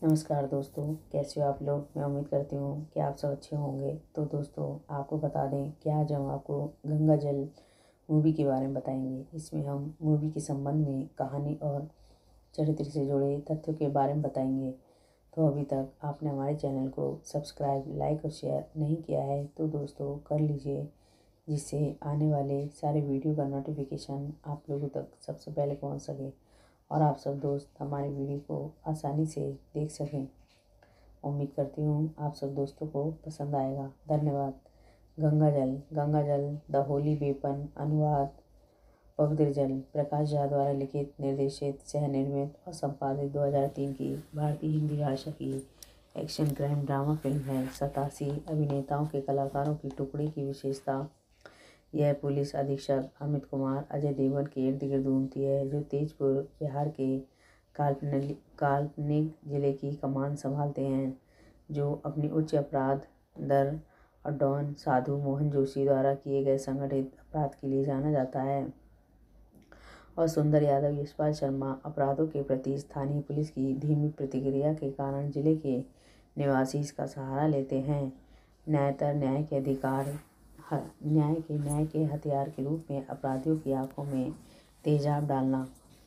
नमस्कार दोस्तों, कैसे हो आप लोग। मैं उम्मीद करती हूँ कि आप सब अच्छे होंगे। तो दोस्तों, आपको बता दें कि आज हम आपको गंगा जल मूवी के बारे में बताएंगे। इसमें हम मूवी के संबंध में कहानी और चरित्र से जुड़े तथ्यों के बारे में बताएंगे। तो अभी तक आपने हमारे चैनल को सब्सक्राइब, लाइक और शेयर नहीं किया है तो दोस्तों कर लीजिए, जिससे आने वाले सारे वीडियो का नोटिफिकेशन आप लोगों तक सबसे पहले पहुँच सके और आप सब दोस्त हमारी वीडियो को आसानी से देख सकें। उम्मीद करती हूँ आप सब दोस्तों को पसंद आएगा। धन्यवाद। गंगा जल द होली वेपन। अनुवाद पवित्र जल। प्रकाश झा द्वारा लिखित, निर्देशित, सह निर्मित और संपादित 2003 की भारतीय हिंदी भाषा की एक्शन क्राइम ड्रामा फिल्म है। 87 अभिनेताओं के कलाकारों की टुकड़ी की विशेषता। यह पुलिस अधीक्षक अमित कुमार अजय देवगन के इर्द गिर्द घूमती है, जो तेजपुर बिहार के काल्पनिक जिले की कमान संभालते हैं, जो अपनी उच्च अपराध दर और डॉन साधु मोहन जोशी द्वारा किए गए संगठित अपराध के लिए जाना जाता है। और सुंदर यादव यशपाल शर्मा अपराधों के प्रति स्थानीय पुलिस की धीमी प्रतिक्रिया के कारण जिले के निवासी इसका सहारा लेते हैं। न्याय के हथियार के रूप में अपराधियों की आंखों में तेजाब डालना।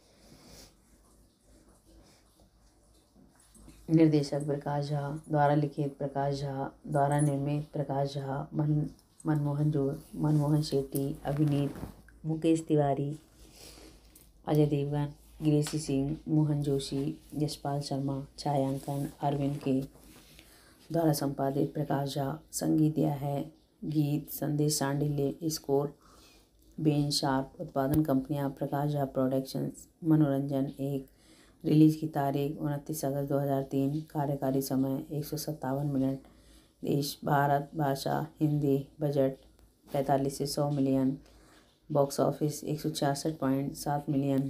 निर्देशक प्रकाश झा द्वारा लिखित, प्रकाश झा द्वारा निर्मित। प्रकाश झा, मनमोहन शेट्टी। अभिनीत मुकेश तिवारी, अजय देवगन, ग्रेसी सिंह, मोहन जोशी, यशपाल शर्मा। छायांकन अरविंद के द्वारा संपादित। प्रकाश झा। संगीत दिया है गीत संदेश सांडिल्य। Score Ben sharp. उत्पादन कंपनियां प्रकाश झा प्रोडक्शंस, मनोरंजन 1। रिलीज की तारीख 29 अगस्त 2003। कार्यकारी समय 157 मिनट। देश भारत। भाषा हिंदी। बजट 45 से 100 मिलियन। Box office 166.7 million.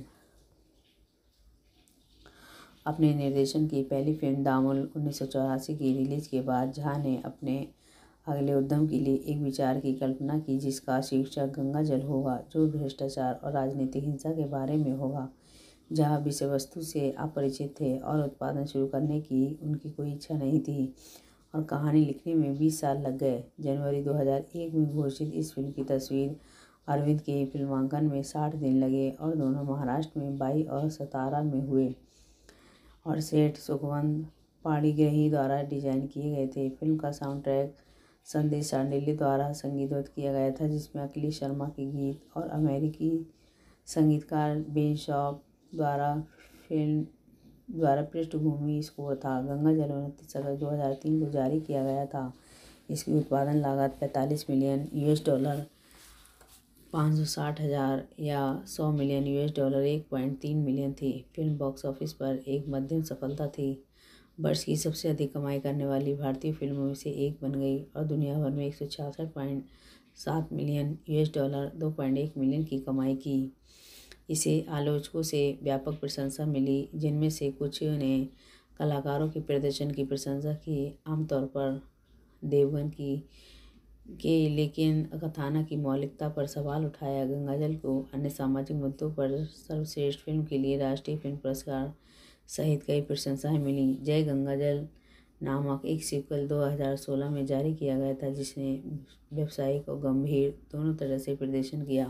अपने निर्देशन की पहली फिल्म दामुल 1984 की रिलीज के बाद झा ने अपने अगले उद्यम के लिए एक विचार की कल्पना की, जिसका शीर्षक गंगा जल होगा, जो भ्रष्टाचार और राजनीतिक हिंसा के बारे में होगा। जहाँ विषय वस्तु से अपरिचित थे और उत्पादन शुरू करने की उनकी कोई इच्छा नहीं थी और कहानी लिखने में 20 साल लग गए। जनवरी 2001 में घोषित इस फिल्म की तस्वीर अरविंद के फिल्मांकन में 60 दिन लगे और दोनों महाराष्ट्र में 22 और सतारा में हुए और सेठ सुखवंत पाणिग्राही द्वारा डिजाइन किए गए थे। फिल्म का साउंड ट्रैक संदेश सांडिल्य द्वारा संगीतबद्ध किया गया था, जिसमें अखिलेश शर्मा के गीत और अमेरिकी संगीतकार बेन शॉप द्वारा पृष्ठभूमि स्कोर था। गंगा जल 29 अगस्त 2003 को जारी किया गया था। इसकी उत्पादन लागत $45 मिलियन, $560,000 या $100 मिलियन, $1.3 मिलियन थी। फिल्म बॉक्स ऑफिस पर एक मध्यम सफलता थी। वर्ष की सबसे अधिक कमाई करने वाली भारतीय फिल्मों में से एक बन गई और दुनिया भर में 166.7 मिलियन, $2.1 मिलियन की कमाई की। इसे आलोचकों से व्यापक प्रशंसा मिली, जिनमें से कुछ ने कलाकारों के प्रदर्शन की प्रशंसा की, आमतौर पर देवगन लेकिन कथानक की मौलिकता पर सवाल उठाया। गंगाजल को अन्य सामाजिक मुद्दों पर सर्वश्रेष्ठ फिल्म के लिए राष्ट्रीय फिल्म पुरस्कार सहित कई प्रशंसाएं मिली। जय गंगाजल नामक एक सीक्वल 2016 में जारी किया गया था, जिसने व्यावसायिक और गंभीर दोनों तरह से प्रदर्शन किया।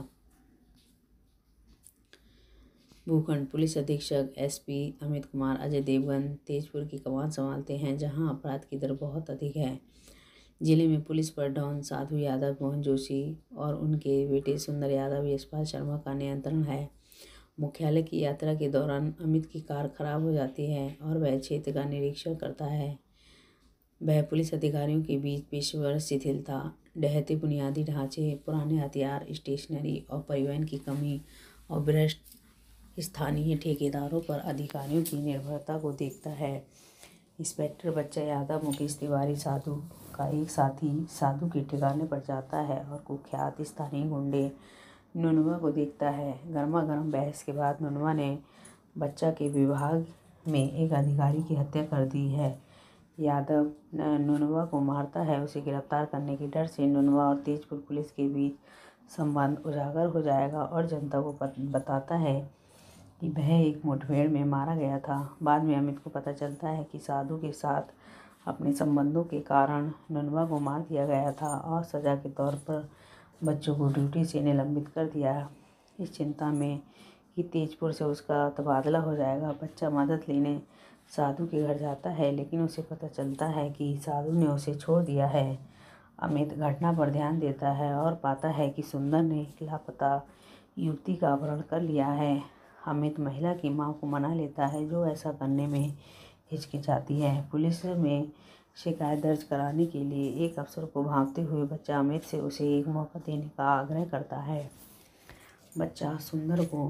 भूखंड। पुलिस अधीक्षक एसपी अमित कुमार अजय देवगन तेजपुर की कमान संभालते हैं, जहां अपराध की दर बहुत अधिक है। जिले में पुलिस पर डॉन साधु यादव मोहन जोशी और उनके बेटे सुंदर यादव यशपाल शर्मा का नियंत्रण है। मुख्यालय की यात्रा के दौरान अमित की कार खराब हो जाती है और वह क्षेत्र का निरीक्षण करता है। वह पुलिस अधिकारियों के बीच पेशेवर शिथिलता, ढहते बुनियादी ढांचे, पुराने हथियार, स्टेशनरी और परिवहन की कमी और भ्रष्ट स्थानीय ठेकेदारों पर अधिकारियों की निर्भरता को देखता है। इंस्पेक्टर बच्चा यादव मुकेश तिवारी साधु का एक साथी साधु के ठिकाने पर जाता है और कुख्यात स्थानीय गुंडे नुनवा को देखता है। गर्मा गर्म बहस के बाद नुनवा ने बच्चा के विभाग में एक अधिकारी की हत्या कर दी है। यादव नुनवा को मारता है। उसे गिरफ्तार करने के डर से नुनवा और तेजपुर पुलिस के बीच संबंध उजागर हो जाएगा और जनता को बताता है कि वह एक मुठभेड़ में मारा गया था। बाद में अमित को पता चलता है कि साधु के साथ अपने संबंधों के कारण ननवा को मार दिया गया था और सज़ा के तौर पर बच्चों को ड्यूटी से निलंबित कर दिया। इस चिंता में कि तेजपुर से उसका तबादला हो जाएगा, बच्चा मदद लेने साधु के घर जाता है, लेकिन उसे पता चलता है कि साधु ने उसे छोड़ दिया है। अमित घटना पर ध्यान देता है और पाता है कि सुंदर ने एक लापता युवती का अपहरण कर लिया है। अमित महिला की मां को मना लेता है, जो ऐसा करने में हिचकिचाती है। पुलिस में शिकायत दर्ज कराने के लिए एक अफसर को भांपते हुए बच्चा अमित से उसे एक मौका देने का आग्रह करता है। बच्चा सुंदर को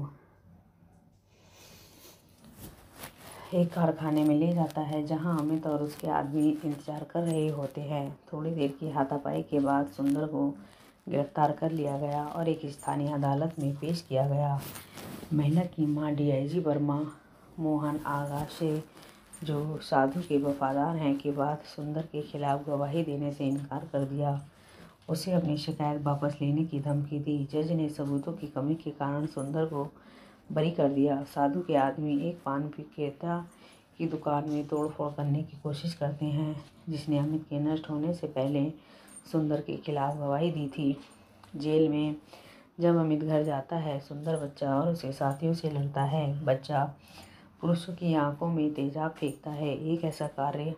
एक कारखाने में ले जाता है, जहां अमित और उसके आदमी इंतजार कर रहे होते हैं। थोड़ी देर की हाथापाई के बाद सुंदर को गिरफ्तार कर लिया गया और एक स्थानीय अदालत में पेश किया गया। महिला की मां डीआईजी वर्मा मोहन आगाशे, जो साधु के वफादार हैं, के बाद सुंदर के खिलाफ गवाही देने से इनकार कर दिया। उसे अपनी शिकायत वापस लेने की धमकी दी। जज ने सबूतों की कमी के कारण सुंदर को बरी कर दिया। साधु के आदमी एक पान विक्रेता की दुकान में तोड़फोड़ करने की कोशिश करते हैं, जिसने अमित के नष्ट होने से पहले सुंदर के खिलाफ गवाही दी थी। जेल में जब अमित घर जाता है, सुंदर बच्चा और उसे साथियों से लड़ता है। बच्चा पुरुषों की आंखों में तेजाब फेंकता है, एक ऐसा कार्य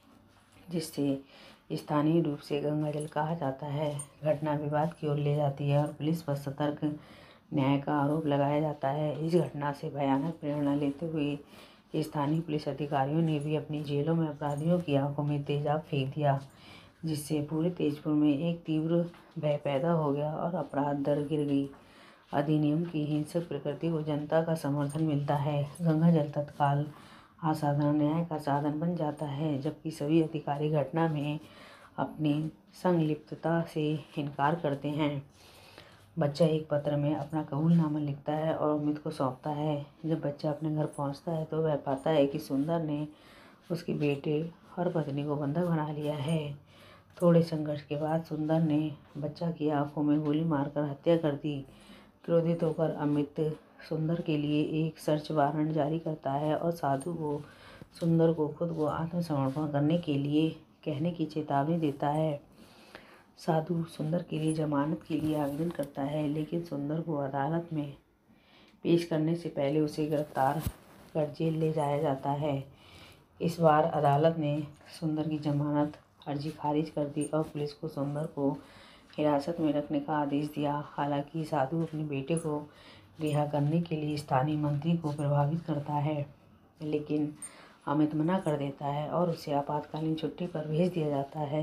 जिससे स्थानीय रूप से गंगाजल कहा जाता है। घटना विवाद की ओर ले जाती है और पुलिस पर सतर्क न्याय का आरोप लगाया जाता है। इस घटना से भयानक प्रेरणा लेते हुए स्थानीय पुलिस अधिकारियों ने भी अपनी जेलों में अपराधियों की आंखों में तेजाब फेंक दिया, जिससे पूरे तेजपुर में एक तीव्र भय पैदा हो गया और अपराध दर गिर गई। अधिनियम की हिंसक प्रकृति को जनता का समर्थन मिलता है। गंगाजल तत्काल असाधारण न्याय का साधन बन जाता है, जबकि सभी अधिकारी घटना में अपनी संलिप्तता से इनकार करते हैं। बच्चा एक पत्र में अपना कबूलनामा लिखता है और अमित को सौंपता है। जब बच्चा अपने घर पहुंचता है तो वह पाता है कि सुंदर ने उसके बेटे और पत्नी को बंधक बना लिया है। थोड़े संघर्ष के बाद सुंदर ने बच्चा की आंखों में गोली मारकर हत्या कर दी। क्रोधित होकर अमित सुंदर के लिए एक सर्च वारंट जारी करता है और साधु को सुंदर को खुद को आत्मसमर्पण करने के लिए कहने की चेतावनी देता है। साधु सुंदर के लिए जमानत के लिए आवेदन करता है, लेकिन सुंदर को अदालत में पेश करने से पहले उसे गिरफ्तार कर जेल ले जाया जाता है। इस बार अदालत ने सुंदर की जमानत अर्जी खारिज कर दी और पुलिस को सुंदर को हिरासत में रखने का आदेश दिया। हालांकि साधु अपने बेटे को रिहा करने के लिए स्थानीय मंत्री को प्रभावित करता है, लेकिन अमित मना कर देता है और उसे आपातकालीन छुट्टी पर भेज दिया जाता है।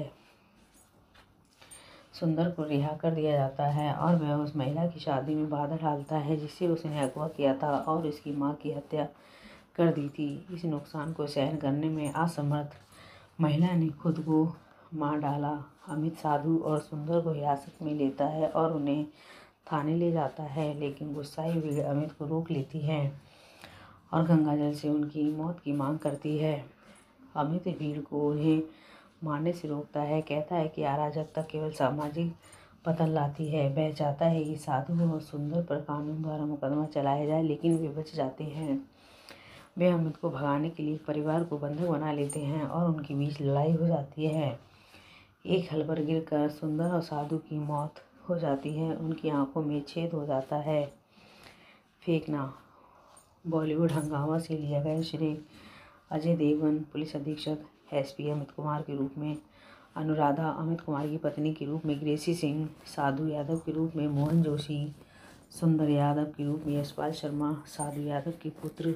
सुंदर को रिहा कर दिया जाता है और वह उस महिला की शादी में बाधा डालता है जिससे उसने अगवा किया था और उसकी मां की हत्या कर दी थी। इस नुकसान को सहन करने में असमर्थ महिला ने खुद को मार डाला। अमित साधु और सुंदर को हिरासत में लेता है और उन्हें थाने ले जाता है, लेकिन गुस्साई भीड़ अमित को रोक लेती है और गंगाजल से उनकी मौत की मांग करती है। अमित भीड़ को उन्हें मारने से रोकता है, कहता है कि अराजकता केवल सामाजिक पतन लाती है। वह चाहता है कि साधु और सुंदर पर कानून द्वारा मुकदमा चलाया जाए, लेकिन वे बच जाते हैं। वे अमित को भगाने के लिए परिवार को बंधक बना लेते हैं और उनके बीच लड़ाई हो जाती है। एक हल पर गिरकर सुंदर और साधु की मौत हो जाती है, उनकी आंखों में छेद हो जाता है। फेंकना। बॉलीवुड हंगामा से लिया गया श्रेय अजय देवगन पुलिस अधीक्षक एसपी अमित कुमार के रूप में, अनुराधा अमित कुमार की पत्नी के रूप में ग्रेसी सिंह, साधु यादव के रूप में मोहन जोशी, सुंदर यादव के रूप में यशपाल शर्मा, साधु यादव के पुत्र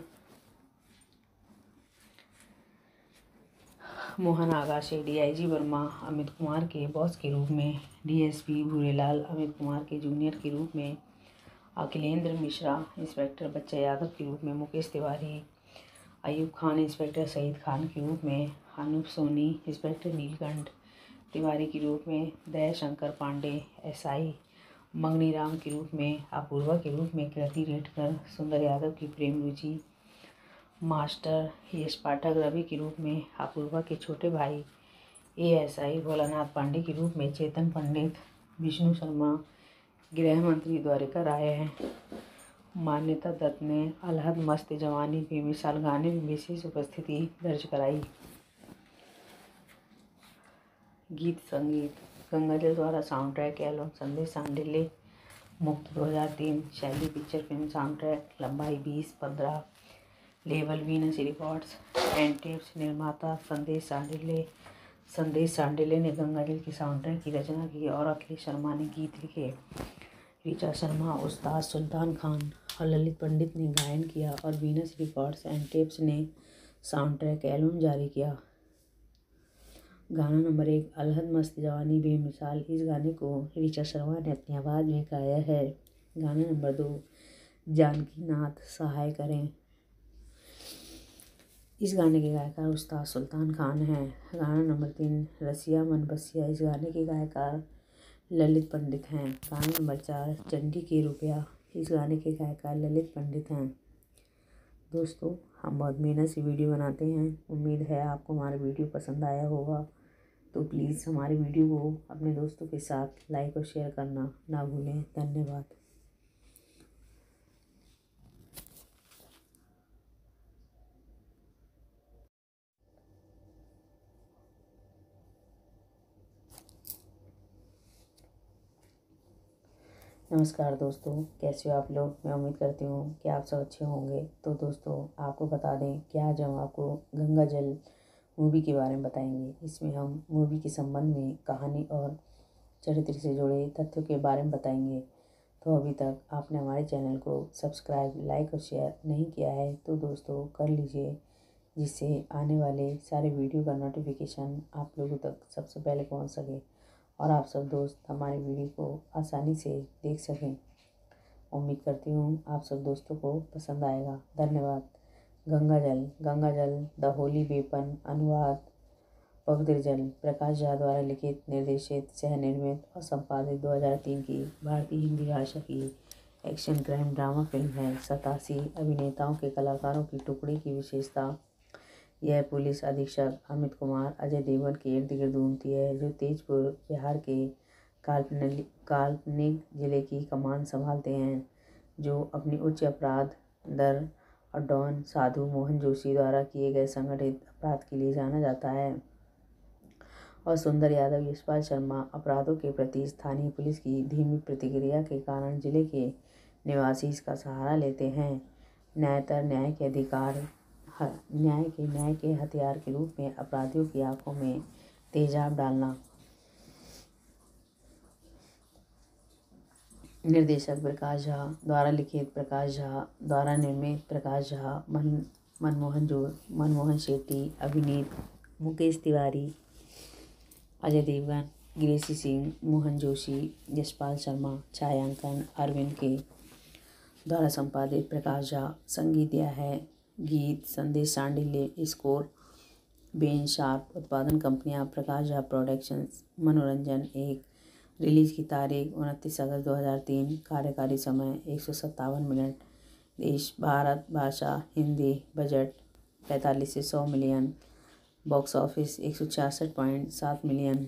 मोहन आगाशे, डीआईजी वर्मा अमित कुमार के बॉस के रूप में, डीएसपी भूरेलाल अमित कुमार के जूनियर के रूप में, अखिलेंद्र मिश्रा इंस्पेक्टर बच्चा यादव के रूप में, मुकेश तिवारी अयूब खान इंस्पेक्टर सईद खान के रूप में, अनूप सोनी इंस्पेक्टर नीलकंठ तिवारी के रूप में, दयाशंकर पांडे एसआई मंगनी राम के रूप में, अपूर्वा के रूप में कृति रेडकर, सुंदर यादव की प्रेम रुचि, मास्टर यश पाठक रवि के रूप में, अपूर्वा के छोटे भाई एएसआई भोलानाथ पांडे के रूप में, चेतन पंडित, विष्णु शर्मा, गृह मंत्री द्वारिका राय हैं मान्यता दत्त ने अलहद मस्त जवानी बेमिसाल गाने में विशेष उपस्थिति दर्ज कराई। गीत संगीत गंगाजल द्वारा साउंड ट्रैक एल्बम संदेश सांडिल्य मुक्त 2003। शैली पिक्चर फिल्म साउंड ट्रैक लंबाई 20-15। Label Venus records and tapes. निर्माता संदेश सांडिल्य। संदेश सांडिल्य ने गंगाजल की साउंड ट्रैक की रचना की और अखिलेश शर्मा ने गीत लिखे। ऋचा शर्मा, उस्ताद सुल्तान खान और ललित पंडित ने गायन किया और वीनस रिकॉर्ड्स एंड टेप्स ने साउंड ट्रैक एल्बम जारी किया। गाना नंबर 1 अलहद मस्त जवानी बेमिसाल। इस गाने को ऋचा शर्मा ने अपनी आवाज़ में गाया है। गाना नंबर 2 जानकी नाथ सहाय करें। इस गाने के गायकार उस्ताद सुल्तान खान हैं। गाना नंबर 3 रसिया मन बसिया। इस गाने के गायकार ललित पंडित हैं। गाना नंबर 4 चंडी के रुपया। इस गाने के गायकार ललित पंडित हैं। दोस्तों, हम बहुत मेहनत से वीडियो बनाते हैं। उम्मीद है आपको हमारा वीडियो पसंद आया होगा। तो प्लीज़ हमारे वीडियो को अपने दोस्तों के साथ लाइक और शेयर करना ना भूलें। धन्यवाद। नमस्कार दोस्तों, कैसे हो आप लोग। मैं उम्मीद करती हूँ कि आप सब अच्छे होंगे। तो दोस्तों, आपको बता दें कि आज हम आपको गंगा जल मूवी के बारे में बताएंगे। इसमें हम मूवी के संबंध में कहानी और चरित्र से जुड़े तथ्यों के बारे में बताएंगे। तो अभी तक आपने हमारे चैनल को सब्सक्राइब, लाइक और शेयर नहीं किया है तो दोस्तों कर लीजिए, जिससे आने वाले सारे वीडियो का नोटिफिकेशन आप लोगों तक सबसे पहले पहुंच सके और आप सब दोस्त हमारे वीडियो को आसानी से देख सकें। उम्मीद करती हूँ आप सब दोस्तों को पसंद आएगा। धन्यवाद। गंगा जल द होली वेपन। अनुवाद पवित्र जल। प्रकाश झा द्वारा लिखित, निर्देशित, सह निर्मित और संपादित 2003 की भारतीय हिंदी भाषा की एक्शन क्राइम ड्रामा फिल्म है। 87 अभिनेताओं के कलाकारों की टुकड़ी की विशेषता। यह पुलिस अधीक्षक अमित कुमार अजय देवगन के इर्द गिर्द घूमती है, जो तेजपुर बिहार के काल्पनिक जिले की कमान संभालते हैं, जो अपनी उच्च अपराध दर और डॉन साधु मोहन जोशी द्वारा किए गए संगठित अपराध के लिए जाना जाता है। और सुंदर यादव यशपाल शर्मा अपराधों के प्रति स्थानीय पुलिस की धीमी प्रतिक्रिया के कारण जिले के निवासी इसका सहारा लेते हैं। न्याय के हथियार के रूप में अपराधियों की आंखों में तेजाब डालना। निर्देशक प्रकाश झा द्वारा लिखित, प्रकाश झा द्वारा निर्मित। प्रकाश झा, मनमोहन शेट्टी। अभिनीत मुकेश तिवारी, अजय देवगन, ग्रेसी सिंह, मोहन जोशी, यशपाल शर्मा। छायांकन अरविंद के द्वारा संपादित प्रकाश झा। संगीत दिया है गीत संदेश सांडिल्य। Score Ben sharp. उत्पादन कंपनियां प्रकाश झा प्रोडक्शंस, मनोरंजन 1। रिलीज की तारीख 29 अगस्त 2003। कार्यकारी समय 157 मिनट। देश भारत। भाषा हिंदी। बजट 45 से 100 मिलियन। Box office 166.7 million.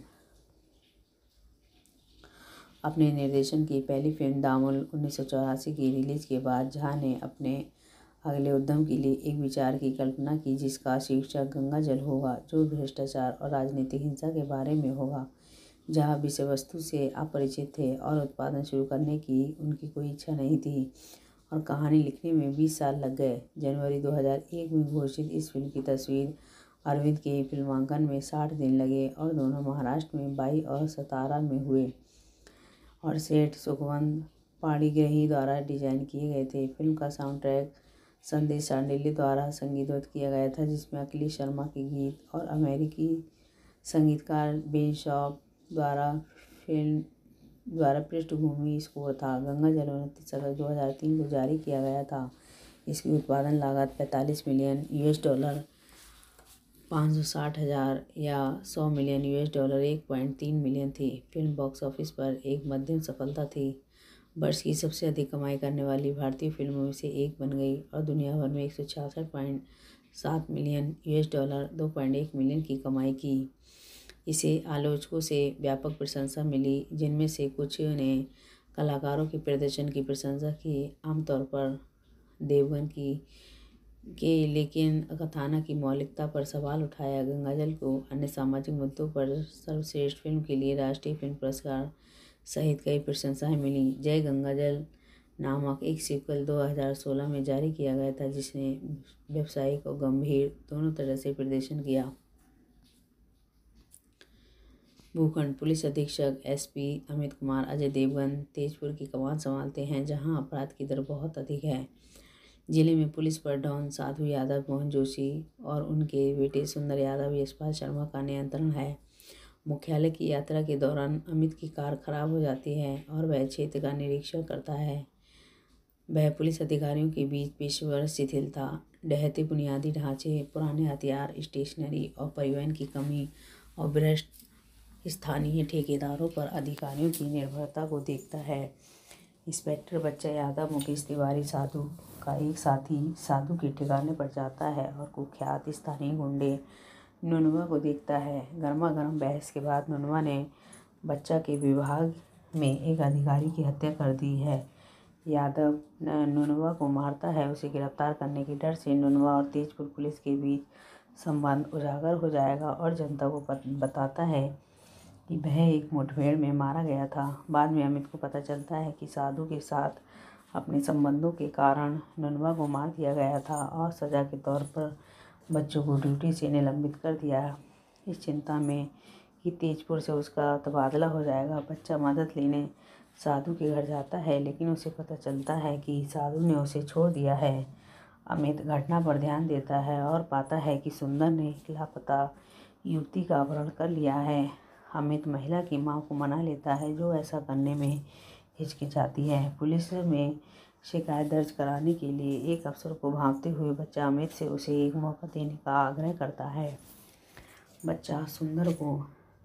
अपने निर्देशन की पहली फिल्म दामुल 1984 की रिलीज के बाद झा ने अपने अगले उद्यम के लिए एक विचार की कल्पना की, जिसका शीर्षक गंगा जल होगा, जो भ्रष्टाचार और राजनीतिक हिंसा के बारे में होगा। जहाँ विषय वस्तु से अपरिचित थे और उत्पादन शुरू करने की उनकी कोई इच्छा नहीं थी और कहानी लिखने में 20 साल लग गए। जनवरी 2001 में घोषित इस फिल्म की तस्वीर अरविंद के फिल्मांकन में 60 दिन लगे और दोनों महाराष्ट्र में 22 और सतारा में हुए और सेठ सुखवंत पाणिग्राही द्वारा डिजाइन किए गए थे। फिल्म का साउंड ट्रैक संदेश सांडिल्य द्वारा संगीतबद्ध किया गया था, जिसमें अखिलेश शर्मा के गीत और अमेरिकी संगीतकार बेन शॉप द्वारा पृष्ठभूमि स्कोर था। गंगा जल 29 अगस्त 2003 को जारी किया गया था। इसकी उत्पादन लागत $45 मिलियन, $560,000 या $100 मिलियन, $1.3 मिलियन थी। फिल्म बॉक्स ऑफिस पर एक मध्यम सफलता थी। वर्ष की सबसे अधिक कमाई करने वाली भारतीय फिल्मों में से एक बन गई और दुनिया भर में 166.7 मिलियन, $2.1 मिलियन की कमाई की। इसे आलोचकों से व्यापक प्रशंसा मिली, जिनमें से कुछ ने कलाकारों के प्रदर्शन की प्रशंसा की, आमतौर पर देवगन लेकिन कथानक की मौलिकता पर सवाल उठाया। गंगाजल को अन्य सामाजिक मुद्दों पर सर्वश्रेष्ठ फिल्म के लिए राष्ट्रीय फिल्म पुरस्कार सहित कई प्रशंसाएं मिली। जय गंगाजल नामक एक सीक्वल 2016 में जारी किया गया था, जिसने व्यावसायिक और गंभीर दोनों तरह से प्रदर्शन किया। भूखंड पुलिस अधीक्षक एसपी अमित कुमार अजय देवगन तेजपुर की कमान संभालते हैं, जहां अपराध की दर बहुत अधिक है। जिले में पुलिस पर डॉन साधु यादव, मोहन जोशी और उनके बेटे सुंदर यादव, यशपाल शर्मा का नियंत्रण है। मुख्यालय की यात्रा के दौरान अमित की कार खराब हो जाती है और वह क्षेत्र का निरीक्षण करता है। वह पुलिस अधिकारियों के बीच पेशेवर शिथिलता, ढहते बुनियादी ढांचे, पुराने हथियार, स्टेशनरी और परिवहन की कमी और भ्रष्ट स्थानीय ठेकेदारों पर अधिकारियों की निर्भरता को देखता है। इंस्पेक्टर बच्चा यादव मुकेश तिवारी साधु का एक साथी साधु के ठिकाने पर जाता है और कुख्यात स्थानीय गुंडे नुनवा को देखता है। गर्मा गर्म बहस के बाद नुनवा ने बच्चा के विभाग में एक अधिकारी की हत्या कर दी है। यादव नुनवा को मारता है। उसे गिरफ्तार करने के डर से नुनवा और तेजपुर पुलिस के बीच संबंध उजागर हो जाएगा और जनता को बताता है कि वह एक मुठभेड़ में मारा गया था। बाद में अमित को पता चलता है कि साधु के साथ अपने संबंधों के कारण नुनवा को मार दिया गया था और सजा के तौर पर बच्चों को ड्यूटी से निलंबित कर दिया। इस चिंता में कि तेजपुर से उसका तबादला हो जाएगा, बच्चा मदद लेने साधु के घर जाता है, लेकिन उसे पता चलता है कि साधु ने उसे छोड़ दिया है। अमित घटना पर ध्यान देता है और पाता है कि सुंदर ने एक लापता युवती का अपहरण कर लिया है। अमित महिला की मां को मना लेता है, जो ऐसा करने में हिचकिचाती है। पुलिस में शिकायत दर्ज कराने के लिए एक अफसर को भांपते हुए बच्चा अमित से उसे एक मौका देने का आग्रह करता है। बच्चा सुंदर को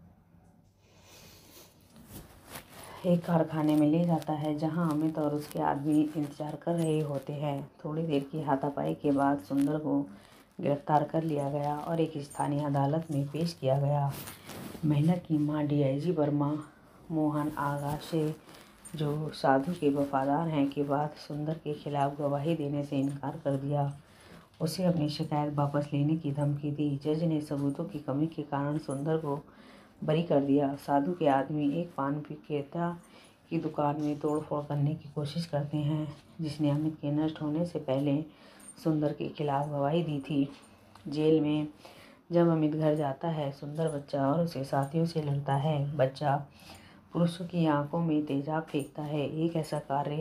एक कारखाने में ले जाता है, जहां अमित और उसके आदमी इंतजार कर रहे होते हैं। थोड़ी देर की हाथापाई के बाद सुंदर को गिरफ्तार कर लिया गया और एक स्थानीय अदालत में पेश किया गया। महिला की मां डीआईजी वर्मा मोहन आगाशे, जो साधु के वफादार हैं, के बाद सुंदर के खिलाफ गवाही देने से इनकार कर दिया। उसे अपनी शिकायत वापस लेने की धमकी दी। जज ने सबूतों की कमी के कारण सुंदर को बरी कर दिया। साधु के आदमी एक पान विक्रेता की दुकान में तोड़फोड़ करने की कोशिश करते हैं, जिसने अमित के नष्ट होने से पहले सुंदर के खिलाफ गवाही दी थी। जेल में जब अमित घर जाता है, सुंदर बच्चा और उसके साथियों से लड़ता है। बच्चा पुरुषों की आंखों में तेजाब फेंकता है, एक ऐसा कार्य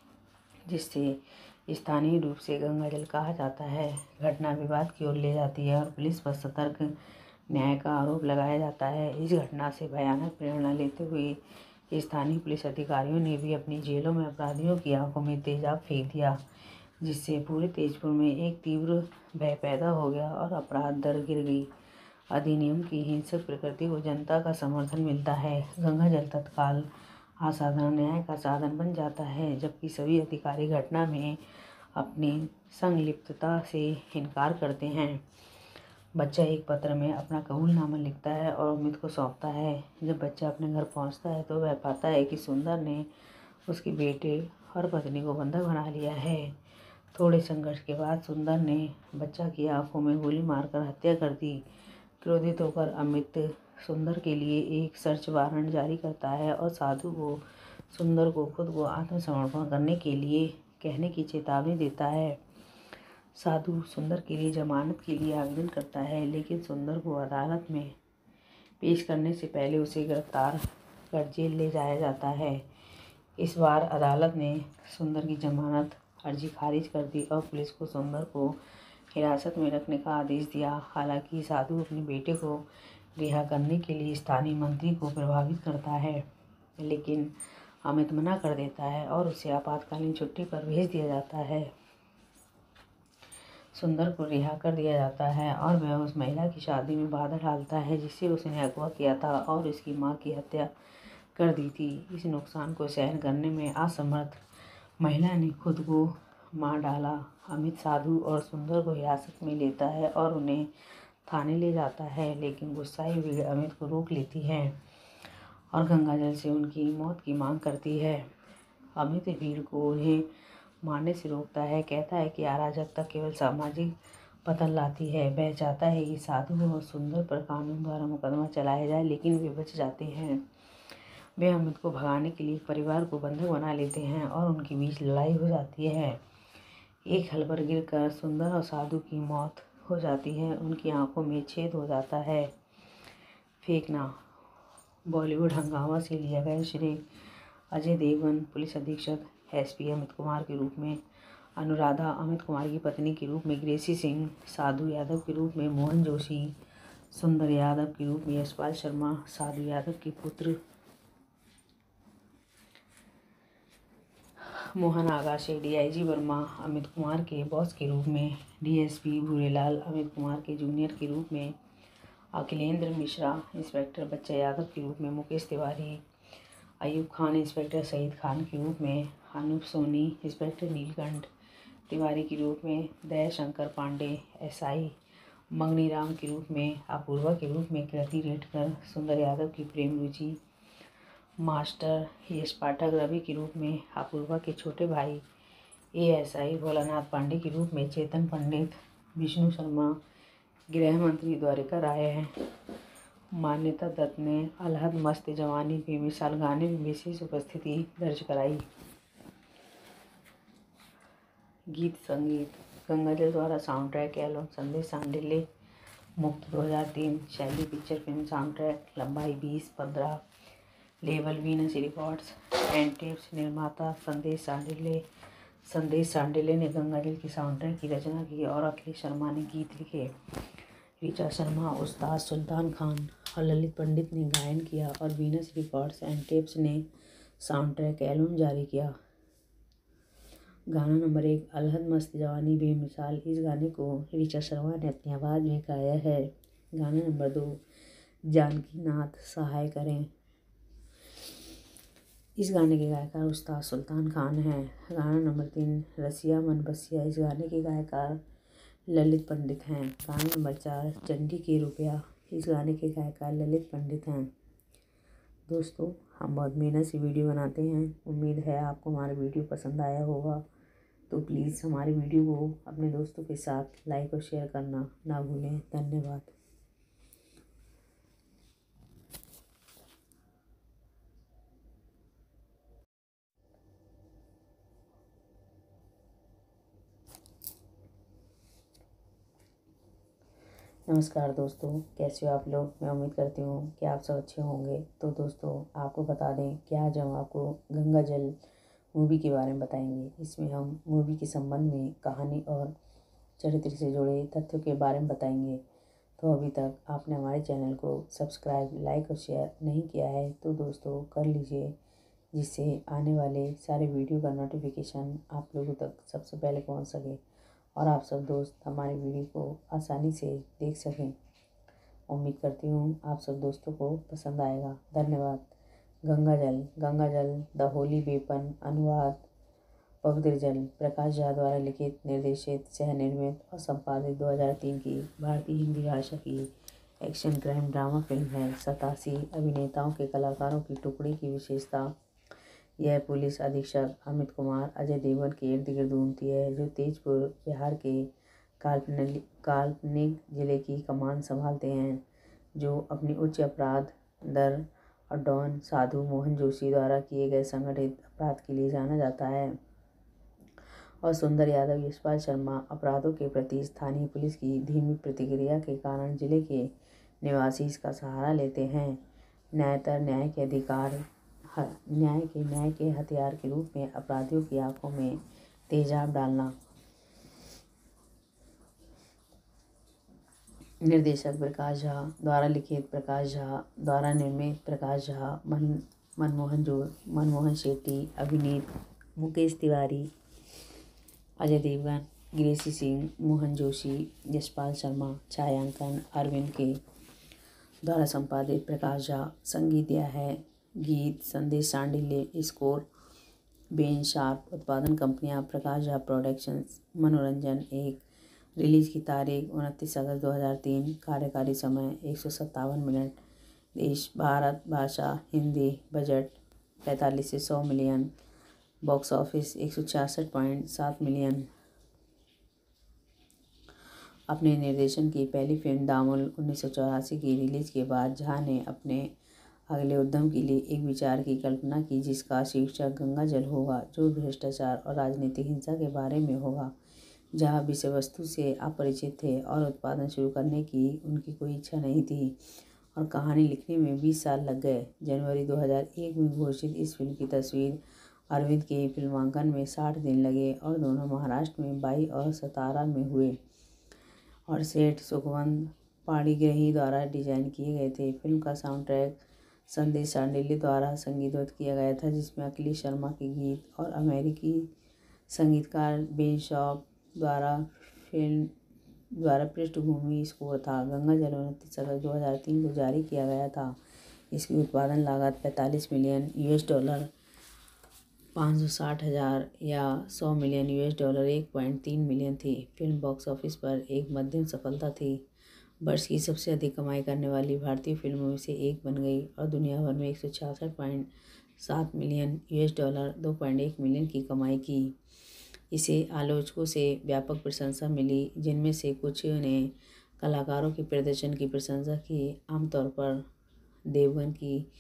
जिससे स्थानीय रूप से गंगाजल कहा जाता है। घटना विवाद की ओर ले जाती है और पुलिस पर सतर्क न्याय का आरोप लगाया जाता है। इस घटना से भयानक प्रेरणा लेते हुए स्थानीय पुलिस अधिकारियों ने भी अपनी जेलों में अपराधियों की आंखों में तेजाब फेंक दिया, जिससे पूरे तेजपुर में एक तीव्र भय पैदा हो गया और अपराध दर गिर गई। अधिनियम की हिंसक प्रकृति को जनता का समर्थन मिलता है। गंगाजल तत्काल असाधारण न्याय का साधन बन जाता है, जबकि सभी अधिकारी घटना में अपनी संलिप्तता से इनकार करते हैं। बच्चा एक पत्र में अपना कबूलनामा लिखता है और अमित को सौंपता है। जब बच्चा अपने घर पहुंचता है तो वह पाता है कि सुंदर ने उसके बेटे और पत्नी को बंधक बना लिया है। थोड़े संघर्ष के बाद सुंदर ने बच्चा की आंखों में गोली मारकर हत्या कर दी। क्रोधित होकर अमित सुंदर के लिए एक सर्च वारंट जारी करता है और साधु को सुंदर को खुद को आत्मसमर्पण करने के लिए कहने की चेतावनी देता है। साधु सुंदर के लिए जमानत के लिए आवेदन करता है, लेकिन सुंदर को अदालत में पेश करने से पहले उसे गिरफ्तार कर जेल ले जाया जाता है। इस बार अदालत ने सुंदर की जमानत अर्जी खारिज कर दी और पुलिस को सुंदर को हिरासत में रखने का आदेश दिया। हालांकि साधु अपने बेटे को रिहा करने के लिए स्थानीय मंत्री को प्रभावित करता है, लेकिन अमित मना कर देता है और उसे आपातकालीन छुट्टी पर भेज दिया जाता है। सुंदर को रिहा कर दिया जाता है और वह उस महिला की शादी में बाधा डालता है जिससे उसने अगवा किया था और उसकी मां की हत्या कर दी थी। इस नुकसान को सहन करने में असमर्थ महिला ने खुद को मार डाला। अमित साधु और सुंदर को हिरासत में लेता है और उन्हें थाने ले जाता है, लेकिन गुस्साई भीड़ अमित को रोक लेती है और गंगाजल से उनकी मौत की मांग करती है। अमित भीड़ को उन्हें मारने से रोकता है। कहता है कि अराजकता केवल सामाजिक पतन लाती है। वह चाहता है कि साधु और सुंदर पर कानून द्वारा मुकदमा चलाया जाए, लेकिन वे बच जाते हैं। वे अमित को भगाने के लिए एक परिवार को बंधक बना लेते हैं और उनके बीच लड़ाई हो जाती है। एक हल पर गिरकर सुंदर और साधु की मौत हो जाती है। उनकी आंखों में छेद हो जाता है। फेंकना। बॉलीवुड हंगामा से लिया गया श्रेय अजय देवगन पुलिस अधीक्षक एसपी अमित कुमार के रूप में, अनुराधा अमित कुमार की पत्नी के रूप में ग्रेसी सिंह, साधु यादव के रूप में मोहन जोशी, सुंदर यादव के रूप में यशपाल शर्मा, साधु यादव के पुत्र मोहन आगाशे, डीआईजी वर्मा अमित कुमार के बॉस के रूप में, डीएसपी भूरेलाल अमित कुमार के जूनियर के रूप में, अखिलेंद्र मिश्रा इंस्पेक्टर बच्चा यादव के रूप में, मुकेश तिवारी अयूब खान इंस्पेक्टर सईद खान के रूप में, अनूप सोनी इंस्पेक्टर नीलकंठ तिवारी के रूप में, दयाशंकर पांडे एसआई मंगनी राम के रूप में, अपूर्वा के रूप में कृति रेडकर, सुंदर यादव की प्रेम रुचि, मास्टर यश पाठक रवि के रूप में, अपूर्वा के छोटे भाई एएसआई भोलानाथ पांडे के रूप में, चेतन पंडित, विष्णु शर्मा, गृह मंत्री द्वारिका राय हैं। मान्यता दत्त ने अलहद मस्त जवानी बेमिसाल गाने में विशेष उपस्थिति दर्ज कराई। गीत संगीत। गंगाजल द्वारा साउंड ट्रैक एल्बम संदेश सांडिल्य मुक्त 2003, शैली पिक्चर फिल्म साउंड ट्रैक, लंबाई 20-15, label Venus records and tapes, निर्माता संदेश सांडिल्य। संदेश सांडिल्य ने गंगाजल की साउंड ट्रैक की रचना की और अखिलेश शर्मा ने गीत लिखे। ऋचा शर्मा, उस्ताद सुल्तान खान और ललित पंडित ने गायन किया और वीनस रिकॉर्ड्स एंड टेप्स ने साउंड ट्रैक एल्बम जारी किया। गाना नंबर 1, अलहद मस्त जवानी बेमिसाल। इस गाने को ऋचा शर्मा ने अपनी आवाज़ में गाया है। गाना नंबर 2, जानकी नाथ सहाय करें। इस गाने के गायकार उस्ताद सुल्तान खान हैं। गाना नंबर 3, रसिया मन बसिया। इस गाने के गायकार ललित पंडित हैं। गाना नंबर 4, चंडी के रुपया। इस गाने के गायकार ललित पंडित हैं। दोस्तों, हम बहुत मेहनत से वीडियो बनाते हैं। उम्मीद है आपको हमारा वीडियो पसंद आया होगा। तो प्लीज़ हमारे वीडियो को अपने दोस्तों के साथ लाइक और शेयर करना ना भूलें। धन्यवाद। नमस्कार दोस्तों, कैसे हो आप लोग। मैं उम्मीद करती हूँ कि आप सब अच्छे होंगे। तो दोस्तों, आपको बता दें कि आज हम आपको गंगा जल मूवी के बारे में बताएंगे। इसमें हम मूवी के संबंध में कहानी और चरित्र से जुड़े तथ्यों के बारे में बताएंगे। तो अभी तक आपने हमारे चैनल को सब्सक्राइब, लाइक और शेयर नहीं किया है तो दोस्तों कर लीजिए, जिससे आने वाले सारे वीडियो का नोटिफिकेशन आप लोगों तक सबसे पहले पहुँच सके और आप सब दोस्त हमारे वीडियो को आसानी से देख सकें। उम्मीद करती हूँ आप सब दोस्तों को पसंद आएगा। धन्यवाद। गंगा जल द होली वेपन। अनुवाद पवित्र जल। प्रकाश झा द्वारा लिखित, निर्देशित, सह निर्मित और संपादित 2003 की भारतीय हिंदी भाषा की एक्शन क्राइम ड्रामा फिल्म है। 87 अभिनेताओं के कलाकारों की टुकड़ी की विशेषता। यह पुलिस अधीक्षक अमित कुमार अजय देवगन के इर्द गिर्द घूमती है, जो तेजपुर बिहार के काल्पनिक जिले की कमान संभालते हैं, जो अपनी उच्च अपराध दर और डॉन साधु मोहन जोशी द्वारा किए गए संगठित अपराध के लिए जाना जाता है। और सुंदर यादव यशपाल शर्मा अपराधों के प्रति स्थानीय पुलिस की धीमी प्रतिक्रिया के कारण जिले के निवासी इसका सहारा लेते हैं। न्याय के हथियार के रूप में अपराधियों की आंखों में तेजाब डालना। निर्देशक प्रकाश झा द्वारा लिखित, प्रकाश झा द्वारा निर्मित, प्रकाश झा, मनमोहन शेट्टी, अभिनीत मुकेश तिवारी, अजय देवगन, ग्रेसी सिंह, मोहन जोशी, यशपाल शर्मा। छायांकन अरविंद के द्वारा संपादित, प्रकाश झा। संगीत दिया है गीत संदेश सांडिल्य। Score Ben sharp. उत्पादन कंपनियां प्रकाश झा प्रोडक्शंस, मनोरंजन 1। रिलीज की तारीख 29 अगस्त 2003। कार्यकारी समय 157 मिनट। देश भारत। भाषा हिंदी। बजट 45 से 100 मिलियन। Box office 166.7 million. अपने निर्देशन की पहली फिल्म दामुल 1984 की रिलीज के बाद झा ने अपने अगले उद्यम के लिए एक विचार की कल्पना की जिसका शीर्षक गंगा जल होगा, जो भ्रष्टाचार और राजनीतिक हिंसा के बारे में होगा। जहाँ विषय वस्तु से अपरिचित थे और उत्पादन शुरू करने की उनकी कोई इच्छा नहीं थी और कहानी लिखने में 20 साल लग गए। जनवरी 2001 में घोषित इस फिल्म की तस्वीर अरविंद के फिल्मांकन में 60 दिन लगे और दोनों महाराष्ट्र में 22 और सतारा में हुए और सेठ सुखवंत पाणिग्राही द्वारा डिजाइन किए गए थे। फिल्म का साउंड ट्रैक संदेश शांडिल्य द्वारा संगीतबद्ध किया गया था, जिसमें अखिलेश शर्मा के गीत और अमेरिकी संगीतकार बेन शॉप द्वारा पृष्ठभूमि स्कोर था। गंगा जल 29 अगस्त 2003 को जारी किया गया था। इसकी उत्पादन लागत $45 मिलियन, $560,000 या $100 मिलियन, $1.3 मिलियन थी। फिल्म बॉक्स ऑफिस पर एक मध्यम सफलता थी। वर्ष की सबसे अधिक कमाई करने वाली भारतीय फिल्मों में से एक बन गई और दुनिया भर में 166.7 मिलियन, $2.1 मिलियन की कमाई की। इसे आलोचकों से व्यापक प्रशंसा मिली, जिनमें से कुछ ने कलाकारों के प्रदर्शन की प्रशंसा की, आमतौर पर देवगन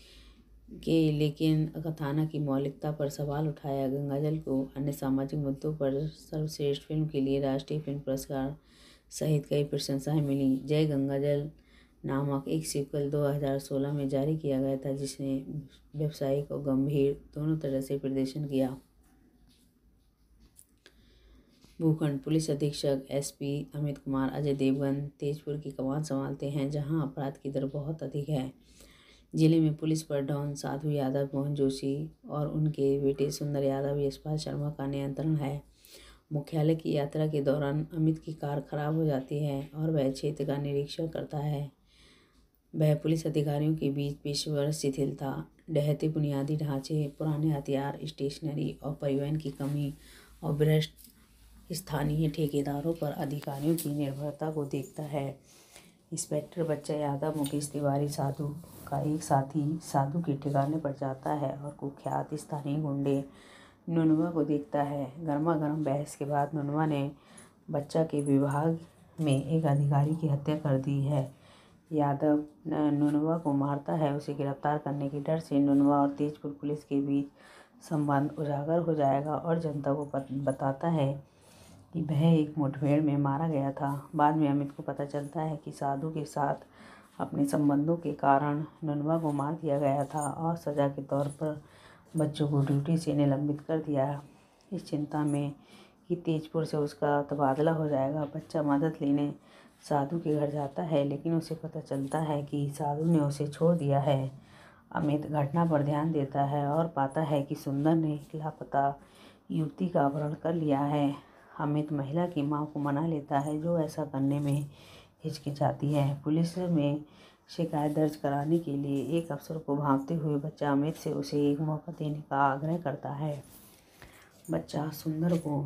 लेकिन कथानक की मौलिकता पर सवाल उठाया। गंगाजल को अन्य सामाजिक मुद्दों पर सर्वश्रेष्ठ फिल्म के लिए राष्ट्रीय फिल्म पुरस्कार सहित कई प्रशंसाएं मिली। जय गंगाजल नामक एक सीक्वल 2016 में जारी किया गया था, जिसने व्यावसायिक और गंभीर दोनों तरह से प्रदर्शन किया। भूखंड पुलिस अधीक्षक एसपी अमित कुमार अजय देवगन तेजपुर की कमान संभालते हैं, जहां अपराध की दर बहुत अधिक है। जिले में पुलिस पर डॉन साधु यादव, मोहन जोशी और उनके बेटे सुंदर यादव, यशपाल शर्मा का नियंत्रण है। मुख्यालय की यात्रा के दौरान अमित की कार खराब हो जाती है और वह क्षेत्र का निरीक्षण करता है। वह पुलिस अधिकारियों के बीच पेशेवर शिथिलता, ढहते बुनियादी ढांचे, पुराने हथियार, स्टेशनरी और परिवहन की कमी और भ्रष्ट स्थानीय ठेकेदारों पर अधिकारियों की निर्भरता को देखता है। इंस्पेक्टर बच्चा यादव मुकेश तिवारी साधु का एक साथी साधु के ठिकाने पर जाता है और कुख्यात स्थानीय गुंडे नुनवा को देखता है। गर्मा गर्म बहस के बाद नुनवा ने बच्चा के विभाग में एक अधिकारी की हत्या कर दी है। यादव नुनवा को मारता है। उसे गिरफ्तार करने के डर से नुनवा और तेजपुर पुलिस के बीच संबंध उजागर हो जाएगा और जनता को बताता है कि वह एक मुठभेड़ में मारा गया था। बाद में अमित को पता चलता है कि साधु के साथ अपने संबंधों के कारण नुनवा को मार दिया गया था और सजा के तौर पर बच्चों को ड्यूटी से निलंबित कर दिया। इस चिंता में कि तेजपुर से उसका तबादला हो जाएगा, बच्चा मदद लेने साधु के घर जाता है, लेकिन उसे पता चलता है कि साधु ने उसे छोड़ दिया है। अमित घटना पर ध्यान देता है और पाता है कि सुंदर ने एक लापता युवती का अपहरण कर लिया है। अमित महिला की मां को मना लेता है, जो ऐसा करने में हिचकिचाती है। पुलिस में शिकायत दर्ज कराने के लिए एक अफसर को भांपते हुए बच्चा अमित से उसे एक मौका देने का आग्रह करता है। बच्चा सुंदर को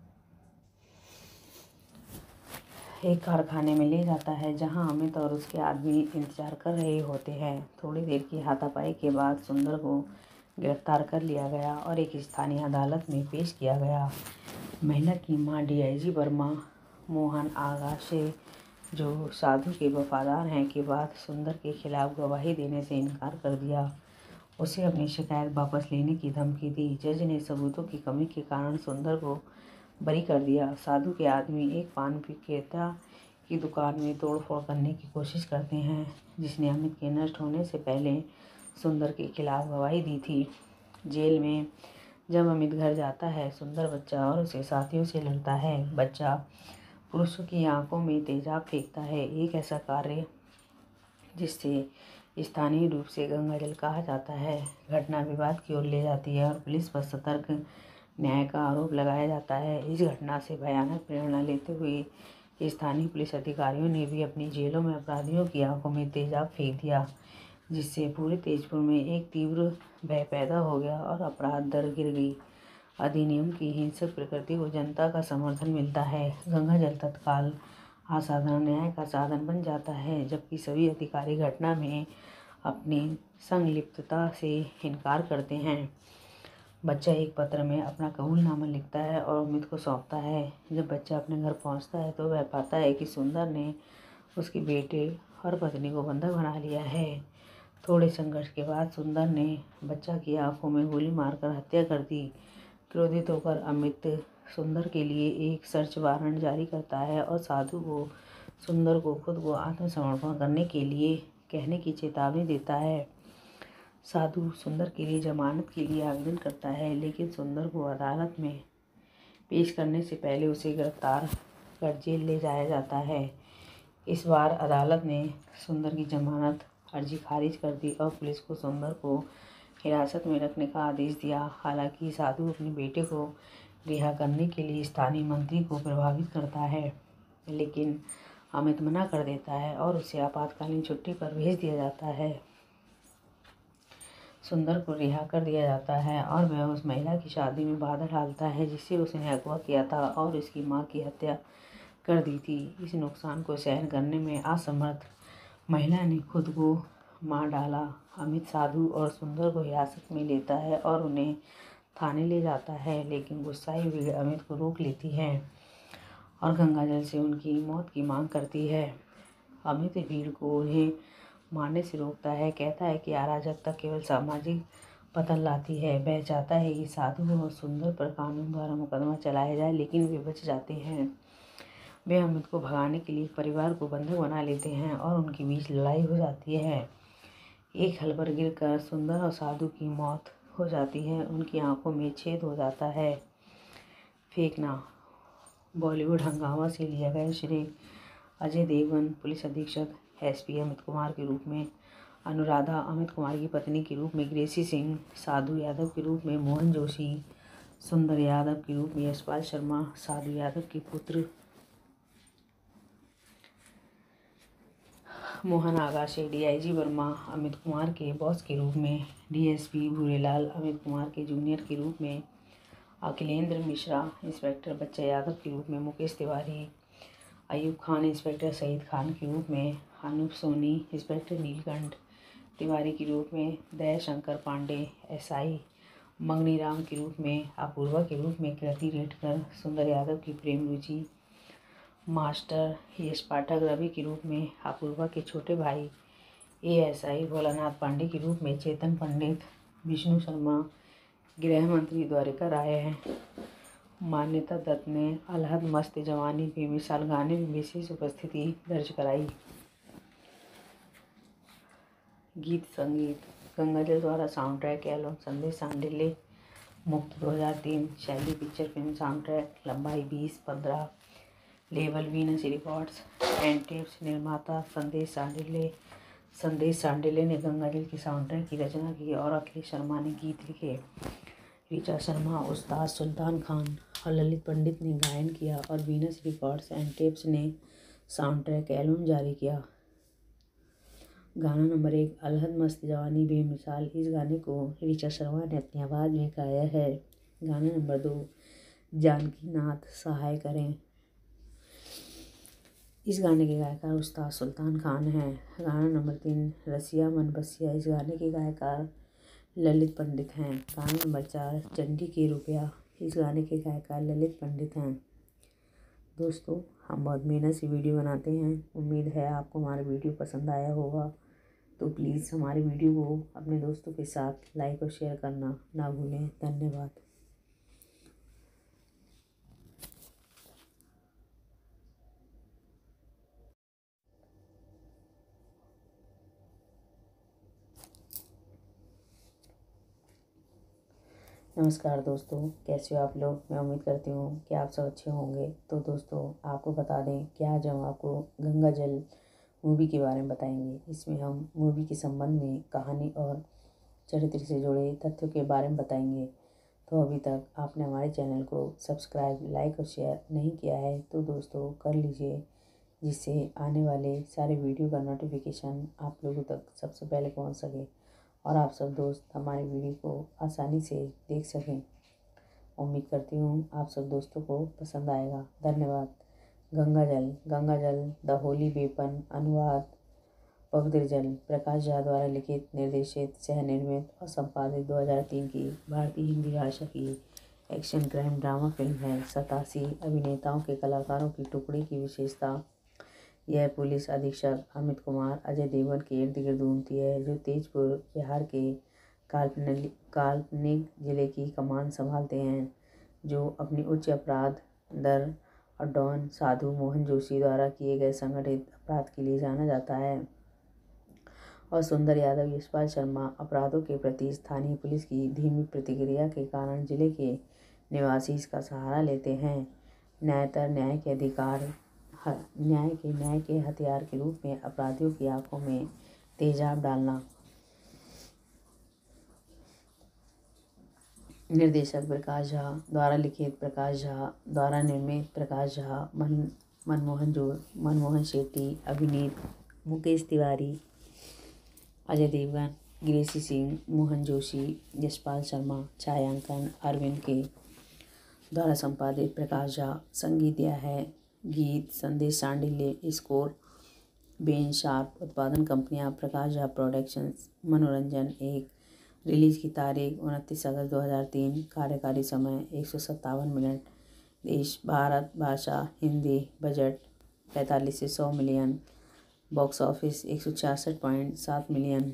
एक कारखाने में ले जाता है, जहां अमित और उसके आदमी इंतजार कर रहे होते हैं। थोड़ी देर की हाथापाई के बाद सुंदर को गिरफ्तार कर लिया गया और एक स्थानीय अदालत में पेश किया गया। महिला की मां डीआईजी वर्मा मोहन आगाशे, जो साधु के वफादार हैं, के बाद सुंदर के खिलाफ गवाही देने से इनकार कर दिया। उसे अपनी शिकायत वापस लेने की धमकी दी। जज ने सबूतों की कमी के कारण सुंदर को बरी कर दिया। साधु के आदमी एक पान विक्रेता की दुकान में तोड़फोड़ करने की कोशिश करते हैं, जिसने अमित के नष्ट होने से पहले सुंदर के खिलाफ गवाही दी थी। जेल में जब अमित घर जाता है, सुंदर बच्चा और उसे साथियों से लड़ता है। बच्चा पुरुषों की आंखों में तेजाब फेंकता है, एक ऐसा कार्य जिससे स्थानीय रूप से गंगाजल कहा जाता है। घटना विवाद की ओर ले जाती है और पुलिस पर सतर्क न्याय का आरोप लगाया जाता है। इस घटना से भयानक प्रेरणा लेते हुए स्थानीय पुलिस अधिकारियों ने भी अपनी जेलों में अपराधियों की आंखों में तेजाब फेंक दिया, जिससे पूरे तेजपुर में एक तीव्र भय पैदा हो गया और अपराध दर गिर गई। अधिनियम की हिंसक प्रकृति को जनता का समर्थन मिलता है। गंगाजल तत्काल असाधारण न्याय का साधन बन जाता है, जबकि सभी अधिकारी घटना में अपनी संलिप्तता से इनकार करते हैं। बच्चा एक पत्र में अपना कबूलनामा लिखता है और अमित को सौंपता है। जब बच्चा अपने घर पहुंचता है तो वह पाता है कि सुंदर ने उसके बेटे और पत्नी को बंधक बना लिया है। थोड़े संघर्ष के बाद सुंदर ने बच्चा की आंखों में गोली मारकर हत्या कर दी। क्रोधित होकर अमित सुंदर के लिए एक सर्च वारंट जारी करता है और साधु को सुंदर को खुद को आत्मसमर्पण करने के लिए कहने की चेतावनी देता है। साधु सुंदर के लिए जमानत के लिए आवेदन करता है, लेकिन सुंदर को अदालत में पेश करने से पहले उसे गिरफ्तार कर जेल ले जाया जाता है। इस बार अदालत ने सुंदर की जमानत अर्जी खारिज कर दी और पुलिस को सुंदर को हिरासत में रखने का आदेश दिया। हालांकि साधु अपने बेटे को रिहा करने के लिए स्थानीय मंत्री को प्रभावित करता है, लेकिन अमित मना कर देता है और उसे आपातकालीन छुट्टी पर भेज दिया जाता है। सुंदर को रिहा कर दिया जाता है और वह उस महिला की शादी में बाधा डालता है जिससे उसने अगवा किया था और उसकी मां की हत्या कर दी थी। इस नुकसान को सहन करने में असमर्थ महिला ने खुद को मार डाला। अमित साधु और सुंदर को हिरासत में लेता है और उन्हें थाने ले जाता है, लेकिन गुस्साई भीड़ अमित को रोक लेती है और गंगाजल से उनकी मौत की मांग करती है। अमित भीड़ को उन्हें मारने से रोकता है, कहता है कि अराजकता केवल सामाजिक पतन लाती है। वह चाहता है कि साधु और सुंदर पर कानून द्वारा मुकदमा चलाया जाए, लेकिन वे बच जाते हैं। वे अमित को भगाने के लिए परिवार को बंधक बना लेते हैं और उनके बीच लड़ाई हो जाती है। एक हल पर गिरकर सुंदर और साधु की मौत हो जाती है। उनकी आंखों में छेद हो जाता है। फेंकना। बॉलीवुड हंगामा से लिया गया श्रेय अजय देवगन पुलिस अधीक्षक एसपी अमित कुमार के रूप में, अनुराधा अमित कुमार की पत्नी के रूप में ग्रेसी सिंह, साधु यादव के रूप में मोहन जोशी, सुंदर यादव के रूप में यशपाल शर्मा, साधु यादव के पुत्र मोहन आगाशे, डीआईजी वर्मा अमित कुमार के बॉस के रूप में, डीएसपी भूरेलाल अमित कुमार के जूनियर के रूप में, अखिलेंद्र मिश्रा इंस्पेक्टर बच्चा यादव के रूप में, मुकेश तिवारी अयूब खान इंस्पेक्टर सईद खान के रूप में, अनूप सोनी इंस्पेक्टर नीलकंठ तिवारी के रूप में, दयाशंकर पांडे एसआई मंगनीराम के रूप में, अपूर्वा के रूप में कृति रेडकर, सुंदर यादव की प्रेम रुचि, मास्टर यश पाठक रवि के रूप में, अपूर्वा के छोटे भाई एएसआई भोलानाथ पांडे के रूप में, चेतन पंडित, विष्णु शर्मा, गृह मंत्री द्वारिका राय हैं। मान्यता दत्त ने अलहद मस्त जवानी बेमिसाल गाने में विशेष उपस्थिति दर्ज कराई। गीत संगीत गंगाजल द्वारा साउंड ट्रैक एल्बम संदेश सांडिल्य मुक्त 2003, शैली पिक्चर फिल्म साउंड ट्रैक, लंबाई 20-15, label Venus records and tapes, निर्माता संदेश सांडिल्य। संदेश सांडिल्य ने गंगाजल की साउंड ट्रैक की रचना की और अखिलेश शर्मा ने गीत लिखे। ऋचा शर्मा, उस्ताद सुल्तान खान और ललित पंडित ने गायन किया और वीनस रिकॉर्ड्स एंड टेप्स ने साउंड ट्रैक एल्बम जारी किया। गाना नंबर 1, अलहद मस्त जवानी बेमिसाल। इस गाने को ऋचा शर्मा ने अपनी आवाज़ में गाया है। गाना नंबर 2, जानकी नाथ सहाय करें। इस गाने के गायकार उस्ताद सुल्तान खान हैं। गाना नंबर 3, रसिया मन बसिया। इस गाने के गायकार ललित पंडित हैं। गाना नंबर 4, चंडी के रुपया। इस गाने के गायकार ललित पंडित हैं। दोस्तों, हम बहुत मेहनत से वीडियो बनाते हैं। उम्मीद है आपको हमारा वीडियो पसंद आया होगा। तो प्लीज़ हमारे वीडियो को अपने दोस्तों के साथ लाइक और शेयर करना ना भूलें। धन्यवाद। नमस्कार दोस्तों, कैसे हो आप लोग। मैं उम्मीद करती हूँ कि आप सब अच्छे होंगे। तो दोस्तों, आपको बता दें कि आज हम आपको गंगाजल मूवी के बारे में बताएंगे। इसमें हम मूवी के संबंध में कहानी और चरित्र से जुड़े तथ्यों के बारे में बताएंगे। तो अभी तक आपने हमारे चैनल को सब्सक्राइब, लाइक और शेयर नहीं किया है तो दोस्तों कर लीजिए, जिससे आने वाले सारे वीडियो का नोटिफिकेशन आप लोगों तक सबसे पहले पहुँच सके और आप सब दोस्त हमारे वीडियो को आसानी से देख सकें। उम्मीद करती हूँ आप सब दोस्तों को पसंद आएगा। धन्यवाद। गंगाजल द होली वेपन। अनुवाद पवित्र जल प्रकाश झा द्वारा लिखित, निर्देशित, सह निर्मित और संपादित 2003 की भारतीय हिंदी भाषा की एक्शन क्राइम ड्रामा फिल्म है। 87 अभिनेताओं के कलाकारों की टुकड़ी की विशेषता। यह पुलिस अधीक्षक अमित कुमार अजय देवगन के इर्द गिर्द घूमती है, जो तेजपुर बिहार के काल्पनिक जिले की कमान संभालते हैं, जो अपनी उच्च अपराध दर और डॉन साधु मोहन जोशी द्वारा किए गए संगठित अपराध के लिए जाना जाता है। और सुंदर यादव यशपाल शर्मा अपराधों के प्रति स्थानीय पुलिस की धीमी प्रतिक्रिया के कारण जिले के निवासी इसका सहारा लेते हैं। न्यायतर न्याय के हथियार के रूप में अपराधियों की आंखों में तेजाब डालना। निर्देशक प्रकाश झा द्वारा लिखित, प्रकाश झा द्वारा निर्मित, प्रकाश झा, मनमोहन शेट्टी, अभिनीत, मुकेश तिवारी, अजय देवगन, ग्रेसी सिंह, मोहन जोशी, यशपाल शर्मा। छायांकन अरविंद के द्वारा संपादित, प्रकाश झा। संगीत दिया है गीत संदेश सांडिल्य, स्कोर बेन शार्प। उत्पादन कंपनियां प्रकाश झा प्रोडक्शंस, मनोरंजन 1। रिलीज की तारीख 29 अगस्त 2003। कार्यकारी समय 157 मिनट। देश भारत, भाषा हिंदी। बजट 45 से 100 मिलियन। Box office 166.7 million.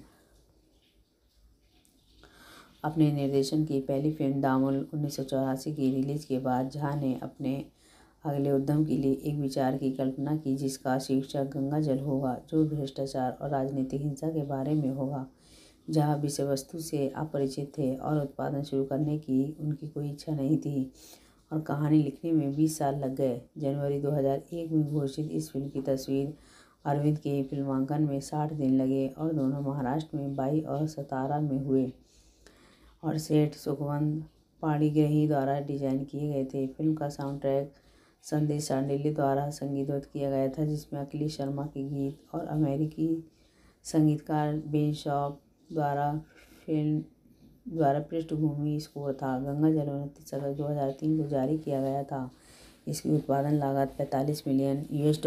अपने निर्देशन की पहली फिल्म दामुल 1984 की रिलीज के बाद झा ने अपने अगले उद्यम के लिए एक विचार की कल्पना की, जिसका शीर्षक गंगा जल होगा, जो भ्रष्टाचार और राजनीतिक हिंसा के बारे में होगा। जहाँ विषय वस्तु से अपरिचित थे और उत्पादन शुरू करने की उनकी कोई इच्छा नहीं थी और कहानी लिखने में 20 साल लग गए। जनवरी 2001 में घोषित इस फिल्म की तस्वीर अरविंद के फिल्मांकन में 60 दिन लगे और दोनों महाराष्ट्र में 22 और सतारा में हुए और सेठ सुखवंत पाणिग्राही द्वारा डिजाइन किए गए थे। फिल्म का साउंड ट्रैक संदेश सांडिल्य द्वारा संगीतबद्ध किया गया था, जिसमें अखिलेश शर्मा के गीत और अमेरिकी संगीतकार बेन शार्प द्वारा पृष्ठभूमि स्कोर था। गंगा जल 29 अगस्त 2003 को जारी किया गया था। इसकी उत्पादन लागत $45 मिलियन,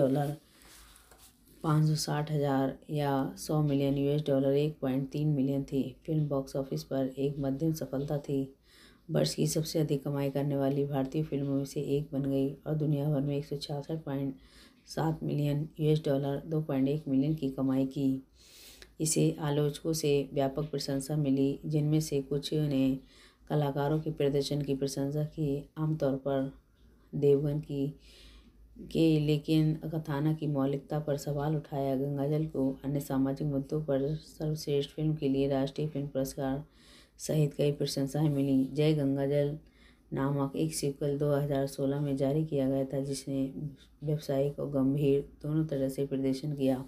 $560,000 या $100 मिलियन, $1.3 मिलियन थी। फिल्म बॉक्स ऑफिस पर एक मध्यम सफलता थी। वर्ष की सबसे अधिक कमाई करने वाली भारतीय फिल्मों में से एक बन गई और दुनिया भर में 166.7 मिलियन, $2.1 मिलियन की कमाई की। इसे आलोचकों से व्यापक प्रशंसा मिली, जिनमें से कुछ ने कलाकारों के प्रदर्शन की प्रशंसा की, आमतौर पर देवगन लेकिन कथानक की मौलिकता पर सवाल उठाया। गंगाजल को अन्य सामाजिक मुद्दों पर सर्वश्रेष्ठ फिल्म के लिए राष्ट्रीय फिल्म पुरस्कार सहित कई प्रशंसाएं मिली। जय गंगाजल नामक एक सीक्वल 2016 में जारी किया गया था, जिसने व्यावसायिक और गंभीर दोनों तरह से प्रदर्शन किया।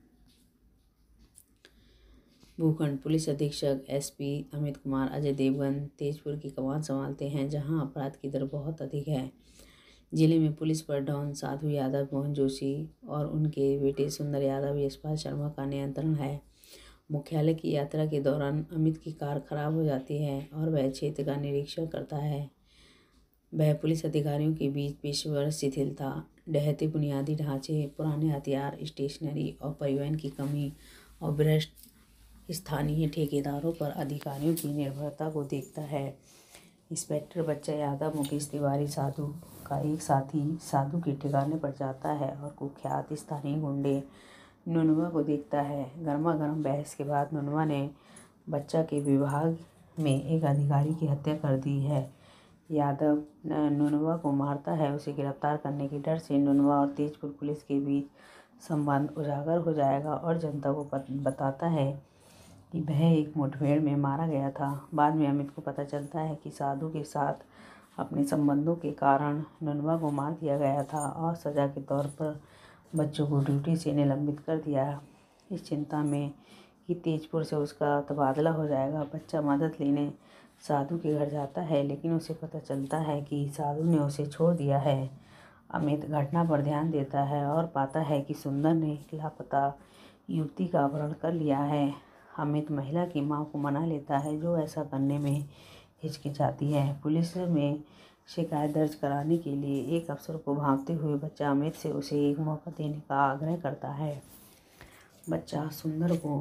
भूखंड पुलिस अधीक्षक एसपी अमित कुमार अजय देवगन तेजपुर की कमान संभालते हैं, जहां अपराध की दर बहुत अधिक है। जिले में पुलिस पर डॉन साधु यादव मोहन जोशी और उनके बेटे सुंदर यादव यशपाल शर्मा का नियंत्रण है। मुख्यालय की यात्रा के दौरान अमित की कार खराब हो जाती है और वह क्षेत्र का निरीक्षण करता है। वह पुलिस अधिकारियों के बीच पेशेवर शिथिलता, ढहते बुनियादी ढांचे, पुराने हथियार, स्टेशनरी और परिवहन की कमी और भ्रष्ट स्थानीय ठेकेदारों पर अधिकारियों की निर्भरता को देखता है। इंस्पेक्टर बच्चा यादव मुकेश तिवारी साधु का एक साथी साधु के ठिकाने पर जाता है और कुख्यात स्थानीय गुंडे नुनवा को देखता है। गर्मा गर्म बहस के बाद नुनवा ने बच्चा के विभाग में एक अधिकारी की हत्या कर दी है। यादव नुनवा को मारता है। उसे गिरफ्तार करने के डर से नुनवा और तेजपुर पुलिस के बीच संबंध उजागर हो जाएगा और जनता को बताता है कि वह एक मुठभेड़ में मारा गया था। बाद में अमित को पता चलता है कि साधु के साथ अपने संबंधों के कारण नुनवा को मार दिया गया था और सजा के तौर पर बच्चों को ड्यूटी से निलंबित कर दिया। इस चिंता में कि तेजपुर से उसका तबादला हो जाएगा, बच्चा मदद लेने साधु के घर जाता है, लेकिन उसे पता चलता है कि साधु ने उसे छोड़ दिया है। अमित घटना पर ध्यान देता है और पाता है कि सुंदर ने एक लापता युवती का अपहरण कर लिया है। अमित महिला की मां को मना लेता है, जो ऐसा करने में हिचकिचाती है। पुलिस में शिकायत दर्ज कराने के लिए एक अफसर को भांपते हुए बच्चा अमित से उसे एक मौका देने का आग्रह करता है। बच्चा सुंदर को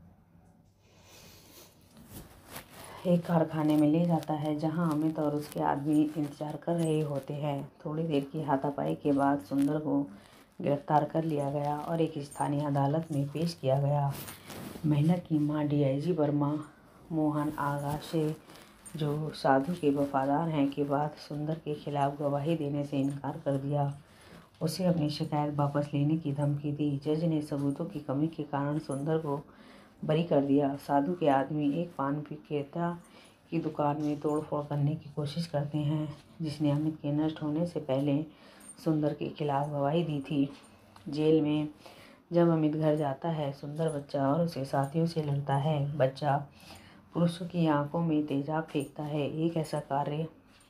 एक कारखाने में ले जाता है जहां अमित और उसके आदमी इंतजार कर रहे होते हैं। थोड़ी देर की हाथापाई के बाद सुंदर को गिरफ्तार कर लिया गया और एक स्थानीय अदालत में पेश किया गया। महिला की मां डीआईजी वर्मा मोहन आगाशे, जो साधु के वफादार हैं, के बाद सुंदर के खिलाफ गवाही देने से इनकार कर दिया। उसे अपनी शिकायत वापस लेने की धमकी दी। जज ने सबूतों की कमी के कारण सुंदर को बरी कर दिया। साधु के आदमी एक पान विक्रेता की दुकान में तोड़फोड़ करने की कोशिश करते हैं, जिसने अमित के नष्ट होने से पहले सुंदर के खिलाफ गवाही दी थी। जेल में जब अमित घर जाता है, सुंदर बच्चा और उसके साथियों से लड़ता है। बच्चा पुरुषों की आंखों में तेजाब फेंकता है, एक ऐसा कार्य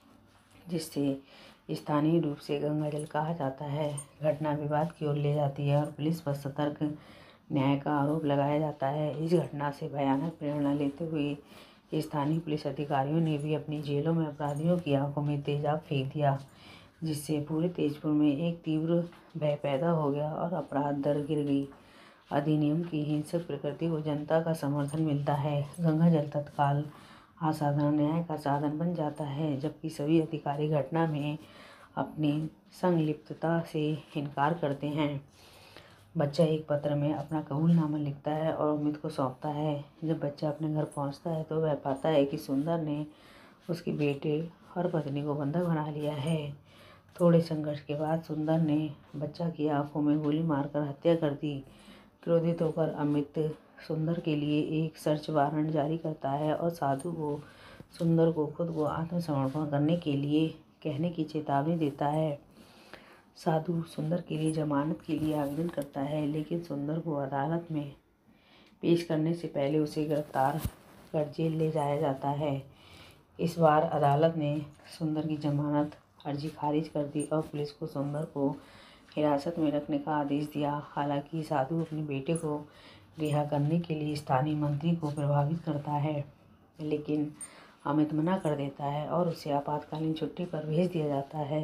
जिससे स्थानीय रूप से गंगाजल कहा जाता है। घटना विवाद की ओर ले जाती है और पुलिस पर सतर्क न्याय का आरोप लगाया जाता है। इस घटना से भयानक प्रेरणा लेते हुए स्थानीय पुलिस अधिकारियों ने भी अपनी जेलों में अपराधियों की आंखों में तेजाब फेंक दिया, जिससे पूरे तेजपुर में एक तीव्र भय पैदा हो गया और अपराध दर गिर गई। अधिनियम की हिंसक प्रकृति को जनता का समर्थन मिलता है। गंगाजल तत्काल असाधारण न्याय का साधन बन जाता है, जबकि सभी अधिकारी घटना में अपनी संलिप्तता से इनकार करते हैं। बच्चा एक पत्र में अपना कबूलनामा लिखता है और अमित को सौंपता है। जब बच्चा अपने घर पहुंचता है तो वह पाता है कि सुंदर ने उसके बेटे और पत्नी को बंधक बना लिया है। थोड़े संघर्ष के बाद सुंदर ने बच्चा की आंखों में गोली मारकर हत्या कर दी। क्रोधित होकर अमित सुंदर के लिए एक सर्च वारंट जारी करता है और साधु को सुंदर को खुद को आत्मसमर्पण करने के लिए कहने की चेतावनी देता है। साधु सुंदर के लिए जमानत के लिए आवेदन करता है, लेकिन सुंदर को अदालत में पेश करने से पहले उसे गिरफ्तार कर जेल ले जाया जाता है। इस बार अदालत ने सुंदर की जमानत अर्जी खारिज कर दी और पुलिस को सुंदर को हिरासत में रखने का आदेश दिया। हालांकि साधु अपने बेटे को रिहा करने के लिए स्थानीय मंत्री को प्रभावित करता है, लेकिन अमित मना कर देता है और उसे आपातकालीन छुट्टी पर भेज दिया जाता है।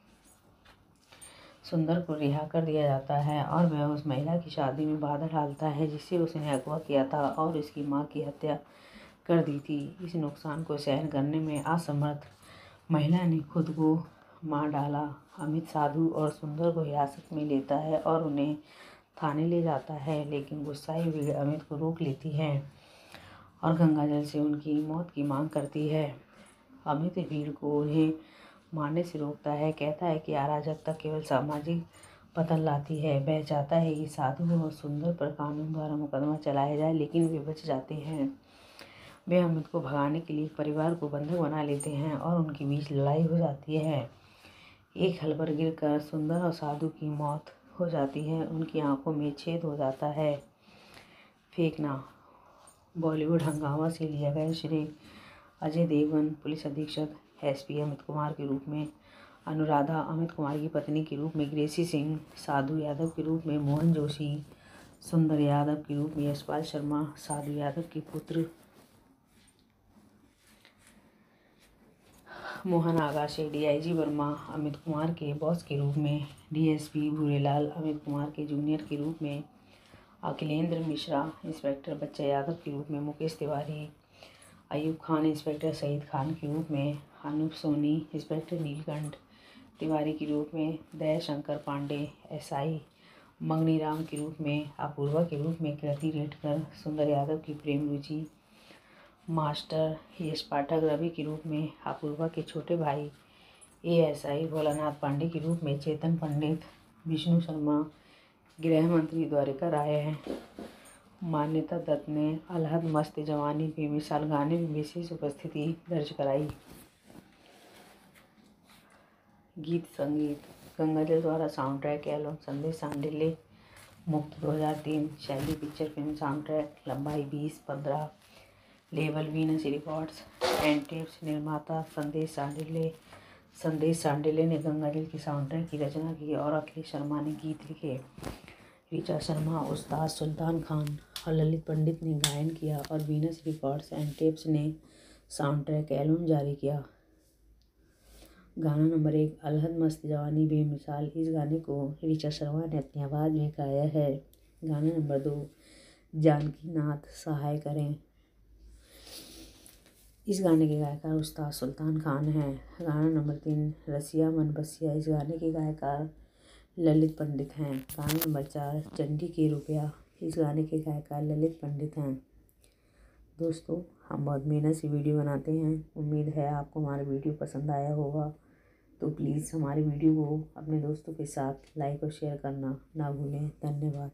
सुंदर को रिहा कर दिया जाता है और वह उस महिला की शादी में बाधा डालता है जिससे उसने अगवा किया था और उसकी मां की हत्या कर दी थी। इस नुकसान को सहन करने में असमर्थ महिला ने खुद को मार डाला। अमित साधु और सुंदर को हिरासत में लेता है और उन्हें थाने ले जाता है, लेकिन गुस्साई भीड़ अमित को रोक लेती है और गंगाजल से उनकी मौत की मांग करती है। अमित भीड़ को उन्हें मारने से रोकता है, कहता है कि अराजकता केवल सामाजिक पतन लाती है। वह चाहता है कि साधु और सुंदर पर कानून द्वारा मुकदमा चलाया जाए, लेकिन वे बच जाते हैं। वे अमित को भगाने के लिए परिवार को बंधक बना लेते हैं और उनके बीच लड़ाई हो जाती है। एक हल पर गिरकर सुंदर और साधु की मौत हो जाती है, उनकी आंखों में छेद हो जाता है। फेंकना। बॉलीवुड हंगामा से लिया गया श्रेय अजय देवगन पुलिस अधीक्षक एसपी अमित कुमार के रूप में, अनुराधा अमित कुमार की पत्नी के रूप में ग्रेसी सिंह, साधु यादव के रूप में मोहन जोशी, सुंदर यादव के रूप में यशपाल शर्मा, साधु यादव के पुत्र मोहन आगाशे, डीआईजी वर्मा अमित कुमार के बॉस के रूप में, डीएसपी भूरेलाल अमित कुमार के जूनियर के रूप में, अखिलेंद्र मिश्रा इंस्पेक्टर बच्चा यादव के रूप में, मुकेश तिवारी अयूब खान इंस्पेक्टर सईद खान के रूप में, अनूप सोनी इंस्पेक्टर नीलकंठ तिवारी के रूप में, दयाशंकर पांडे एसआई मंगनीराम के रूप में, अपूर्वा के रूप में कृति रेडकर, सुंदर यादव की प्रेम रुचि, मास्टर यश पाठक रवि के रूप में, अपूर्वा के छोटे भाई एएसआई भोलानाथ पांडे के रूप में, चेतन पंडित, विष्णु शर्मा, गृह मंत्री द्वारिका राय हैं। मान्यता दत्त ने अलहद मस्त जवानी बेमिसाल गाने में विशेष उपस्थिति दर्ज कराई। गीत संगीत गंगाजल द्वारा साउंड ट्रैक एल्बम संदेश सांडिल्य मुक्त 2003, शैली पिक्चर फिल्म साउंड ट्रैक, लंबाई 20-15, label Venus records and tapes, निर्माता संदेश सांडिल्य। संदेश सांडिल्य ने गंगाजल की साउंड ट्रैक की रचना की और अखिलेश शर्मा ने गीत लिखे। ऋचा शर्मा, उस्ताद सुल्तान खान और ललित पंडित ने गायन किया और वीनस रिकॉर्ड्स एंड टेप्स ने साउंड ट्रैक एल्बम जारी किया। गाना नंबर 1, अलहद मस्त जवानी बेमिसाल। इस गाने को ऋचा शर्मा ने अपनी आवाज़ में गाया है। गाना नंबर 2 जानकी नाथ सहाय करें। इस गाने के गायकार उस्ताद सुल्तान खान हैं। गाना नंबर 3 रसिया मन बसिया। इस गाने के गायकार ललित पंडित हैं। गाना नंबर 4 चंडी के रुपया। इस गाने के गायकार ललित पंडित हैं। दोस्तों, हम बहुत मेहनत से वीडियो बनाते हैं। उम्मीद है आपको हमारा वीडियो पसंद आया होगा। तो प्लीज़ हमारे वीडियो को अपने दोस्तों के साथ लाइक और शेयर करना ना भूलें। धन्यवाद।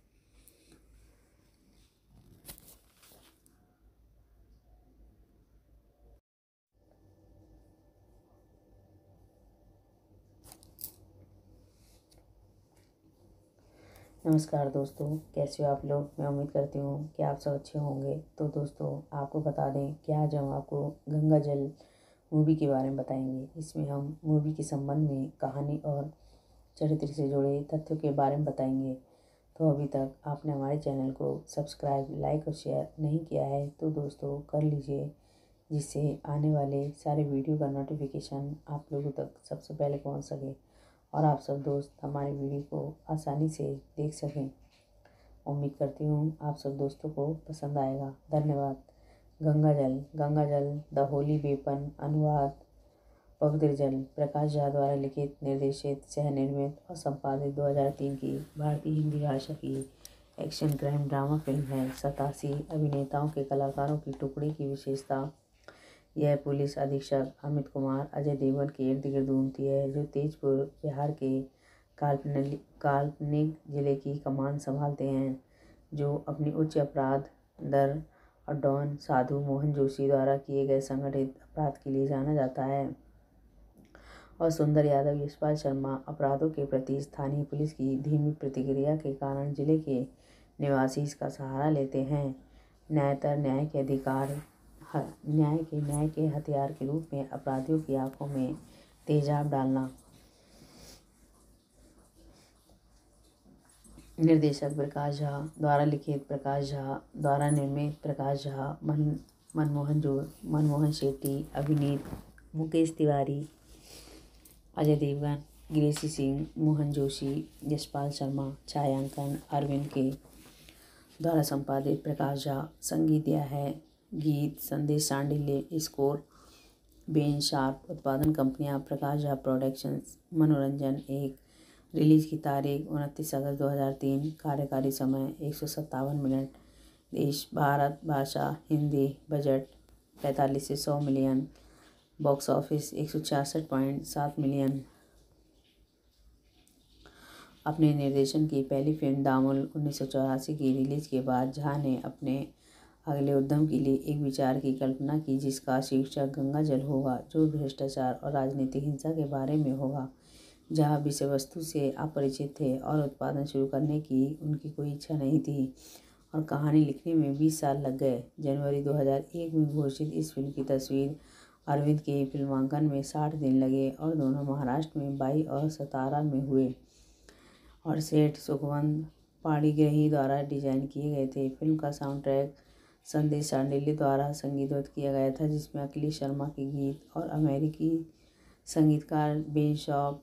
नमस्कार दोस्तों, कैसे हो आप लोग। मैं उम्मीद करती हूँ कि आप सब अच्छे होंगे। तो दोस्तों, आपको बता दें कि आज हम आपको गंगा जल मूवी के बारे में बताएंगे। इसमें हम मूवी के संबंध में कहानी और चरित्र से जुड़े तथ्यों के बारे में बताएंगे। तो अभी तक आपने हमारे चैनल को सब्सक्राइब, लाइक और शेयर नहीं किया है तो दोस्तों कर लीजिए, जिससे आने वाले सारे वीडियो का नोटिफिकेशन आप लोगों तक सबसे पहले पहुँच सके और आप सब दोस्त हमारे वीडियो को आसानी से देख सकें। उम्मीद करती हूँ आप सब दोस्तों को पसंद आएगा। धन्यवाद। गंगा जल द होली वेपन। अनुवाद पवित्र जल। प्रकाश झा द्वारा लिखित, निर्देशित, सह निर्मित और संपादित 2003 की भारतीय हिंदी भाषा की एक्शन क्राइम ड्रामा फिल्म है। 87 अभिनेताओं के कलाकारों की टुकड़ी की विशेषता यह पुलिस अधीक्षक अमित कुमार अजय देवगन के इर्द गिर्द घूमती है, जो तेजपुर बिहार के काल्पनिक जिले की कमान संभालते हैं, जो अपनी उच्च अपराध दर और डॉन साधु मोहन जोशी द्वारा किए गए संगठित अपराध के लिए जाना जाता है। और सुंदर यादव यशपाल शर्मा अपराधों के प्रति स्थानीय पुलिस की धीमी प्रतिक्रिया के कारण जिले के निवासी इसका सहारा लेते हैं। न्यायतर न्याय के हथियार के रूप में अपराधियों की आंखों में तेजाब डालना। निर्देशक प्रकाश झा द्वारा लिखित, प्रकाश झा द्वारा निर्मित, प्रकाश झा, मनमोहन शेट्टी, अभिनीत मुकेश तिवारी, अजय देवगन, ग्रेसी सिंह, मोहन जोशी, यशपाल शर्मा। छायांकन अरविंद के द्वारा संपादित। प्रकाश झा। संगीत दिया है गीत संदेश सांडिल्य। Score Ben sharp. उत्पादन कंपनियां प्रकाश झा प्रोडक्शंस। मनोरंजन 1। रिलीज की तारीख 29 अगस्त 2003। कार्यकारी समय 157 मिनट। देश भारत। भाषा हिंदी। बजट 45 से 100 मिलियन। Box office 166.7 million. अपने निर्देशन की पहली फिल्म दामुल 1984 की रिलीज के बाद झा ने अपने अगले उद्यम के लिए एक विचार की कल्पना की, जिसका शीर्षक गंगा जल होगा, जो भ्रष्टाचार और राजनीतिक हिंसा के बारे में होगा। जहाँ विषय वस्तु से अपरिचित थे और उत्पादन शुरू करने की उनकी कोई इच्छा नहीं थी और कहानी लिखने में 20 साल लग गए। जनवरी 2001 में घोषित इस फिल्म की तस्वीर अरविंद के फिल्मांकन में 60 दिन लगे और दोनों महाराष्ट्र में 22 और सतारा में हुए और सेठ सुखवंत पाणिग्राही द्वारा डिजाइन किए गए थे। फिल्म का साउंड ट्रैक संदेश सांडिल्य द्वारा संगीतबद्ध किया गया था, जिसमें अखिलेश शर्मा के गीत और अमेरिकी संगीतकार बेन शॉप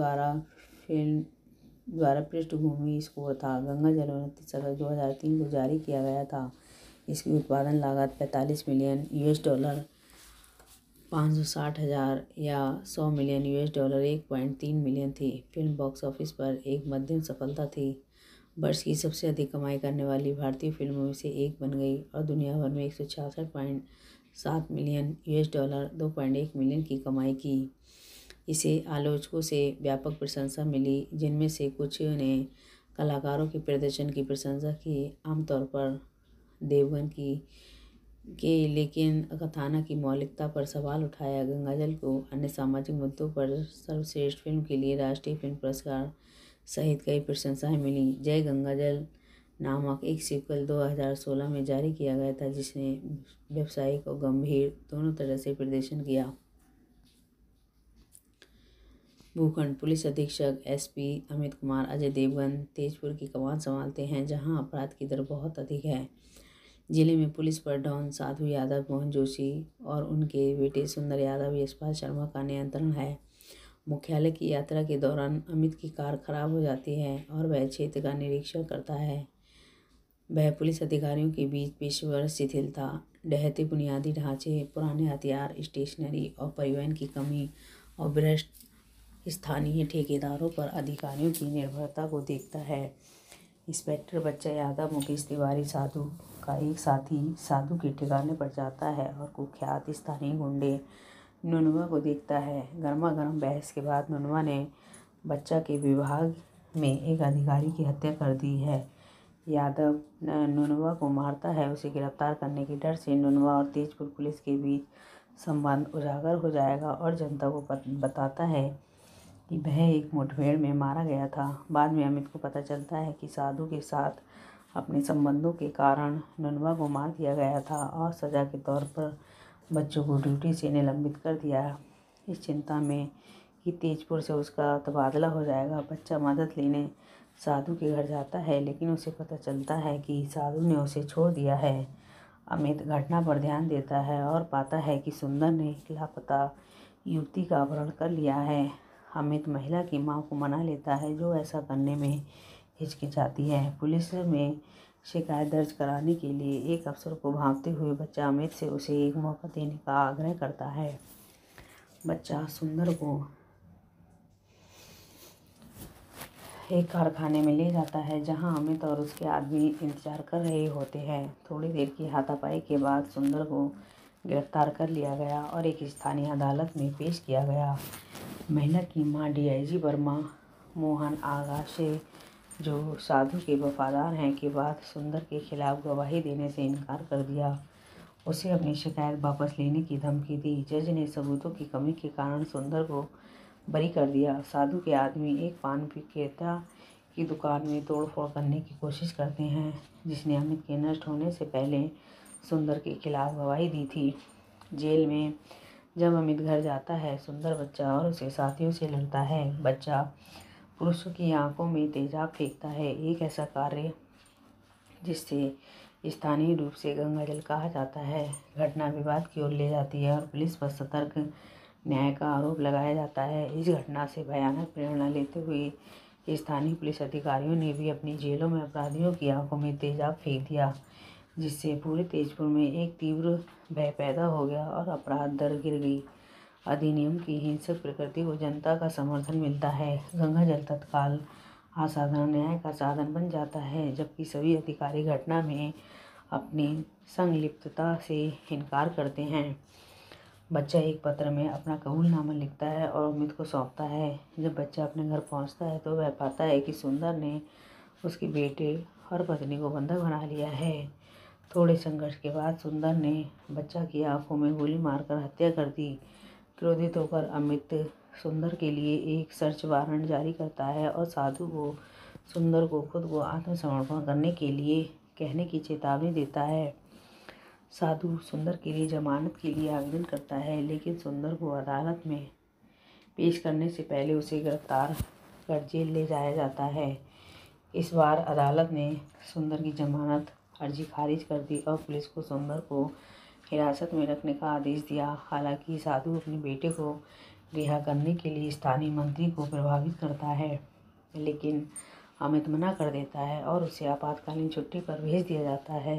द्वारा पृष्ठभूमि स्कोर था। गंगा जल 29 अगस्त 2003 को जारी किया गया था। इसकी उत्पादन लागत $45 मिलियन, $560,000 या $100 मिलियन, $1.3 मिलियन थी। फिल्म बॉक्स ऑफिस पर एक मध्यम सफलता थी। वर्ष की सबसे अधिक कमाई करने वाली भारतीय फिल्मों में से एक बन गई और दुनिया भर में 166.7 मिलियन, $2.1 मिलियन की कमाई की। इसे आलोचकों से व्यापक प्रशंसा मिली, जिनमें से कुछ ने कलाकारों के प्रदर्शन की प्रशंसा की, आमतौर पर देवगन लेकिन कथानक की मौलिकता पर सवाल उठाया। गंगाजल को अन्य सामाजिक मुद्दों पर सर्वश्रेष्ठ फिल्म के लिए राष्ट्रीय फिल्म पुरस्कार सहित कई प्रशंसाएं मिली। जय गंगाजल नामक एक सीक्वल 2016 में जारी किया गया था, जिसने व्यावसायिक और गंभीर दोनों तरह से प्रदर्शन किया। भूखंड। पुलिस अधीक्षक एसपी अमित कुमार अजय देवगन तेजपुर की कमान संभालते हैं, जहां अपराध की दर बहुत अधिक है। जिले में पुलिस पर डॉन साधु यादव मोहन जोशी और उनके बेटे सुंदर यादव यशपाल शर्मा का नियंत्रण है। मुख्यालय की यात्रा के दौरान अमित की कार खराब हो जाती है और वह क्षेत्र का निरीक्षण करता है। वह पुलिस अधिकारियों के बीच पेशेवर शिथिलता, ढहते बुनियादी ढांचे, पुराने हथियार, स्टेशनरी और परिवहन की कमी और भ्रष्ट स्थानीय ठेकेदारों पर अधिकारियों की निर्भरता को देखता है। इंस्पेक्टर बच्चा यादव मुकेश तिवारी साधु का एक साथी साधु के ठिकाने पर जाता है और कुख्यात स्थानीय गुंडे नुनवा को देखता है। गर्मा गर्म बहस के बाद नुनवा ने बच्चा के विभाग में एक अधिकारी की हत्या कर दी है। यादव नुनवा को मारता है। उसे गिरफ्तार करने के डर से नुनवा और तेजपुर पुलिस के बीच संबंध उजागर हो जाएगा और जनता को बताता है कि वह एक मुठभेड़ में मारा गया था। बाद में अमित को पता चलता है कि साधु के साथ अपने संबंधों के कारण नुनवा को मार दिया गया था और सजा के तौर पर बच्चों को ड्यूटी से निलंबित कर दिया। इस चिंता में कि तेजपुर से उसका तबादला हो जाएगा, बच्चा मदद लेने साधु के घर जाता है, लेकिन उसे पता चलता है कि साधु ने उसे छोड़ दिया है। अमित घटना पर ध्यान देता है और पाता है कि सुंदर ने एक लापता युवती का अपहरण कर लिया है। अमित महिला की मां को मना लेता है, जो ऐसा करने में हिचकिचाती है। पुलिस में शिकायत दर्ज कराने के लिए एक अफसर को भांपते हुए बच्चा अमित से उसे एक मौका देने का आग्रह करता है। बच्चा सुंदर को एक कारखाने में ले जाता है, जहां अमित और उसके आदमी इंतजार कर रहे होते हैं। थोड़ी देर की हाथापाई के बाद सुंदर को गिरफ्तार कर लिया गया और एक स्थानीय अदालत में पेश किया गया। महिला की मां डीआईजी वर्मा मोहन आगाशे, जो साधु के वफादार हैं, के बाद सुंदर के खिलाफ गवाही देने से इनकार कर दिया। उसे अपनी शिकायत वापस लेने की धमकी दी। जज ने सबूतों की कमी के कारण सुंदर को बरी कर दिया। साधु के आदमी एक पान विक्रेता की दुकान में तोड़फोड़ करने की कोशिश करते हैं, जिसने अमित के नष्ट होने से पहले सुंदर के खिलाफ गवाही दी थी। जेल में जब अमित घर जाता है, सुंदर बच्चा और उसे साथियों से लड़ता है। बच्चा पुरुषों की आंखों में तेजाब फेंकता है, एक ऐसा कार्य जिससे स्थानीय रूप से गंगाजल कहा जाता है। घटना विवाद की ओर ले जाती है और पुलिस पर सतर्क न्याय का आरोप लगाया जाता है। इस घटना से भयानक प्रेरणा लेते हुए स्थानीय पुलिस अधिकारियों ने भी अपनी जेलों में अपराधियों की आंखों में तेजाब फेंक दिया, जिससे पूरे तेजपुर में एक तीव्र भय पैदा हो गया और अपराध दर गिर गई। अधिनियम की हिंसक प्रकृति को जनता का समर्थन मिलता है। गंगाजल तत्काल असाधारण न्याय का साधन बन जाता है, जबकि सभी अधिकारी घटना में अपनी संलिप्तता से इनकार करते हैं। बच्चा एक पत्र में अपना कबूलनामा लिखता है और अमित को सौंपता है। जब बच्चा अपने घर पहुंचता है तो वह पाता है कि सुंदर ने उसके बेटे और पत्नी को बंधक बना लिया है। थोड़े संघर्ष के बाद सुंदर ने बच्चा की आंखों में गोली मारकर हत्या कर दी। क्रोधित होकर अमित सुंदर के लिए एक सर्च वारंट जारी करता है और साधु को सुंदर को खुद को आत्मसमर्पण करने के लिए कहने की चेतावनी देता है। साधु सुंदर के लिए जमानत के लिए आवेदन करता है, लेकिन सुंदर को अदालत में पेश करने से पहले उसे गिरफ्तार कर जेल ले जाया जाता है। इस बार अदालत ने सुंदर की जमानत अर्जी खारिज कर दी और पुलिस को सुंदर को हिरासत में रखने का आदेश दिया। हालांकि साधु अपने बेटे को रिहा करने के लिए स्थानीय मंत्री को प्रभावित करता है, लेकिन अमित मना कर देता है और उसे आपातकालीन छुट्टी पर भेज दिया जाता है।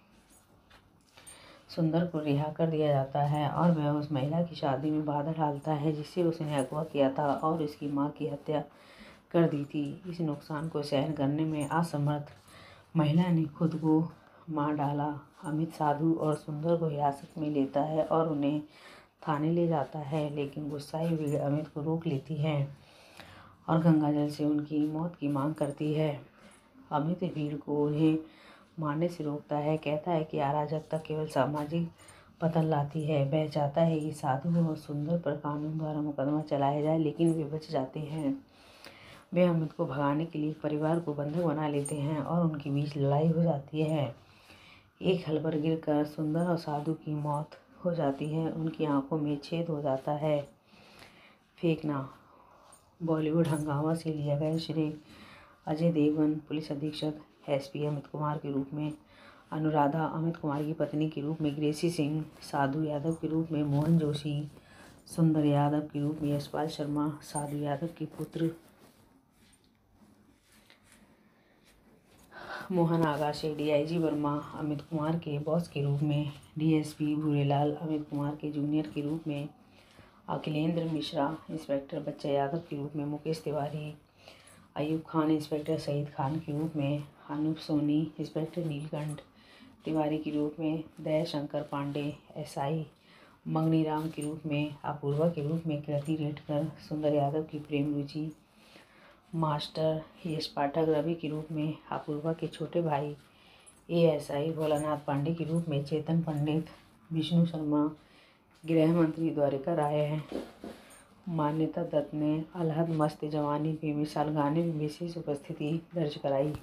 सुंदर को रिहा कर दिया जाता है और वह उस महिला की शादी में बाधा डालता है जिससे उसने अगवा किया था और उसकी मां की हत्या कर दी थी। इस नुकसान को सहन करने में असमर्थ महिला ने खुद को मार डाला। अमित साधु और सुंदर को हिरासत में लेता है और उन्हें थाने ले जाता है, लेकिन गुस्साई भीड़ अमित को रोक लेती है और गंगाजल से उनकी मौत की मांग करती है। अमित भीड़ को उन्हें मारने से रोकता है, कहता है कि अराजकता केवल सामाजिक पतन लाती है। वह चाहता है कि साधु और सुंदर पर कानून द्वारा मुकदमा चलाया जाए, लेकिन वे बच जाते हैं। वे अमित को भगाने के लिए परिवार को बंधक बना लेते हैं और उनके बीच लड़ाई हो जाती है। एक हल पर गिरकर सुंदर और साधु की मौत हो जाती है। उनकी आंखों में छेद हो जाता है। फेंकना। बॉलीवुड हंगामा से लिया गया श्रेय। अजय देवगन पुलिस अधीक्षक एसपी अमित कुमार के रूप में, अनुराधा अमित कुमार की पत्नी के रूप में ग्रेसी सिंह, साधु यादव के रूप में मोहन जोशी, सुंदर यादव के रूप में यशपाल शर्मा, साधु यादव के पुत्र मोहन आगा से डीआईजी वर्मा अमित कुमार के बॉस के रूप में, डीएसपी भूरेलाल अमित कुमार के जूनियर के रूप में, अखिलेंद्र मिश्रा इंस्पेक्टर बच्चा यादव के रूप में, मुकेश तिवारी अयूब खान इंस्पेक्टर सईद खान के रूप में, अनूप सोनी इंस्पेक्टर नीलकंठ तिवारी के रूप में, दयाशंकर पांडे एसआई मंगनी राम के रूप में, अपूर्वा के रूप में कृति रेडकर, सुंदर यादव की प्रेम रुचि मास्टर यश पाठक रवि के रूप में, अपूर्वा के छोटे भाई एएसआई भोलानाथ पांडे के रूप में, चेतन पंडित, विष्णु शर्मा गृह मंत्री द्वारिका राय हैं, मान्यता दत्त ने अलहद मस्त जवानी बेमिसाल गाने में विशेष उपस्थिति दर्ज कराई।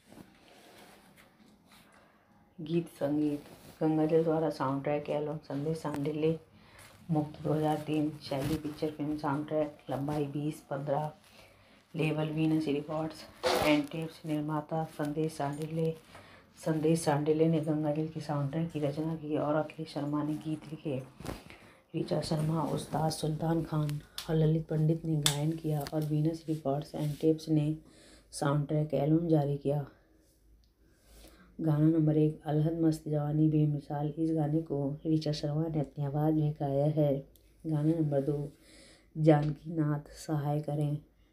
गीत संगीत गंगाजल द्वारा साउंड ट्रैक एल्बम संदेश सांडिल्य मुक्त 2003 शैली पिक्चर फिल्म साउंड ट्रैक लंबाई 20-15 label Venus records and tapes निर्माता संदेश सांडिल्य ने गंगाजल की साउंड ट्रैक की रचना की और अखिलेश शर्मा ने गीत लिखे। ऋचा शर्मा, उस्ताद सुल्तान खान और ललित पंडित ने गायन किया और वीनस रिकॉर्ड्स एंड टेप्स ने साउंड ट्रैक एल्बम जारी किया। गाना नंबर 1 अलहद मस्त जवानी बेमिसाल। इस गाने को ऋचा शर्मा ने अपनी आवाज़ में गाया है। गाना नंबर 2 जानकी नाथ सहाय करें।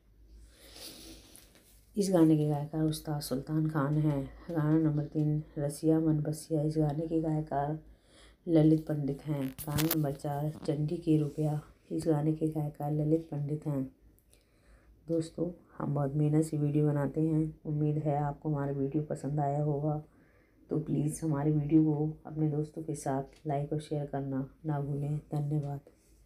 इस गाने के गायकार उस्ताद सुल्तान खान हैं। गाना नंबर 3 रसिया मन बसिया। इस गाने के गायकार ललित पंडित हैं। गाना नंबर 4 चंडी के रुपया। इस गाने के गायकार ललित पंडित हैं। दोस्तों, हम बहुत मेहनत से वीडियो बनाते हैं। उम्मीद है आपको हमारा वीडियो पसंद आया होगा। तो प्लीज़ हमारे वीडियो को अपने दोस्तों के साथ लाइक और शेयर करना ना भूलें। धन्यवाद।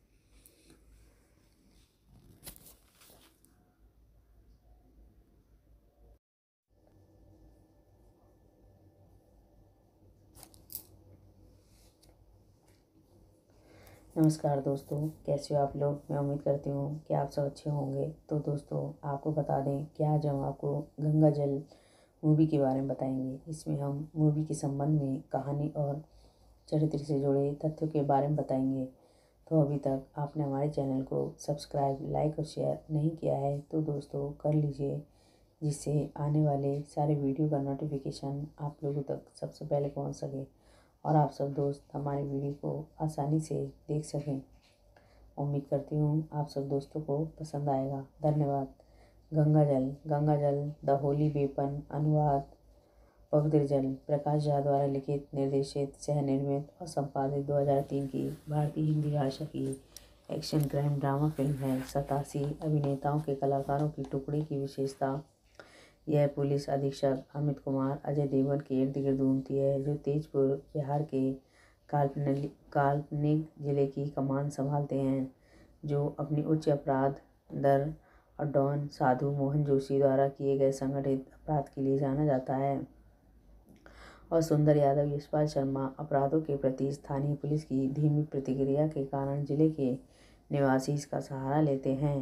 नमस्कार दोस्तों, कैसे हो आप लोग। मैं उम्मीद करती हूँ कि आप सब अच्छे होंगे। तो दोस्तों, आपको बता दें कि आज हम आपको गंगा जल मूवी के बारे में बताएंगे। इसमें हम मूवी के संबंध में कहानी और चरित्र से जुड़े तथ्यों के बारे में बताएंगे। तो अभी तक आपने हमारे चैनल को सब्सक्राइब, लाइक और शेयर नहीं किया है तो दोस्तों कर लीजिए, जिससे आने वाले सारे वीडियो का नोटिफिकेशन आप लोगों तक सबसे पहले पहुँच सके और आप सब दोस्त हमारे वीडियो को आसानी से देख सकें। उम्मीद करती हूँ आप सब दोस्तों को पसंद आएगा। धन्यवाद। गंगा जल द होली वेपन। अनुवाद पवित्र जल। प्रकाश झा द्वारा लिखित, निर्देशित, सह निर्मित और संपादित 2003 की भारतीय हिंदी भाषा की एक्शन क्राइम ड्रामा फिल्म है। 87 अभिनेताओं के कलाकारों की टुकड़ी की विशेषता यह पुलिस अधीक्षक अमित कुमार अजय देवगन के इर्द गिर्द घूमती है, जो तेजपुर बिहार के काल्पनिक जिले की कमान संभालते हैं, जो अपनी उच्च अपराध दर और डॉन साधु मोहन जोशी द्वारा किए गए संगठित अपराध के लिए जाना जाता है। और सुंदर यादव यशपाल शर्मा अपराधों के प्रति स्थानीय पुलिस की धीमी प्रतिक्रिया के कारण जिले के निवासी इसका सहारा लेते हैं।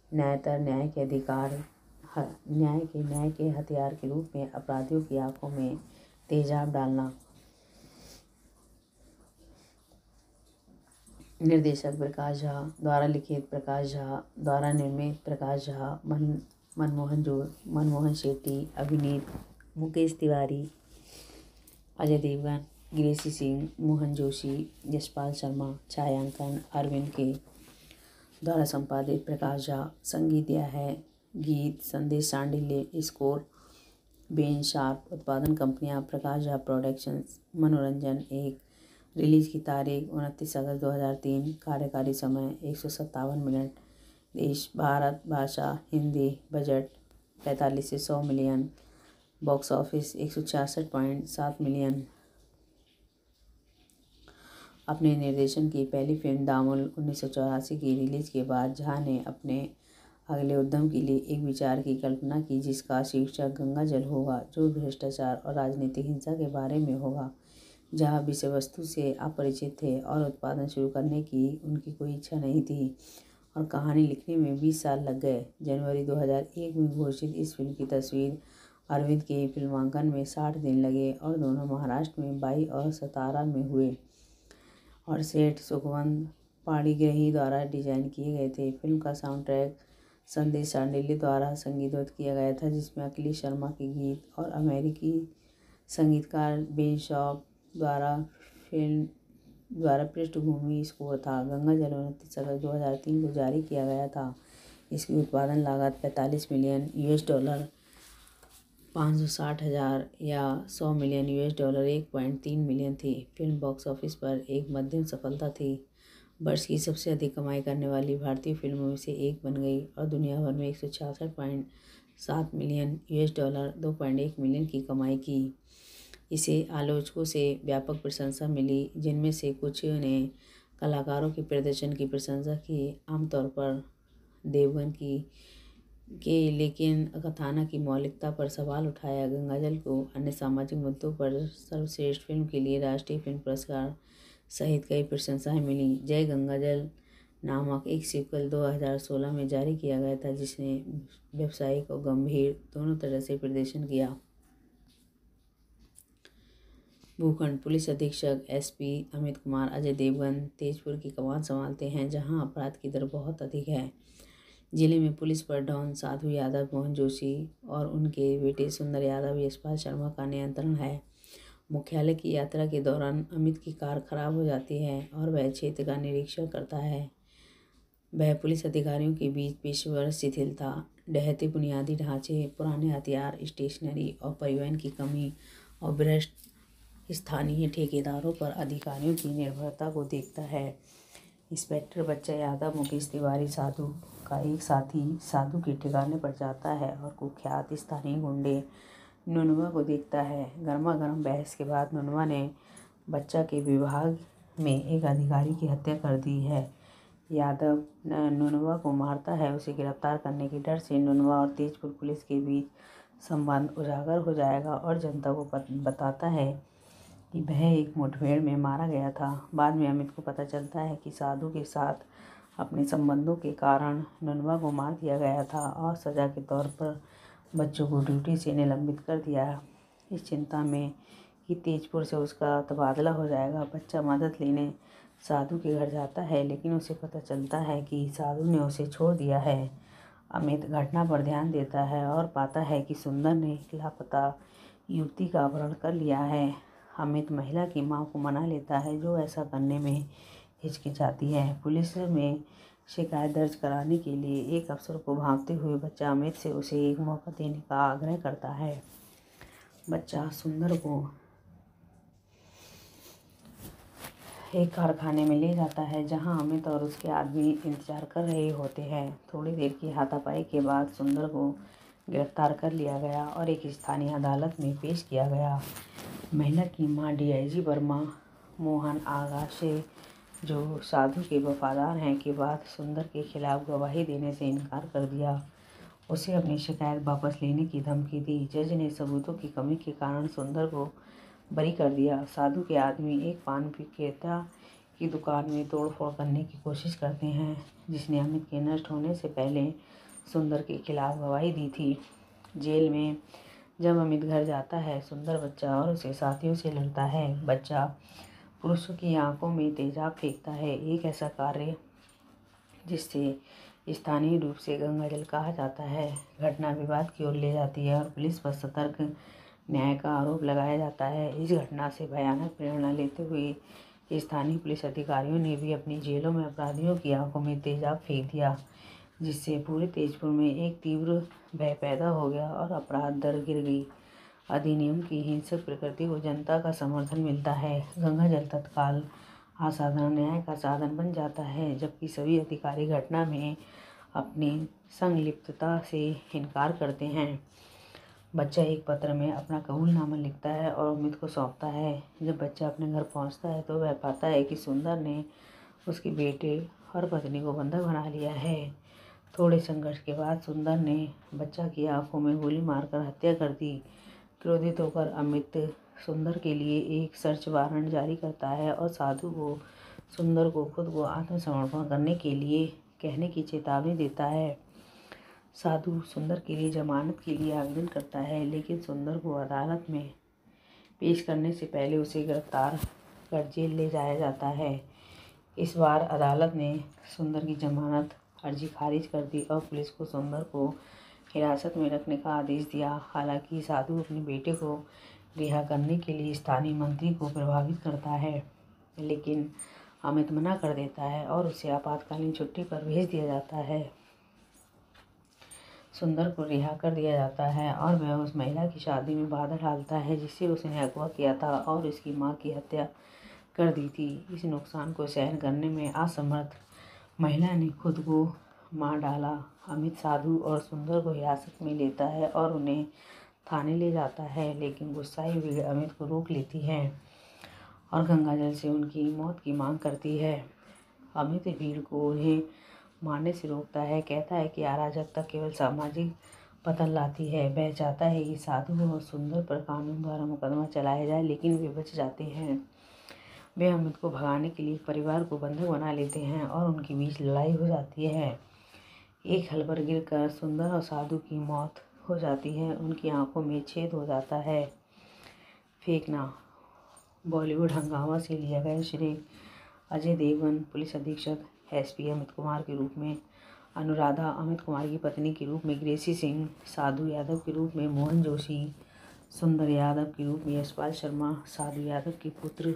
न्याय के हथियार के रूप में अपराधियों की आंखों में तेजाब डालना। निर्देशक प्रकाश झा द्वारा लिखित, प्रकाश झा द्वारा निर्मित, प्रकाश झा, मनमोहन शेट्टी, अभिनीत मुकेश तिवारी, अजय देवगन, ग्रेसी सिंह, मोहन जोशी, यशपाल शर्मा। छायांकन अरविंद के द्वारा संपादित, प्रकाश झा। संगीत दिया है गीत संदेश सांडिल्य। Score Ben sharp. उत्पादन कंपनियां प्रकाश झा प्रोडक्शंस, मनोरंजन 1। रिलीज की तारीख 29 अगस्त 2003। कार्यकारी समय 157 मिनट। देश भारत। भाषा हिंदी। बजट 45 से 100 मिलियन। Box office 166.7 million. अपने निर्देशन की पहली फिल्म दामुल 1984 की रिलीज के बाद झा ने अपने अगले उद्यम के लिए एक विचार की कल्पना की, जिसका शीर्षक गंगा जल होगा, जो भ्रष्टाचार और राजनीतिक हिंसा के बारे में होगा। जहाँ विषय वस्तु से अपरिचित थे और उत्पादन शुरू करने की उनकी कोई इच्छा नहीं थी और कहानी लिखने में 20 साल लग गए। जनवरी 2001 में घोषित इस फिल्म की तस्वीर अरविंद के फिल्मांकन में 60 दिन लगे और दोनों महाराष्ट्र में 22 और सतारा में हुए और सेठ सुखवंत पाणिग्राही द्वारा डिजाइन किए गए थे। फिल्म का साउंड ट्रैक संदेश शांडिल्य द्वारा संगीतबद्ध किया गया था, जिसमें अखिलेश शर्मा के गीत और अमेरिकी संगीतकार बेन शॉप द्वारा पृष्ठभूमि स्कोर था। गंगा जल 29 अगस्त 2003 को जारी किया गया था। इसकी उत्पादन लागत $45 मिलियन, 560,000 या $100 मिलियन, 1.3 मिलियन थी। फिल्म बॉक्स ऑफिस पर एक मध्यम सफलता थी। वर्ष की सबसे अधिक कमाई करने वाली भारतीय फिल्मों में से एक बन गई और दुनिया भर में 166.7 मिलियन, 2.1 मिलियन की कमाई की। इसे आलोचकों से व्यापक प्रशंसा मिली, जिनमें से कुछ ने कलाकारों के प्रदर्शन की प्रशंसा की, आमतौर पर देवगन लेकिन कथानक की मौलिकता पर सवाल उठाया। गंगाजल को अन्य सामाजिक मुद्दों पर सर्वश्रेष्ठ फिल्म के लिए राष्ट्रीय फिल्म पुरस्कार सहित कई प्रशंसाएं मिली। जय गंगाजल नामक एक सीक्वल 2016 में जारी किया गया था, जिसने व्यावसायिक और गंभीर दोनों तरह से प्रदर्शन किया। भूखंड पुलिस अधीक्षक एसपी अमित कुमार अजय देवगन तेजपुर की कमान संभालते हैं, जहां अपराध की दर बहुत अधिक है। जिले में पुलिस पर डॉन साधु यादव, मोहन जोशी और उनके बेटे सुंदर यादव, यशपाल शर्मा का नियंत्रण है। मुख्यालय की यात्रा के दौरान अमित की कार खराब हो जाती है और वह क्षेत्र का निरीक्षण करता है। वह पुलिस अधिकारियों के बीच पेशेवर शिथिलता, ढहते बुनियादी ढांचे, पुराने हथियार, स्टेशनरी और परिवहन की कमी और भ्रष्ट स्थानीय ठेकेदारों पर अधिकारियों की निर्भरता को देखता है। इंस्पेक्टर बच्चा यादव मुकेश तिवारी साधु का एक साथी साधु के ठिकाने पर जाता है और कुख्यात स्थानीय गुंडे नुनवा को देखता है। गर्मा गर्म बहस के बाद नुनवा ने बच्चा के विभाग में एक अधिकारी की हत्या कर दी है। यादव नुनवा को मारता है। उसे गिरफ्तार करने के डर से नुनवा और तेजपुर पुलिस के बीच संबंध उजागर हो जाएगा और जनता को बताता है कि वह एक मुठभेड़ में मारा गया था। बाद में अमित को पता चलता है कि साधु के साथ अपने संबंधों के कारण नुनवा को मार दिया गया था और सजा के तौर पर बच्चों को ड्यूटी से निलंबित कर दिया। इस चिंता में कि तेजपुर से उसका तबादला हो जाएगा, बच्चा मदद लेने साधु के घर जाता है, लेकिन उसे पता चलता है कि साधु ने उसे छोड़ दिया है। अमित घटना पर ध्यान देता है और पाता है कि सुंदर ने एक लापता युवती का अपहरण कर लिया है। अमित महिला की मां को मना लेता है, जो ऐसा करने में हिचकिचाती है। पुलिस में शिकायत दर्ज कराने के लिए एक अफसर को भांपते हुए बच्चा अमित से उसे एक मौका देने का आग्रह करता है। बच्चा सुंदर को एक कारखाने में ले जाता है, जहां अमित और उसके आदमी इंतजार कर रहे होते हैं। थोड़ी देर की हाथापाई के बाद सुंदर को गिरफ्तार कर लिया गया और एक स्थानीय अदालत में पेश किया गया। महिला की मां डीआईजी वर्मा मोहन आगाशे, जो साधु के वफादार हैं, के बाद सुंदर के खिलाफ गवाही देने से इनकार कर दिया। उसे अपनी शिकायत वापस लेने की धमकी दी। जज ने सबूतों की कमी के कारण सुंदर को बरी कर दिया। साधु के आदमी एक पान विक्रेता की दुकान में तोड़फोड़ करने की कोशिश करते हैं, जिसने अमित के नष्ट होने से पहले सुंदर के खिलाफ गवाही दी थी। जेल में जब अमित घर जाता है, सुंदर बच्चा और उसके साथियों से लड़ता है। बच्चा पुरुषों की आंखों में तेजाब फेंकता है, एक ऐसा कार्य जिससे स्थानीय रूप से गंगाजल कहा जाता है। घटना विवाद की ओर ले जाती है और पुलिस पर सतर्क न्याय का आरोप लगाया जाता है। इस घटना से भयानक प्रेरणा लेते हुए स्थानीय पुलिस अधिकारियों ने भी अपनी जेलों में अपराधियों की आंखों में तेजाब फेंक दिया, जिससे पूरे तेजपुर में एक तीव्र भय पैदा हो गया और अपराध दर गिर गई। अधिनियम की हिंसक प्रकृति को जनता का समर्थन मिलता है। गंगाजल तत्काल असाधारण न्याय का साधन बन जाता है, जबकि सभी अधिकारी घटना में अपनी संलिप्तता से इनकार करते हैं। बच्चा एक पत्र में अपना कबूलनामा लिखता है और अमित को सौंपता है। जब बच्चा अपने घर पहुंचता है तो वह पाता है कि सुंदर ने उसके बेटे और पत्नी को बंधक बना लिया है। थोड़े संघर्ष के बाद सुंदर ने बच्चा की आंखों में गोली मारकर हत्या कर दी। क्रोधित होकर अमित सुंदर के लिए एक सर्च वारंट जारी करता है और साधु को सुंदर को खुद को आत्मसमर्पण करने के लिए कहने की चेतावनी देता है। साधु सुंदर के लिए जमानत के लिए आवेदन करता है, लेकिन सुंदर को अदालत में पेश करने से पहले उसे गिरफ्तार कर जेल ले जाया जाता है। इस बार अदालत ने सुंदर की जमानत अर्जी खारिज कर दी और पुलिस को सुंदर को हिरासत में रखने का आदेश दिया। हालांकि साधु अपने बेटे को रिहा करने के लिए स्थानीय मंत्री को प्रभावित करता है, लेकिन अमित मना कर देता है और उसे आपातकालीन छुट्टी पर भेज दिया जाता है। सुंदर को रिहा कर दिया जाता है और वह उस महिला की शादी में बाधा डालता है जिससे उसने अगवा किया था और उसकी मां की हत्या कर दी थी। इस नुकसान को सहन करने में असमर्थ महिला ने खुद को मार डाला। अमित साधु और सुंदर को हिरासत में लेता है और उन्हें थाने ले जाता है, लेकिन गुस्साई भीड़ अमित को रोक लेती है और गंगाजल से उनकी मौत की मांग करती है। अमित भीड़ को उन्हें मारने से रोकता है, कहता है कि अराजकता केवल सामाजिक पतन लाती है। वह चाहता है कि साधु और सुंदर पर कानून द्वारा मुकदमा चलाया जाए, लेकिन वे बच जाते हैं। वे अमित को भगाने के लिए परिवार को बंधक बना लेते हैं और उनके बीच लड़ाई हो जाती है। एक हल पर गिरकर सुंदर और साधु की मौत हो जाती है। उनकी आंखों में छेद हो जाता है। फेंकना। बॉलीवुड हंगामा से लिया गया श्रेय। अजय देवगन पुलिस अधीक्षक एसपी अमित कुमार के रूप में, अनुराधा अमित कुमार की पत्नी के रूप में ग्रेसी सिंह, साधु यादव के रूप में मोहन जोशी, सुंदर यादव के रूप में यशपाल शर्मा, साधु यादव के पुत्र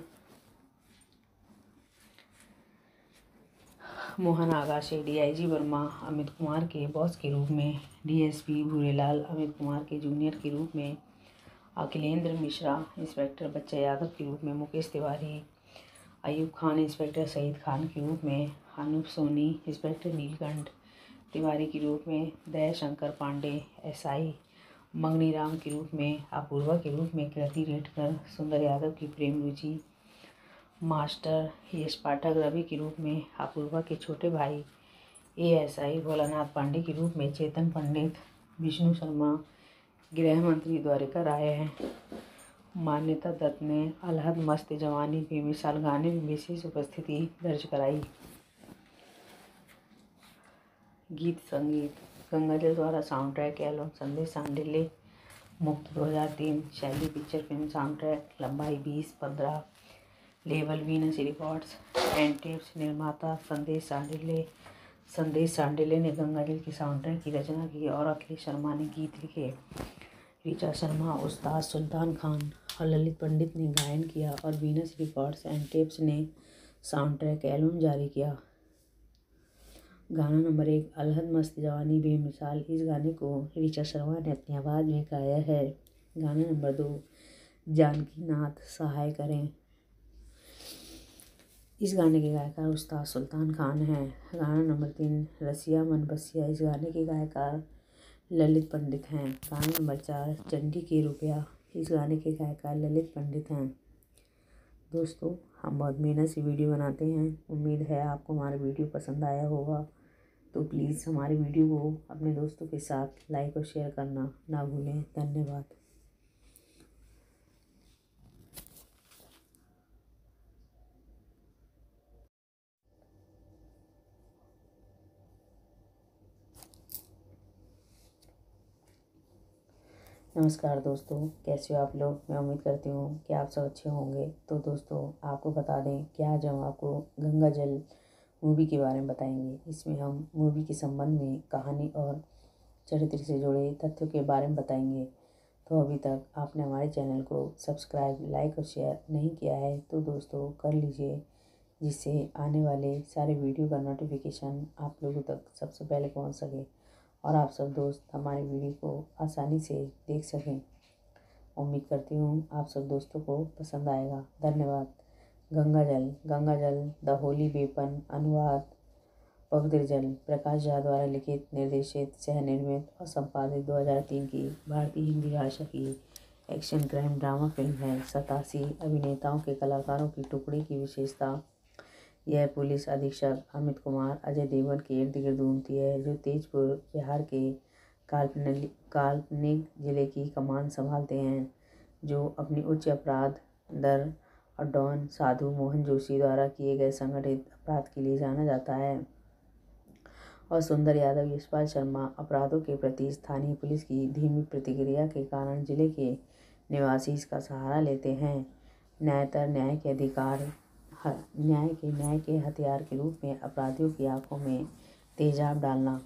मोहन आगाशे, डीआईजी वर्मा अमित कुमार के बॉस के रूप में, डीएसपी भूरेलाल अमित कुमार के जूनियर के रूप में, अखिलेंद्र मिश्रा इंस्पेक्टर बच्चा यादव के रूप में, मुकेश तिवारी अयूब खान इंस्पेक्टर सईद खान के रूप में, अनूप सोनी इंस्पेक्टर नीलकंठ तिवारी के रूप में, दयाशंकर पांडे एसआई मंगनीराम के रूप में, अपूर्वा के रूप में कृति रेडकर, सुंदर यादव की प्रेम रुचि, मास्टर यश पाठक रवि के रूप में, अपूर्वा के छोटे भाई एएसआई भोलानाथ पांडे के रूप में, चेतन पंडित, विष्णु शर्मा, गृह मंत्री द्वारिका राय हैं। मान्यता दत्त ने अलहद मस्त जवानी बेमिसाल गाने में विशेष उपस्थिति दर्ज कराई। गीत संगीत। गंगाजल द्वारा साउंड ट्रैक एल्बम संदेश सांडिल्य, मुक्त 2003, शैली पिक्चर फिल्म साउंड ट्रैक, लंबाई 20-15, label Venus records and tapes, निर्माता संदेश सांडिल्य। संदेश सांडिल्य ने गंगाजल की साउंड ट्रैक की रचना की और अखिलेश शर्मा ने गीत लिखे। ऋचा शर्मा, उस्ताद सुल्तान खान और ललित पंडित ने गायन किया और वीनस रिकॉर्ड्स एंड टेप्स ने साउंड ट्रैक एल्बम जारी किया। गाना नंबर 1, अलहद मस्त जवानी बेमिसाल। इस गाने को ऋचा शर्मा ने अपनी आवाज़ में गाया है। गाना नंबर 2, जानकी नाथ सहाय करें। इस गाने के गायकार उस्ताद सुल्तान खान हैं। गाना नंबर 3, रसिया मन बसिया। इस गाने के गायकार ललित पंडित हैं। गाना नंबर 4, चंडी के रुपया। इस गाने के गायकार ललित पंडित हैं। दोस्तों, हम बहुत मेहनत से वीडियो बनाते हैं। उम्मीद है आपको हमारा वीडियो पसंद आया होगा। तो प्लीज़ हमारे वीडियो को अपने दोस्तों के साथ लाइक और शेयर करना ना भूलें। धन्यवाद। नमस्कार दोस्तों, कैसे हो आप लोग। मैं उम्मीद करती हूँ कि आप सब अच्छे होंगे। तो दोस्तों, आपको बता दें कि आज हम आपको गंगाजल मूवी के बारे में बताएंगे। इसमें हम मूवी के संबंध में कहानी और चरित्र से जुड़े तथ्यों के बारे में बताएंगे। तो अभी तक आपने हमारे चैनल को सब्सक्राइब, लाइक और शेयर नहीं किया है तो दोस्तों कर लीजिए, जिससे आने वाले सारे वीडियो का नोटिफिकेशन आप लोगों तक सबसे पहले पहुंच सके और आप सब दोस्त हमारे वीडियो को आसानी से देख सकें। उम्मीद करती हूँ आप सब दोस्तों को पसंद आएगा। धन्यवाद। गंगाजल। गंगाजल द होली वेपन। अनुवाद पवित्र जल। प्रकाश झा द्वारा लिखित, निर्देशित, सह निर्मित और संपादित 2003 की भारतीय हिंदी भाषा की एक्शन क्राइम ड्रामा फिल्म है। 87 अभिनेताओं के कलाकारों की टुकड़ी की विशेषता। यह पुलिस अधीक्षक अमित कुमार अजय देवगन के इर्द गिर्द घूमती है, जो तेजपुर बिहार के काल्पनिक जिले की कमान संभालते हैं, जो अपनी उच्च अपराध दर और डॉन साधु मोहन जोशी द्वारा किए गए संगठित अपराध के लिए जाना जाता है। और सुंदर यादव यशपाल शर्मा अपराधों के प्रति स्थानीय पुलिस की धीमी प्रतिक्रिया के कारण जिले के निवासी इसका सहारा लेते हैं। न्यायतर न्याय के हथियार के रूप में अपराधियों की आंखों में तेजाब डालना।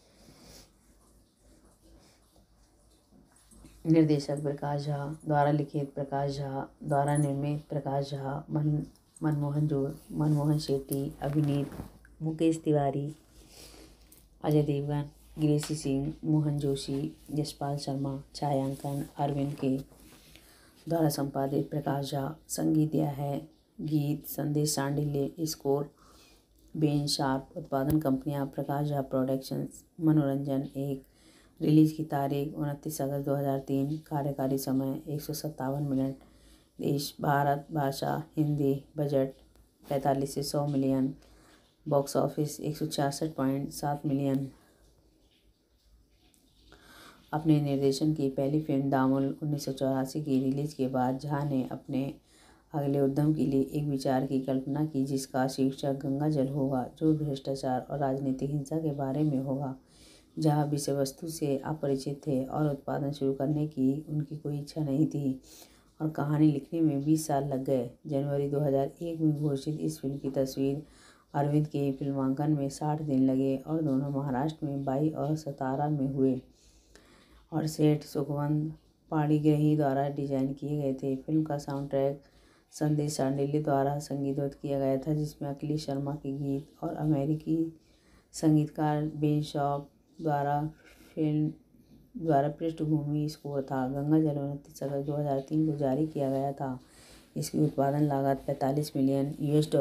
निर्देशक प्रकाश झा, द्वारा लिखित प्रकाश झा, द्वारा निर्मित प्रकाश झा, मनमोहन शेट्टी, अभिनीत मुकेश तिवारी, अजय देवगन, ग्रेसी सिंह, मोहन जोशी, यशपाल शर्मा, छायांकन अरविंद के, द्वारा संपादित प्रकाश झा, संगीत दिया है गीत संदेश सांडिल्य, स्कोर बेन शार्प, उत्पादन कंपनियां प्रकाश झा प्रोडक्शंस, मनोरंजन एक, रिलीज की तारीख 29 अगस्त 2003, कार्यकारी समय 157 मिनट, देश भारत, भाषा हिंदी, बजट 45 से 100 मिलियन, बॉक्स ऑफिस 166.7 मिलियन। अपने निर्देशन की पहली फिल्म दामुल 1984 की रिलीज के बाद झा ने अपने अगले उद्यम के लिए एक विचार की कल्पना की जिसका शीर्षक गंगा जल होगा, जो भ्रष्टाचार और राजनीतिक हिंसा के बारे में होगा। जहाँ विषय वस्तु से अपरिचित थे और उत्पादन शुरू करने की उनकी कोई इच्छा नहीं थी और कहानी लिखने में 20 साल लग गए। जनवरी 2001 में घोषित इस फिल्म की तस्वीर अरविंद के फिल्मांकन में 60 दिन लगे और दोनों महाराष्ट्र में 22 और सतारा में हुए और सेठ सुखवंत पाणिग्रही द्वारा डिजाइन किए गए थे। फिल्म का साउंड ट्रैक संदेश सांडिल्य द्वारा संगीतबद्ध किया गया था जिसमें अखिलेश शर्मा के गीत और अमेरिकी संगीतकार बेन शॉप द्वारा पृष्ठभूमि स्कोर था। गंगा जल 29 अगस्त 2003 को जारी किया गया था। इसकी उत्पादन लागत $45 मिलियन,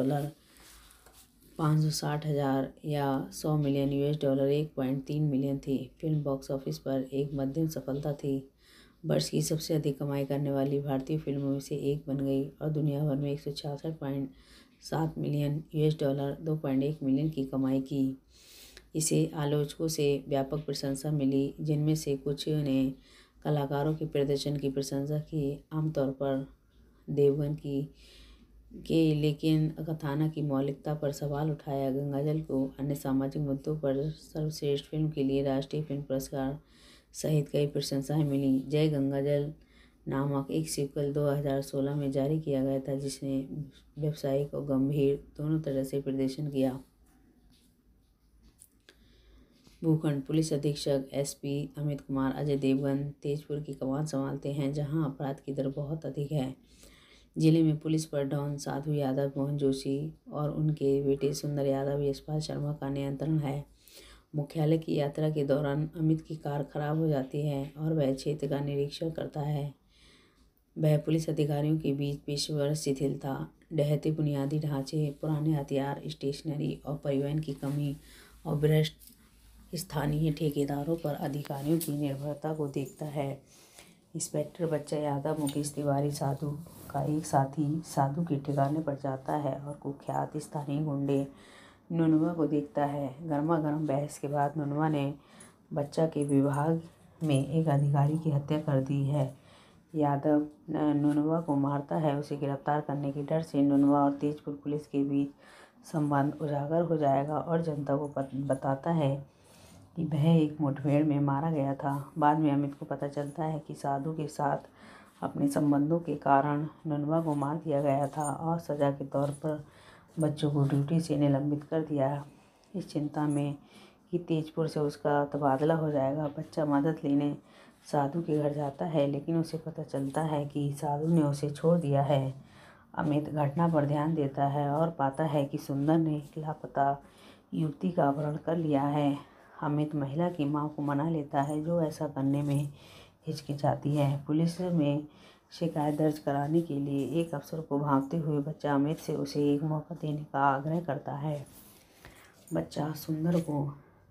560,000 या 100 मिलियन $1.3 मिलियन थी। फिल्म बॉक्स ऑफिस पर एक मध्यम सफलता थी, वर्ष की सबसे अधिक कमाई करने वाली भारतीय फिल्मों में से एक बन गई और दुनिया भर में 166.7 मिलियन $2.1 मिलियन की कमाई की। इसे आलोचकों से व्यापक प्रशंसा मिली, जिनमें से कुछ ने कलाकारों के प्रदर्शन की प्रशंसा की, आमतौर पर देवगन लेकिन कथानक की मौलिकता पर सवाल उठाया। गंगाजल को अन्य सामाजिक मुद्दों पर सर्वश्रेष्ठ फिल्म के लिए राष्ट्रीय फिल्म पुरस्कार सहित कई प्रशंसाएं मिली। जय गंगाजल नामक एक सीक्वल 2016 में जारी किया गया था जिसने व्यावसायिक और गंभीर दोनों तरह से प्रदर्शन किया। भूखंड पुलिस अधीक्षक एसपी अमित कुमार अजय देवगन तेजपुर की कमान संभालते हैं, जहां अपराध की दर बहुत अधिक है। जिले में पुलिस पर डॉन साधु यादव, मोहन जोशी और उनके बेटे सुंदर यादव, यशपाल शर्मा का नियंत्रण है। मुख्यालय की यात्रा के दौरान अमित की कार खराब हो जाती है और वह क्षेत्र का निरीक्षण करता है। वह पुलिस अधिकारियों के बीच पेशेवर शिथिलता, ढहते बुनियादी ढांचे, पुराने हथियार, स्टेशनरी और परिवहन की कमी और भ्रष्ट स्थानीय ठेकेदारों पर अधिकारियों की निर्भरता को देखता है। इंस्पेक्टर बच्चा यादव मुकेश तिवारी साधु का एक साथी साधु के ठिकाने पर जाता है और कुख्यात स्थानीय गुंडे नुनवा को देखता है। गर्मा गर्म बहस के बाद नुनवा ने बच्चा के विभाग में एक अधिकारी की हत्या कर दी है। यादव नुनवा को मारता है। उसे गिरफ्तार करने के डर से नुनवा और तेजपुर पुलिस के बीच संबंध उजागर हो जाएगा और जनता को बताता है कि वह एक मुठभेड़ में मारा गया था। बाद में अमित को पता चलता है कि साधु के साथ अपने संबंधों के कारण नुनवा को मार दिया गया था और सजा के तौर पर बच्चों को ड्यूटी से निलंबित कर दिया। इस चिंता में कि तेजपुर से उसका तबादला हो जाएगा, बच्चा मदद लेने साधु के घर जाता है, लेकिन उसे पता चलता है कि साधु ने उसे छोड़ दिया है। अमित घटना पर ध्यान देता है और पाता है कि सुंदर ने एक लापता युवती का अपहरण कर लिया है। अमित महिला की मां को मना लेता है, जो ऐसा करने में हिचकिचाती है। पुलिस में शिकायत दर्ज कराने के लिए एक अफसर को भांपते हुए बच्चा अमित से उसे एक मौका देने का आग्रह करता है। बच्चा सुंदर को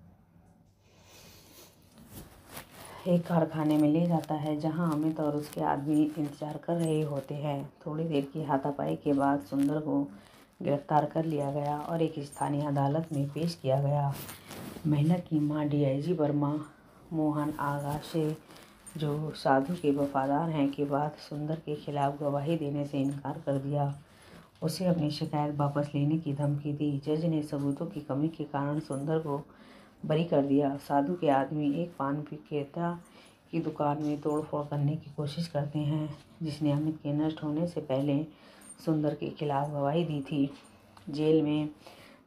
एक कारखाने में ले जाता है, जहां अमित और उसके आदमी इंतजार कर रहे होते हैं। थोड़ी देर की हाथापाई के बाद सुंदर को गिरफ्तार कर लिया गया और एक स्थानीय अदालत में पेश किया गया। महिला की मां डीआईजी वर्मा मोहन आगाशे, जो साधु के वफादार हैं, के बाद सुंदर के खिलाफ गवाही देने से इनकार कर दिया। उसे अपनी शिकायत वापस लेने की धमकी दी। जज ने सबूतों की कमी के कारण सुंदर को बरी कर दिया। साधु के आदमी एक पान विक्रेता की दुकान में तोड़फोड़ करने की कोशिश करते हैं, जिसने अमित के नष्ट होने से पहले सुंदर के खिलाफ गवाही दी थी। जेल में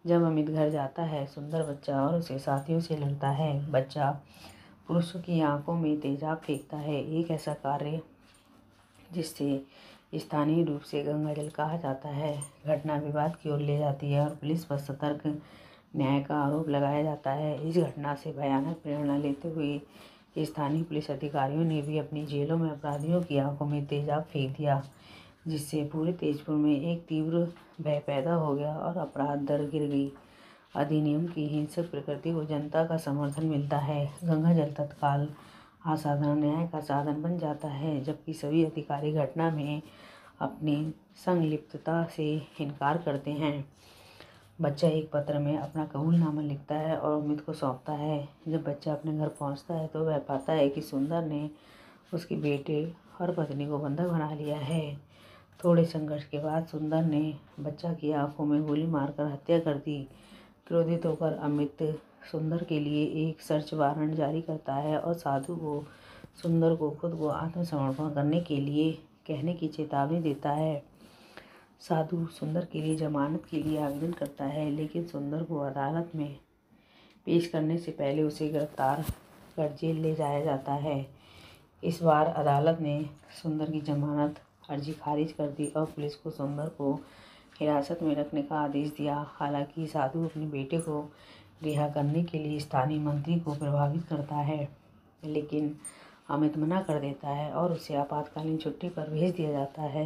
जब अमित घर जाता है सुंदर बच्चा और उसे साथियों से लड़ता है। बच्चा पुरुषों की आंखों में तेजाब फेंकता है, एक ऐसा कार्य जिससे स्थानीय रूप से गंगाजल कहा जाता है। घटना विवाद की ओर ले जाती है और पुलिस पर सतर्क न्याय का आरोप लगाया जाता है। इस घटना से भयानक प्रेरणा लेते हुए स्थानीय पुलिस अधिकारियों ने भी अपनी जेलों में अपराधियों की आंखों में तेजाब फेंक दिया, जिससे पूरे तेजपुर में एक तीव्र भय पैदा हो गया और अपराध दर गिर गई। अधिनियम की हिंसक प्रकृति को जनता का समर्थन मिलता है। गंगाजल तत्काल असाधारण न्याय का साधन बन जाता है, जबकि सभी अधिकारी घटना में अपनी संलिप्तता से इनकार करते हैं। बच्चा एक पत्र में अपना कबूलनामा लिखता है और अमित को सौंपता है। जब बच्चा अपने घर पहुंचता है तो वह पाता है कि सुंदर ने उसके बेटे और पत्नी को बंधक बना लिया है। थोड़े संघर्ष के बाद सुंदर ने बच्चा की आंखों में गोली मारकर हत्या कर दी। क्रोधित होकर अमित सुंदर के लिए एक सर्च वारंट जारी करता है और साधु को सुंदर को खुद को आत्मसमर्पण करने के लिए कहने की चेतावनी देता है। साधु सुंदर के लिए जमानत के लिए आवेदन करता है, लेकिन सुंदर को अदालत में पेश करने से पहले उसे गिरफ्तार कर जेल ले जाया जाता है। इस बार अदालत ने सुंदर की जमानत अर्जी खारिज कर दी और पुलिस को सुंदर को हिरासत में रखने का आदेश दिया। हालांकि साधु अपने बेटे को रिहा करने के लिए स्थानीय मंत्री को प्रभावित करता है, लेकिन अमित मना कर देता है और उसे आपातकालीन छुट्टी पर भेज दिया जाता है।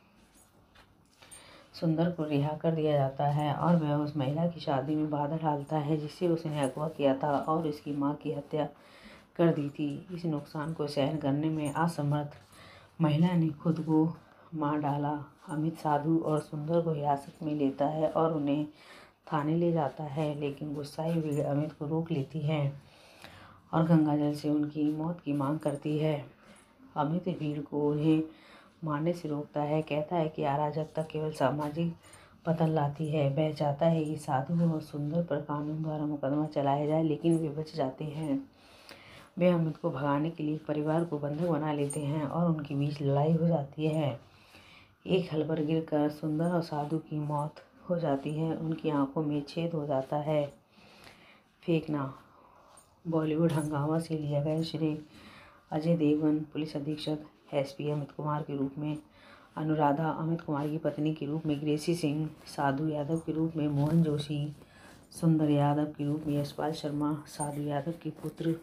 सुंदर को रिहा कर दिया जाता है और वह उस महिला की शादी में बाधा डालता है जिससे उसने अगवा किया था और उसकी मां की हत्या कर दी थी। इस नुकसान को सहन करने में असमर्थ महिला ने खुद को मार डाला। अमित साधु और सुंदर को हिरासत में लेता है और उन्हें थाने ले जाता है, लेकिन गुस्साई भीड़ अमित को रोक लेती है और गंगाजल से उनकी मौत की मांग करती है। अमित भीड़ को उन्हें मारने से रोकता है, कहता है कि अराजकता केवल सामाजिक पतन लाती है। वह चाहता है कि साधु और सुंदर पर कानून द्वारा मुकदमा चलाया जाए, लेकिन वे बच जाते हैं। वे अमित को भगाने के लिए परिवार को बंधक बना लेते हैं और उनके बीच लड़ाई हो जाती है। एक हल पर गिरकर सुंदर और साधु की मौत हो जाती है, उनकी आंखों में छेद हो जाता है। फेंकना। बॉलीवुड हंगामा से लिया गया श्रेय अजय देवगन पुलिस अधीक्षक एसपी अमित कुमार के रूप में, अनुराधा अमित कुमार की पत्नी के रूप में ग्रेसी सिंह, साधु यादव के रूप में मोहन जोशी, सुंदर यादव के रूप में यशपाल शर्मा, साधु यादव के पुत्र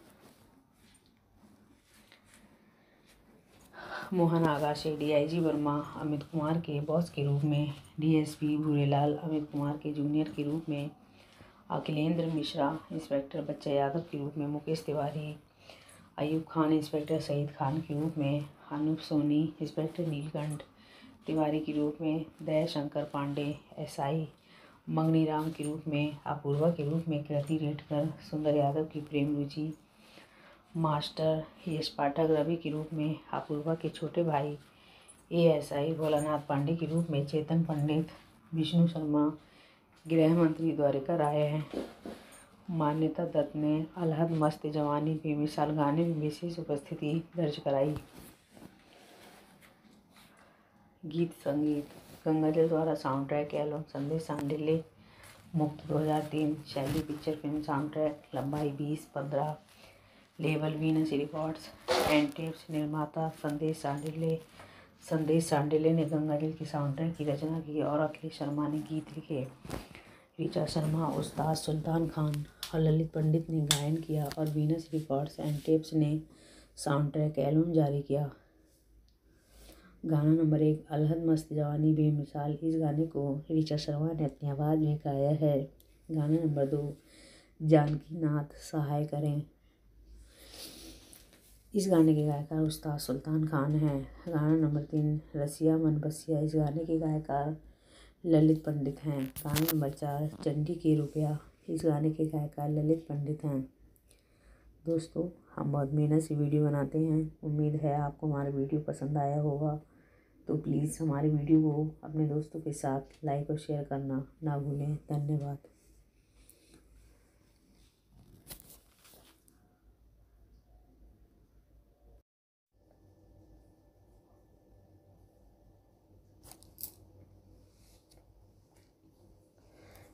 मोहन आगाशे, डीआईजी वर्मा अमित कुमार के बॉस के रूप में, डीएसपी भूरेलाल अमित कुमार के जूनियर के रूप में, अखिलेंद्र मिश्रा इंस्पेक्टर बच्चा यादव के रूप में, मुकेश तिवारी अयूब खान इंस्पेक्टर सईद खान के रूप में, अनूप सोनी इंस्पेक्टर नीलकंठ तिवारी के रूप में, दयाशंकर पांडे एसआई मंगनी राम के रूप में, अपूर्वा के रूप में कृति रेडकर, सुंदर यादव की प्रेम रुचि, मास्टर यश पाठक रवि के रूप में, अपूर्वा के छोटे भाई एएसआई भोलानाथ पांडे के रूप में, चेतन पंडित, विष्णु शर्मा गृह मंत्री द्वारिका राय हैं। मान्यता दत्त ने अलहद मस्त जवानी बेमिसाल गाने में विशेष उपस्थिति दर्ज कराई। गीत संगीत। गंगाजल द्वारा साउंड ट्रैक एल्बम संदेश सांडिल्य मुक्त 2003, शैली पिक्चर फिल्म साउंड ट्रैक, लंबाई 20-15, label Venus records and tapes, निर्माता संदेश सांडिल्य। संदेश सांडिल्य ने गंगाजल की साउंड ट्रैक की रचना की और अखिलेश शर्मा ने गीत लिखे। ऋचा शर्मा, उस्ताद सुल्तान खान और ललित पंडित ने गायन किया और वीनस रिकॉर्ड्स एंड टेप्स ने साउंड ट्रैक एल्बम जारी किया। गाना नंबर 1, अलहद मस्त जवानी बेमिसाल। इस गाने को ऋचा शर्मा ने अपनी आवाज़ में गाया है। गाना नंबर 2, जानकी नाथ सहाय करें। इस गाने के गायकार उस्ताद सुल्तान खान हैं। गाना नंबर 3, रसिया मन बसिया। इस गाने के गायकार ललित पंडित हैं। गाना नंबर 4, चंडी के रुपया। इस गाने के गायकार ललित पंडित हैं। दोस्तों, हम बहुत मेहनत से वीडियो बनाते हैं। उम्मीद है आपको हमारा वीडियो पसंद आया होगा, तो प्लीज़ हमारे वीडियो को अपने दोस्तों के साथ लाइक और शेयर करना ना भूलें। धन्यवाद।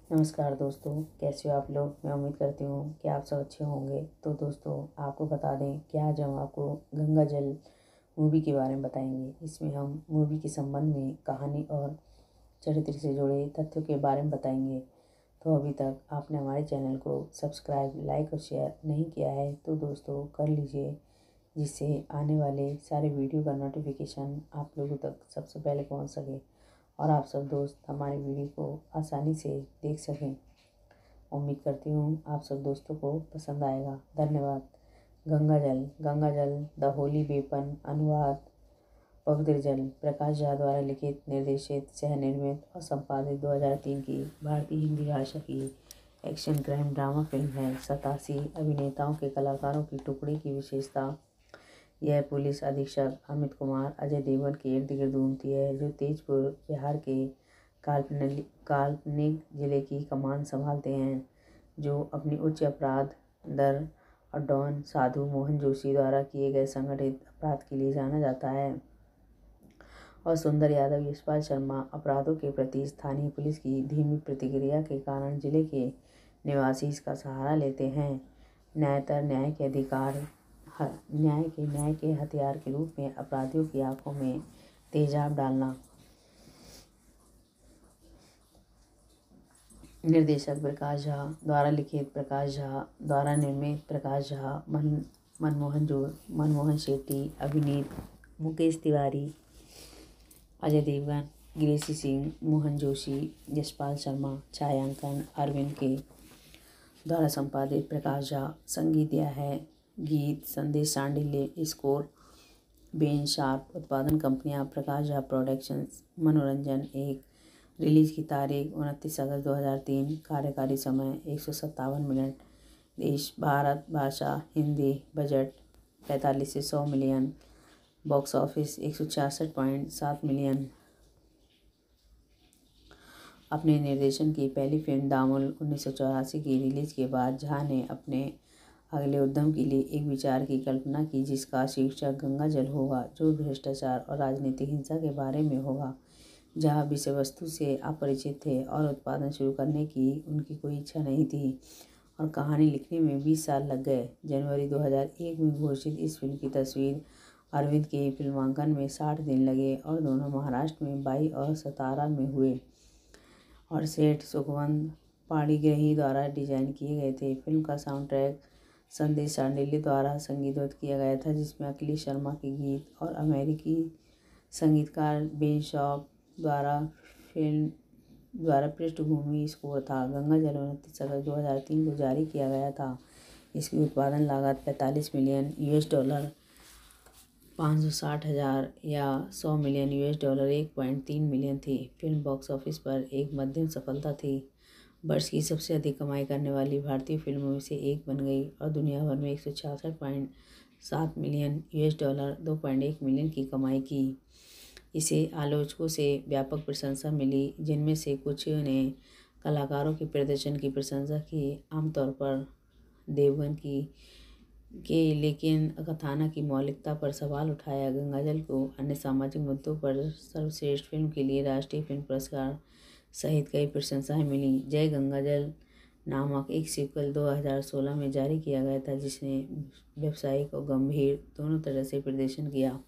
नमस्कार दोस्तों, कैसे हो आप लोग। मैं उम्मीद करती हूँ कि आप सब अच्छे होंगे। तो दोस्तों, आपको बता दें कि आज हम आपको गंगा जल मूवी के बारे में बताएंगे। इसमें हम मूवी के संबंध में कहानी और चरित्र से जुड़े तथ्यों के बारे में बताएंगे। तो अभी तक आपने हमारे चैनल को सब्सक्राइब, लाइक और शेयर नहीं किया है तो दोस्तों कर लीजिए, जिससे आने वाले सारे वीडियो का नोटिफिकेशन आप लोगों तक सबसे पहले पहुंच सके और आप सब दोस्त हमारी वीडियो को आसानी से देख सकें। उम्मीद करती हूँ आप सब दोस्तों को पसंद आएगा। धन्यवाद। गंगा जल द होली वेपन। अनुवाद पवित्र जल। प्रकाश झा द्वारा लिखित, निर्देशित, सह निर्मित और संपादित 2003 की भारतीय हिंदी भाषा की एक्शन क्राइम ड्रामा फिल्म है। 87 अभिनेताओं के कलाकारों की टुकड़ी की विशेषता। यह पुलिस अधीक्षक अमित कुमार अजय देवगन के इर्द गिर्द घूमती है, जो तेजपुर बिहार के काल्पनिक जिले की कमान संभालते हैं, जो अपनी उच्च अपराध दर और डॉन साधु मोहन जोशी द्वारा किए गए संगठित अपराध के लिए जाना जाता है। और सुंदर यादव यशपाल शर्मा अपराधों के प्रति स्थानीय पुलिस की धीमी प्रतिक्रिया के कारण जिले के निवासी इसका सहारा लेते हैं। न्यायतर न्याय के हथियार के रूप में अपराधियों की आंखों में तेजाब डालना। निर्देशक प्रकाश झा द्वारा लिखित, प्रकाश झा द्वारा निर्मित। प्रकाश झा, मनमोहन शेट्टी। अभिनीत मुकेश तिवारी, अजय देवगन, ग्रेसी सिंह, मोहन जोशी, यशपाल शर्मा। छायांकन अरविंद के द्वारा संपादित। प्रकाश झा। संगीत दिया है गीत संदेश सांडिल्य। Score Ben sharp. उत्पादन कंपनियां प्रकाश झा प्रोडक्शंस। मनोरंजन 1। रिलीज की तारीख 29 अगस्त 2003। कार्यकारी समय 157 मिनट। देश भारत। भाषा हिंदी। बजट 45 से 100 मिलियन। Box office 166.7 million. अपने निर्देशन की पहली फिल्म दामुल 1984 की रिलीज के बाद झा ने अपने अगले उद्यम के लिए एक विचार की कल्पना की, जिसका शीर्षक गंगा जल होगा, जो भ्रष्टाचार और राजनीतिक हिंसा के बारे में होगा। जहाँ विषय वस्तु से अपरिचित थे और उत्पादन शुरू करने की उनकी कोई इच्छा नहीं थी और कहानी लिखने में 20 साल लग गए। जनवरी 2001 में घोषित इस फिल्म की तस्वीर अरविंद के फिल्मांकन में 60 दिन लगे और दोनों महाराष्ट्र में 22 और सतारा में हुए और सेठ सुखवंत पाणिग्राही द्वारा डिजाइन किए गए थे। फिल्म का साउंड ट्रैक संदेश सांडिल्य द्वारा संगीतबद्ध किया गया था, जिसमें अखिलेश शर्मा के गीत और अमेरिकी संगीतकार बेन शॉप द्वारा पृष्ठभूमि स्कोर था। गंगा जल 29 अगस्त 2003 को जारी किया गया था। इसकी उत्पादन लागत $45 मिलियन, $560,000 या $100 मिलियन, $1.3 मिलियन थी। फिल्म बॉक्स ऑफिस पर एक मध्यम सफलता थी। वर्ष की सबसे अधिक कमाई करने वाली भारतीय फिल्मों में से एक बन गई और दुनिया भर में 166.7 मिलियन, $2.1 मिलियन की कमाई की। इसे आलोचकों से व्यापक प्रशंसा मिली, जिनमें से कुछ ने कलाकारों के प्रदर्शन की प्रशंसा की, आमतौर पर देवगन लेकिन कथानक की मौलिकता पर सवाल उठाया। गंगाजल को अन्य सामाजिक मुद्दों पर सर्वश्रेष्ठ फिल्म के लिए राष्ट्रीय फिल्म पुरस्कार सहित कई प्रशंसाएं मिली। जय गंगाजल नामक एक सीक्वल 2016 में जारी किया गया था, जिसने व्यावसायिक और गंभीर दोनों तरह से प्रदर्शन किया।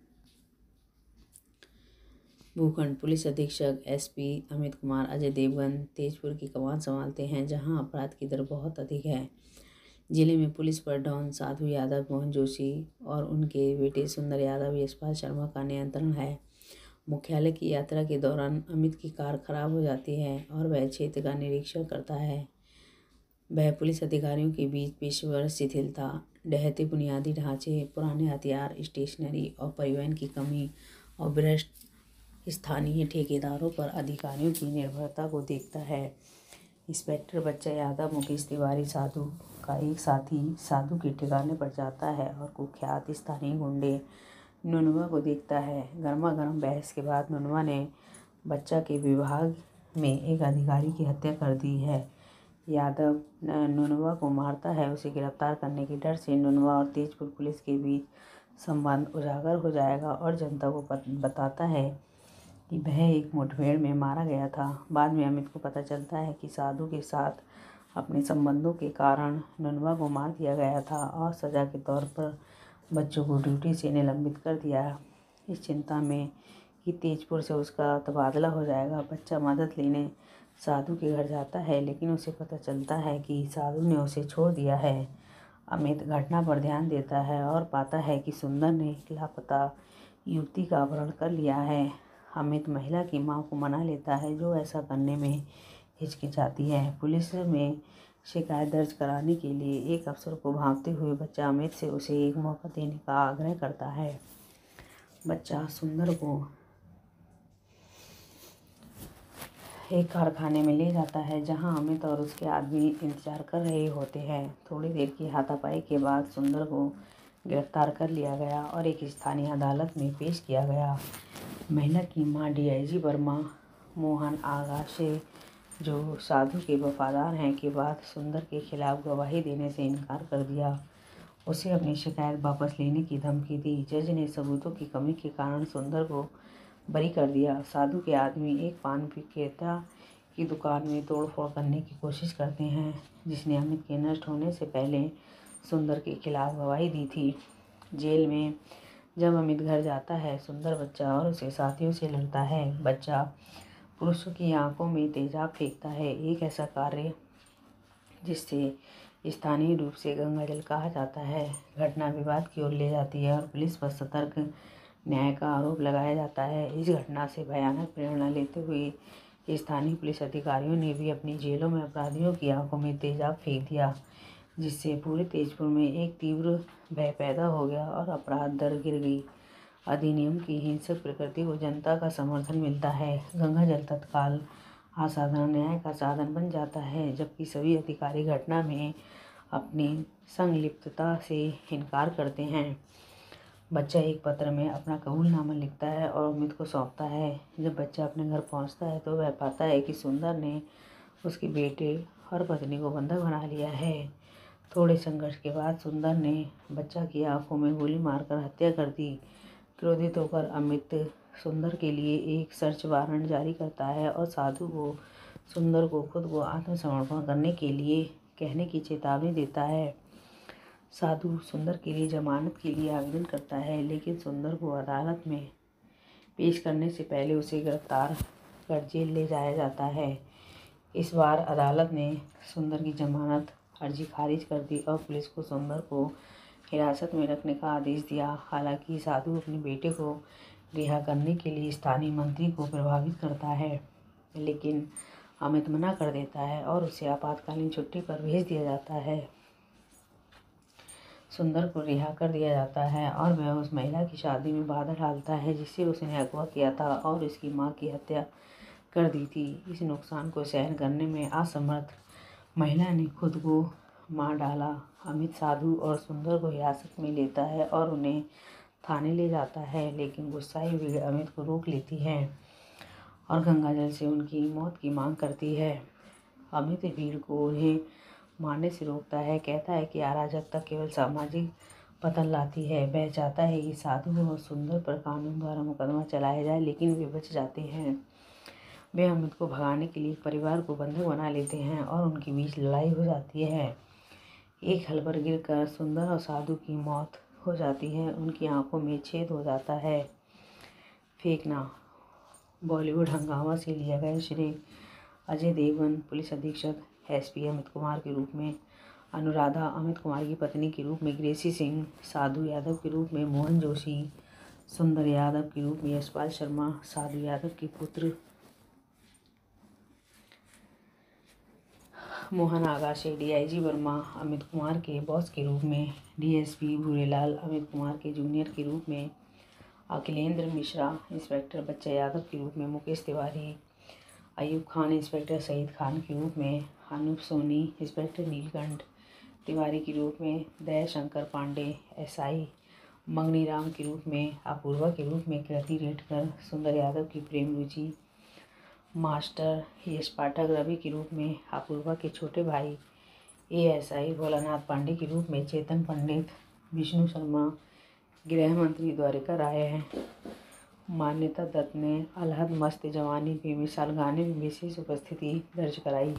भूखंड। पुलिस अधीक्षक एसपी अमित कुमार अजय देवगन तेजपुर की कमान संभालते हैं, जहां अपराध की दर बहुत अधिक है। जिले में पुलिस पर डॉन साधु यादव मोहन जोशी और उनके बेटे सुंदर यादव यशपाल शर्मा का नियंत्रण है। मुख्यालय की यात्रा के दौरान अमित की कार खराब हो जाती है और वह क्षेत्र का निरीक्षण करता है। वह पुलिस अधिकारियों के बीच पेशेवर शिथिलता, ढहते बुनियादी ढांचे, पुराने हथियार, स्टेशनरी और परिवहन की कमी और भ्रष्ट स्थानीय ठेकेदारों पर अधिकारियों की निर्भरता को देखता है। इंस्पेक्टर बच्चा यादव मुकेश तिवारी साधु का एक साथी साधु के ठिकाने पर जाता है और कुख्यात स्थानीय गुंडे नुनवा को देखता है। गर्मा गर्म बहस के बाद नुनवा ने बच्चा के विभाग में एक अधिकारी की हत्या कर दी है। यादव नुनवा को मारता है। उसे गिरफ्तार करने के डर से नुनवा और तेजपुर पुलिस के बीच संबंध उजागर हो जाएगा और जनता को बताता है कि वह एक मुठभेड़ में मारा गया था। बाद में अमित को पता चलता है कि साधु के साथ अपने संबंधों के कारण ननवा को मार दिया गया था और सज़ा के तौर पर बच्चों को ड्यूटी से निलंबित कर दिया। इस चिंता में कि तेजपुर से उसका तबादला हो जाएगा, बच्चा मदद लेने साधु के घर जाता है, लेकिन उसे पता चलता है कि साधु ने उसे छोड़ दिया है। अमित घटना पर ध्यान देता है और पाता है कि सुंदर ने एक लापता युवती का अपहरण कर लिया है। अमित महिला की मां को मना लेता है, जो ऐसा करने में हिचकिचाती है। पुलिस में शिकायत दर्ज कराने के लिए एक अफसर को भांपते हुए बच्चा अमित से उसे एक मौका देने का आग्रह करता है। बच्चा सुंदर को एक कारखाने में ले जाता है, जहां अमित और उसके आदमी इंतजार कर रहे होते हैं। थोड़ी देर की हाथापाई के बाद सुंदर को गिरफ्तार कर लिया गया और एक स्थानीय अदालत में पेश किया गया। महिला की मां डीआईजी वर्मा मोहन आगाशे, जो साधु के वफादार हैं, के बाद सुंदर के खिलाफ गवाही देने से इनकार कर दिया। उसे अपनी शिकायत वापस लेने की धमकी दी। जज ने सबूतों की कमी के कारण सुंदर को बरी कर दिया। साधु के आदमी एक पान विक्रेता की दुकान में तोड़फोड़ करने की कोशिश करते हैं, जिसने अमित के नष्ट होने से पहले सुंदर के खिलाफ गवाही दी थी। जेल में जब अमित घर जाता है, सुंदर बच्चा और उसे साथियों से लड़ता है। बच्चा पुरुषों की आंखों में तेजाब फेंकता है, एक ऐसा कार्य जिससे स्थानीय रूप से गंगाजल कहा जाता है। घटना विवाद की ओर ले जाती है और पुलिस पर सतर्क न्याय का आरोप लगाया जाता है। इस घटना से भयानक प्रेरणा लेते हुए स्थानीय पुलिस अधिकारियों ने भी अपनी जेलों में अपराधियों की आंखों में तेजाब फेंक दिया, जिससे पूरे तेजपुर में एक तीव्र भय पैदा हो गया और अपराध दर गिर गई। अधिनियम की हिंसक प्रकृति को जनता का समर्थन मिलता है। गंगाजल तत्काल असाधारण न्याय का साधन बन जाता है, जबकि सभी अधिकारी घटना में अपनी संलिप्तता से इनकार करते हैं। बच्चा एक पत्र में अपना कबूलनामा लिखता है और अमित को सौंपता है। जब बच्चा अपने घर पहुंचता है तो वह पाता है कि सुंदर ने उसके बेटे और पत्नी को बंधक बना लिया है। थोड़े संघर्ष के बाद सुंदर ने बच्चा की आंखों में गोली मारकर हत्या कर दी। क्रोधित होकर अमित सुंदर के लिए एक सर्च वारंट जारी करता है और साधु को सुंदर को खुद को आत्मसमर्पण करने के लिए कहने की चेतावनी देता है। साधु सुंदर के लिए जमानत के लिए आवेदन करता है, लेकिन सुंदर को अदालत में पेश करने से पहले उसे गिरफ्तार कर जेल ले जाया जाता है। इस बार अदालत ने सुंदर की जमानत अर्जी खारिज कर दी और पुलिस को सुंदर को हिरासत में रखने का आदेश दिया। हालांकि साधु अपने बेटे को रिहा करने के लिए स्थानीय मंत्री को प्रभावित करता है, लेकिन अमित मना कर देता है और उसे आपातकालीन छुट्टी पर भेज दिया जाता है। सुंदर को रिहा कर दिया जाता है और वह उस महिला की शादी में बाधा डालता है जिससे उसने अगवा किया था और उसकी मां की हत्या कर दी थी। इस नुकसान को सहन करने में असमर्थ महिला ने खुद को मार डाला। अमित साधु और सुंदर को हिरासत में लेता है और उन्हें थाने ले जाता है, लेकिन गुस्साई भीड़ अमित को रोक लेती है और गंगाजल से उनकी मौत की मांग करती है। अमित भीड़ को उन्हें मारने से रोकता है, कहता है कि अराजकता केवल सामाजिक पतन लाती है। वह चाहता है कि साधु और सुंदर पर कानून द्वारा मुकदमा चलाया जाए, लेकिन वे बच जाते हैं। वे अमित को भगाने के लिए परिवार को बंधक बना लेते हैं और उनके बीच लड़ाई हो जाती है। एक हल पर गिरकर सुंदर और साधु की मौत हो जाती है, उनकी आंखों में छेद हो जाता है। फेंकना। बॉलीवुड हंगामा से लिया गया श्रेय। अजय देवगन पुलिस अधीक्षक एसपी अमित कुमार के रूप में, अनुराधा अमित कुमार की पत्नी के रूप में ग्रेसी सिंह, साधु यादव के रूप में मोहन जोशी, सुंदर यादव के रूप में यशपाल शर्मा, साधु यादव के पुत्र मोहन आगाशे, डीआईजी वर्मा अमित कुमार के बॉस के रूप में, डीएसपी भूरेलाल अमित कुमार के जूनियर के रूप में, अखिलेंद्र मिश्रा इंस्पेक्टर बच्चा यादव के रूप में, मुकेश तिवारी, अयूब खान इंस्पेक्टर सईद खान के रूप में, अनूप सोनी इंस्पेक्टर नीलकंठ तिवारी के रूप में, दयाशंकर पांडे एसआई, मंगनी राम के रूप में, अपूर्वा के रूप में कृति रेडकर, सुंदर यादव की प्रेम रुचि, मास्टर यश पाठक रवि के रूप में, अपूर्वा के छोटे भाई एएसआई भोलानाथ पांडे के रूप में, चेतन पंडित, विष्णु शर्मा, गृह मंत्री द्वारिका राय, मान्यता दत्त ने अलहद मस्त जवानी बेमिसाल गाने में विशेष उपस्थिति दर्ज कराई।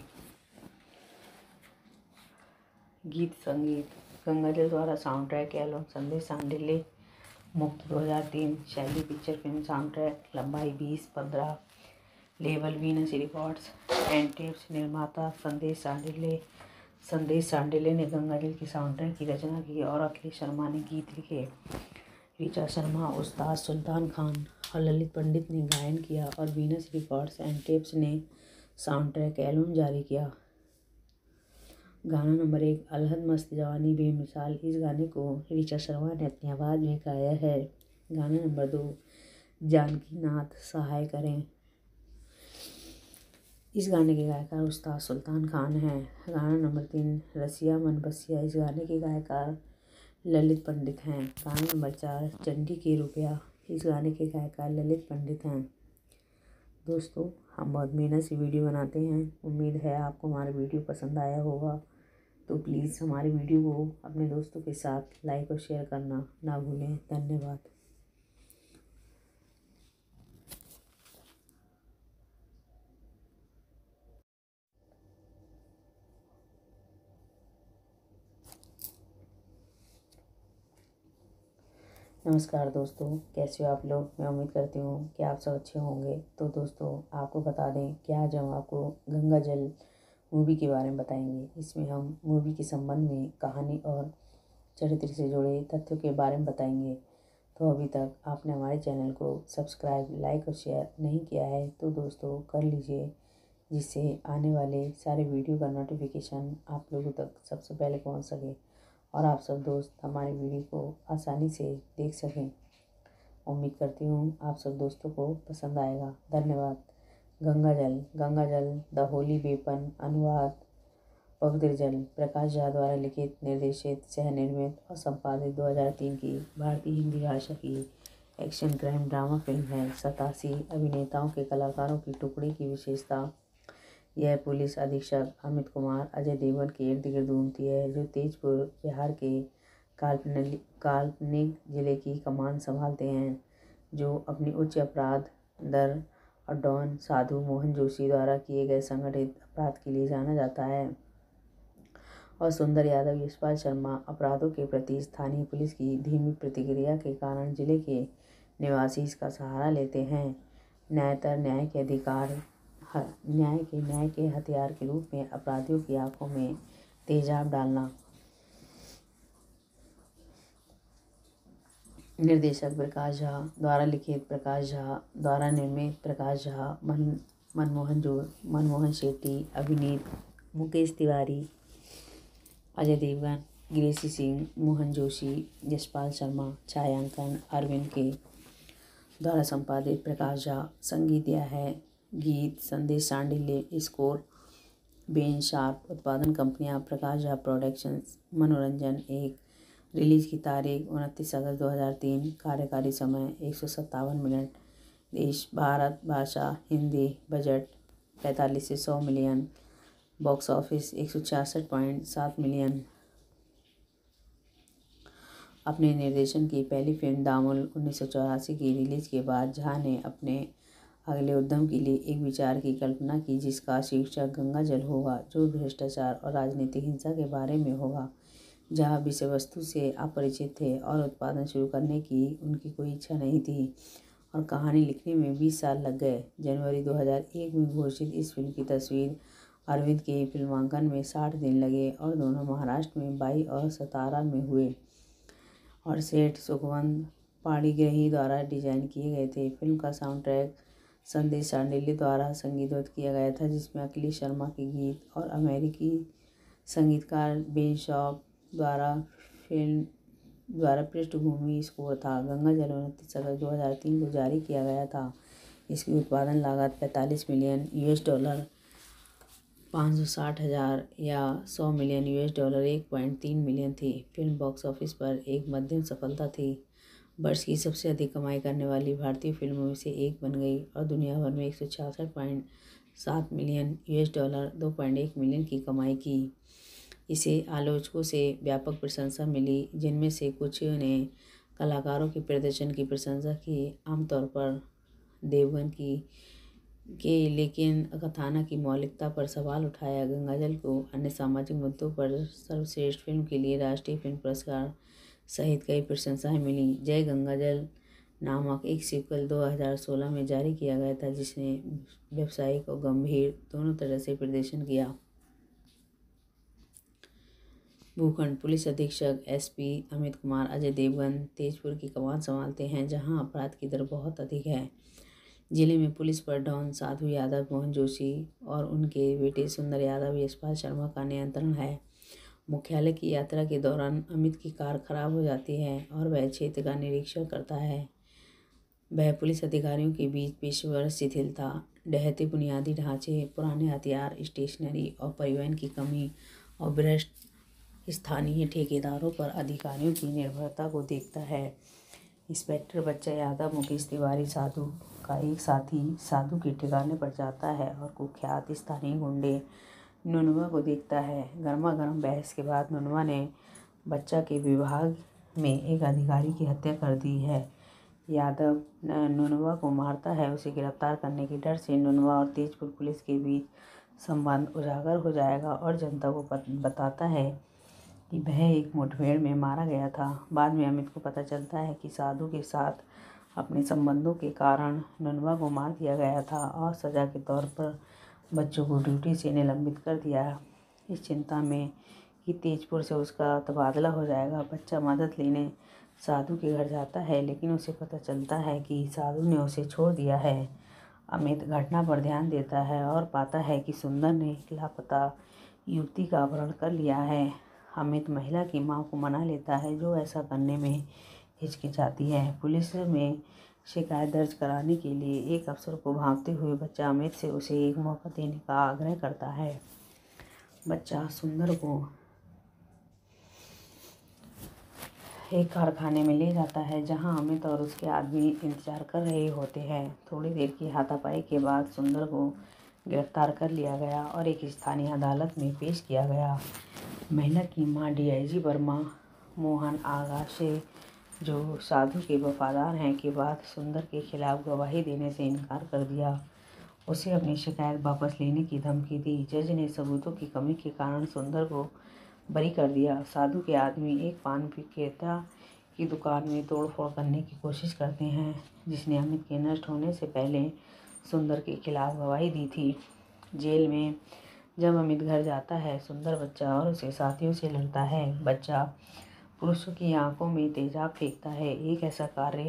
गीत संगीत गंगाजल द्वारा साउंड ट्रैक एल्बम संदेश सांडिल्य मुक्त 2003 शैली पिक्चर फिल्म साउंड ट्रैक लंबाई 20-15 label Venus records and tapes निर्माता संदेश सांडिल्य ने गंगाजल की साउंड ट्रैक की रचना की और अखिलेश शर्मा ने गीत लिखे। ऋचा शर्मा, उस्ताद सुल्तान खान और ललित पंडित ने गायन किया और वीनस रिकॉर्ड्स एंड टेप्स ने साउंड ट्रैक एल्बम जारी किया। गाना नंबर 1 अलहद मस्त जवानी बेमिसाल। इस गाने को ऋचा शर्मा ने अपनी आवाज़ में गाया है। गाना नंबर 2 जानकी नाथ सहाय करें। इस गाने के गायकार उस्ताद सुल्तान खान हैं। गाना नंबर 3 रसिया मन बसिया। इस गाने के गायकार ललित पंडित हैं। गाना नंबर 4 चंडी के रुपया। इस गाने के गायकार ललित पंडित हैं। दोस्तों, हम बहुत मेहनत से वीडियो बनाते हैं। उम्मीद है आपको हमारा वीडियो पसंद आया होगा। तो प्लीज़ हमारे वीडियो को अपने दोस्तों के साथ लाइक और शेयर करना ना भूलें। धन्यवाद। नमस्कार दोस्तों, कैसे हो आप लोग। मैं उम्मीद करती हूँ कि आप सब अच्छे होंगे। तो दोस्तों, आपको बता दें कि आज हम आपको गंगा जल मूवी के बारे में बताएंगे। इसमें हम मूवी के संबंध में कहानी और चरित्र से जुड़े तथ्यों के बारे में बताएंगे। तो अभी तक आपने हमारे चैनल को सब्सक्राइब, लाइक और शेयर नहीं किया है तो दोस्तों कर लीजिए, जिससे आने वाले सारे वीडियो का नोटिफिकेशन आप लोगों तक सबसे पहले पहुंच सके और आप सब दोस्त हमारे वीडियो को आसानी से देख सकें। उम्मीद करती हूँ आप सब दोस्तों को पसंद आएगा। धन्यवाद। गंगा जल द होली वेपन। अनुवाद पवित्र जल। प्रकाश झा द्वारा लिखित, निर्देशित, सह निर्मित और संपादित 2003 की भारतीय हिंदी भाषा की एक्शन क्राइम ड्रामा फिल्म है। 87 अभिनेताओं के कलाकारों की टुकड़ी की विशेषता यह पुलिस अधीक्षक अमित कुमार अजय देवगन के इर्द गिर्द घूमती है, जो तेजपुर बिहार के काल्पनिक जिले की कमान संभालते हैं, जो अपनी उच्च अपराध दर और डॉन साधु मोहन जोशी द्वारा किए गए संगठित अपराध के लिए जाना जाता है। और सुंदर यादव यशपाल शर्मा अपराधों के प्रति स्थानीय पुलिस की धीमी प्रतिक्रिया के कारण जिले के निवासी इसका सहारा लेते हैं। न्यायतर न्याय के हथियार के रूप में अपराधियों की आंखों में तेजाब डालना। निर्देशक प्रकाश झा द्वारा लिखित, प्रकाश झा द्वारा निर्मित, प्रकाश झा, मनमोहन शेट्टी, अभिनीत मुकेश तिवारी, अजय देवगन, ग्रेसी सिंह, मोहन जोशी, यशपाल शर्मा। छायांकन अरविंद के द्वारा संपादित, प्रकाश झा। संगीत दिया है गीत संदेश सांडिल्य। Score Ben sharp. उत्पादन कंपनियां प्रकाश झा प्रोडक्शंस, मनोरंजन 1। रिलीज की तारीख 29 अगस्त 2003। कार्यकारी समय 157 मिनट। देश भारत। भाषा हिंदी। बजट 45 से 100 मिलियन। Box office 166.7 million. अपने निर्देशन की पहली फिल्म दामुल 1984 की रिलीज के बाद झा ने अपने अगले उद्यम के लिए एक विचार की कल्पना की, जिसका शीर्षक गंगा जल होगा, जो भ्रष्टाचार और राजनीतिक हिंसा के बारे में होगा। जहाँ विषय वस्तु से अपरिचित थे और उत्पादन शुरू करने की उनकी कोई इच्छा नहीं थी और कहानी लिखने में 20 साल लग गए। जनवरी 2001 में घोषित इस फिल्म की तस्वीर अरविंद के फिल्मांकन में 60 दिन लगे और दोनों महाराष्ट्र में 22 और सतारा में हुए और सेठ सुखवंत पाणिग्रही द्वारा डिजाइन किए गए थे। फिल्म का साउंड ट्रैक संदेश सांडिल्य द्वारा संगीतबद्ध किया गया था, जिसमें अखिलेश शर्मा के गीत और अमेरिकी संगीतकार बेन शॉप द्वारा पृष्ठभूमि स्कोर था। गंगा जल 29 अगस्त 2003 को जारी किया गया था। इसकी उत्पादन लागत $45 मिलियन, $560,000 या $100 मिलियन, $1.3 मिलियन थी। फिल्म बॉक्स ऑफिस पर एक मध्यम सफलता थी। वर्ष की सबसे अधिक कमाई करने वाली भारतीय फिल्मों में से एक बन गई और दुनिया भर में 166.7 मिलियन, $2.1 मिलियन की कमाई की। इसे आलोचकों से व्यापक प्रशंसा मिली, जिनमें से कुछ ने कलाकारों के प्रदर्शन की प्रशंसा की, आमतौर पर देवगन लेकिन कथानक की मौलिकता पर सवाल उठाया। गंगाजल को अन्य सामाजिक मुद्दों पर सर्वश्रेष्ठ फिल्म के लिए राष्ट्रीय फिल्म पुरस्कार सहित कई प्रशंसाएं मिली। जय गंगाजल नामक एक सीक्वल 2016 में जारी किया गया था, जिसने व्यावसायिक और गंभीर दोनों तरह से प्रदर्शन किया। भूखंड पुलिस अधीक्षक एसपी अमित कुमार अजय देवगन तेजपुर की कमान संभालते हैं, जहां अपराध की दर बहुत अधिक है। जिले में पुलिस पर डॉन साधु यादव, मोहन जोशी और उनके बेटे सुंदर यादव, यशपाल शर्मा का नियंत्रण है। मुख्यालय की यात्रा के दौरान अमित की कार खराब हो जाती है और वह क्षेत्र का निरीक्षण करता है। वह पुलिस अधिकारियों के बीच पेशेवर शिथिलता, ढहते बुनियादी ढांचे, पुराने हथियार, स्टेशनरी और परिवहन की कमी और भ्रष्ट स्थानीय ठेकेदारों पर अधिकारियों की निर्भरता को देखता है। इंस्पेक्टर बच्चा यादव मुकेश तिवारी साधु का एक साथी साधु के ठिकाने पर जाता है और कुख्यात स्थानीय गुंडे नुनवा को देखता है। गर्मा गर्म बहस के बाद नुनवा ने बच्चा के विभाग में एक अधिकारी की हत्या कर दी है। यादव नुनवा को मारता है। उसे गिरफ्तार करने के डर से नुनवा और तेजपुर पुलिस के बीच संबंध उजागर हो जाएगा और जनता को बताता है कि वह एक मुठभेड़ में मारा गया था। बाद में अमित को पता चलता है कि साधु के साथ अपने संबंधों के कारण नुनवा को मार दिया गया था और सजा के तौर पर बच्चों को ड्यूटी से निलंबित कर दिया। इस चिंता में कि तेजपुर से उसका तबादला हो जाएगा, बच्चा मदद लेने साधु के घर जाता है, लेकिन उसे पता चलता है कि साधु ने उसे छोड़ दिया है। अमित घटना पर ध्यान देता है और पाता है कि सुंदर ने एक लापता युवती का अपहरण कर लिया है। अमित महिला की मां को मना लेता है, जो ऐसा करने में हिचकिचाती है। पुलिस में शिकायत दर्ज कराने के लिए एक अफसर को भांपते हुए बच्चा अमित से उसे एक मौका देने का आग्रह करता है। बच्चा सुंदर को एक कारखाने में ले जाता है, जहां अमित और उसके आदमी इंतजार कर रहे होते हैं। थोड़ी देर की हाथापाई के बाद सुंदर को गिरफ्तार कर लिया गया और एक स्थानीय अदालत में पेश किया गया। महिला की मां डीआईजी वर्मा मोहन आगाशे, जो साधु के वफादार हैं, के बाद सुंदर के खिलाफ गवाही देने से इनकार कर दिया। उसे अपनी शिकायत वापस लेने की धमकी दी। जज ने सबूतों की कमी के कारण सुंदर को बरी कर दिया। साधु के आदमी एक पान विक्रेता की दुकान में तोड़फोड़ करने की कोशिश करते हैं, जिसने अमित के नष्ट होने से पहले सुंदर के खिलाफ गवाही दी थी। जेल में जब अमित घर जाता है, सुंदर बच्चा और उसे साथियों से लड़ता है। बच्चा पुरुषों की आंखों में तेजाब फेंकता है, एक ऐसा कार्य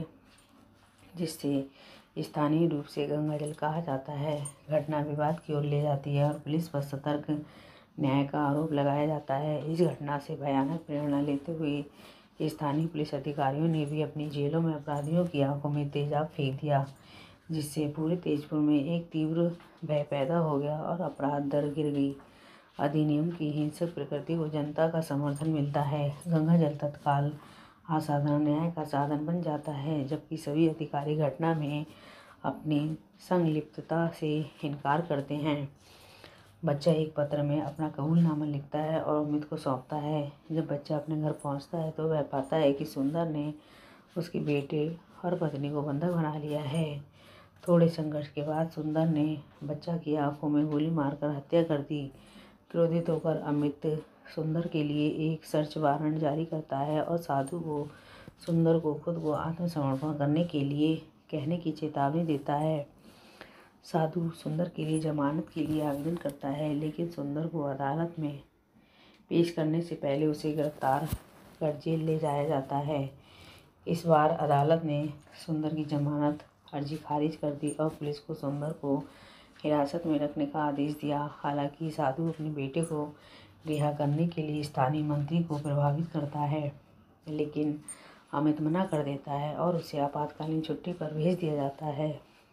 जिससे स्थानीय रूप से गंगाजल कहा जाता है। घटना विवाद की ओर ले जाती है और पुलिस पर सतर्क न्याय का आरोप लगाया जाता है। इस घटना से भयानक प्रेरणा लेते हुए स्थानीय पुलिस अधिकारियों ने भी अपनी जेलों में अपराधियों की आंखों में तेजाब फेंक दिया, जिससे पूरे तेजपुर में एक तीव्र भय पैदा हो गया और अपराध दर गिर गई। अधिनियम की हिंसक प्रकृति को जनता का समर्थन मिलता है। गंगाजल तत्काल असाधारण न्याय का साधन बन जाता है, जबकि सभी अधिकारी घटना में अपनी संलिप्तता से इनकार करते हैं। बच्चा एक पत्र में अपना कबूलनामा लिखता है और अमित को सौंपता है। जब बच्चा अपने घर पहुंचता है तो वह पाता है कि सुंदर ने उसके बेटे और पत्नी को बंधक बना लिया है। थोड़े संघर्ष के बाद सुंदर ने बच्चा की आंखों में गोली मारकर हत्या कर दी। क्रोधित होकर अमित सुंदर के लिए एक सर्च वारंट जारी करता है और साधु को सुंदर को खुद को आत्मसमर्पण करने के लिए कहने की चेतावनी देता है। साधु सुंदर के लिए जमानत के लिए आवेदन करता है, लेकिन सुंदर को अदालत में पेश करने से पहले उसे गिरफ्तार कर जेल ले जाया जाता है। इस बार अदालत ने सुंदर की जमानत अर्जी खारिज कर दी और पुलिस को सुंदर को हिरासत में रखने का आदेश दिया। हालांकि साधु अपने बेटे को रिहा करने के लिए स्थानीय मंत्री को प्रभावित करता है, लेकिन अमित मना कर देता है और उसे आपातकालीन छुट्टी पर भेज दिया जाता है।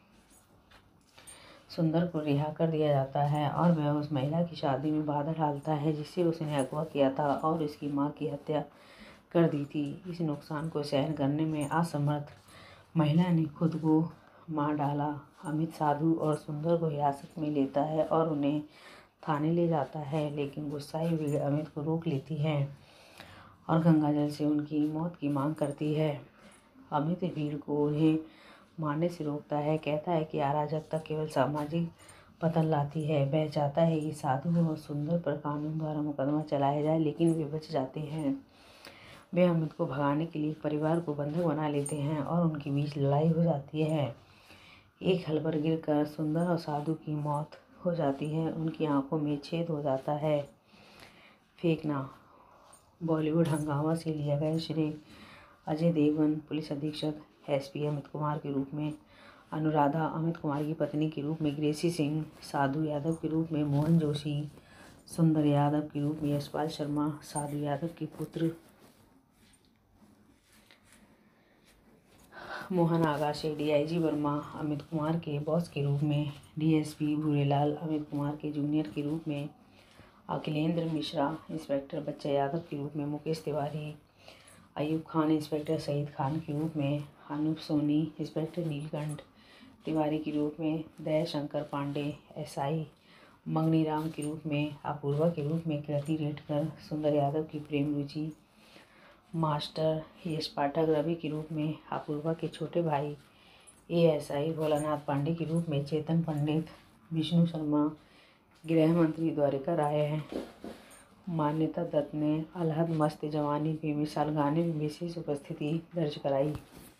सुंदर को रिहा कर दिया जाता है और वह उस महिला की शादी में बाधा डालता है जिससे उसने अगवा किया था और उसकी मां की हत्या कर दी थी। इस नुकसान को सहन करने में असमर्थ महिला ने खुद को मार डाला। अमित साधु और सुंदर को हिरासत में लेता है और उन्हें थाने ले जाता है, लेकिन गुस्साई भीड़ अमित को रोक लेती है और गंगाजल से उनकी मौत की मांग करती है। अमित भीड़ को उन्हें मारने से रोकता है। कहता है कि अराजकता केवल सामाजिक पतन लाती है। वह चाहता है कि साधु और सुंदर पर कानून द्वारा मुकदमा चलाया जाए, लेकिन वे बच जाते हैं। वे अमित को भगाने के लिए परिवार को बंधक बना लेते हैं और उनके बीच लड़ाई हो जाती है। एक हल पर गिरकर सुंदर और साधु की मौत हो जाती है। उनकी आंखों में छेद हो जाता है। फेंकना। बॉलीवुड हंगामा से लिया गया श्रेय अजय देवगन पुलिस अधीक्षक एसपी अमित कुमार के रूप में, अनुराधा अमित कुमार की पत्नी के रूप में ग्रेसी सिंह, साधु यादव के रूप में मोहन जोशी, सुंदर यादव के रूप में यशपाल शर्मा, साधु यादव के पुत्र मोहन आगाशे, डीआईजी वर्मा अमित कुमार के बॉस के रूप में, डीएसपी भूरेलाल अमित कुमार के जूनियर के रूप में, अखिलेंद्र मिश्रा इंस्पेक्टर बच्चा यादव के रूप में, मुकेश तिवारी अयूब खान इंस्पेक्टर सईद खान के रूप में, अनूप सोनी इंस्पेक्टर नीलकंठ तिवारी के रूप में, दयाशंकर पांडे एसआई मंगनी राम के रूप में, अपूर्वा के रूप में कृति रेडकर, सुंदर यादव की प्रेम रुचि, मास्टर यश पाठक रवि के रूप में, अपूर्वा के छोटे भाई एएसआई भोलानाथ पांडे के रूप में, चेतन पंडित, विष्णु शर्मा गृह मंत्री द्वारिका राय हैं। मान्यता दत्त ने अलहद मस्त जवानी बेमिसाल गाने में विशेष उपस्थिति दर्ज कराई।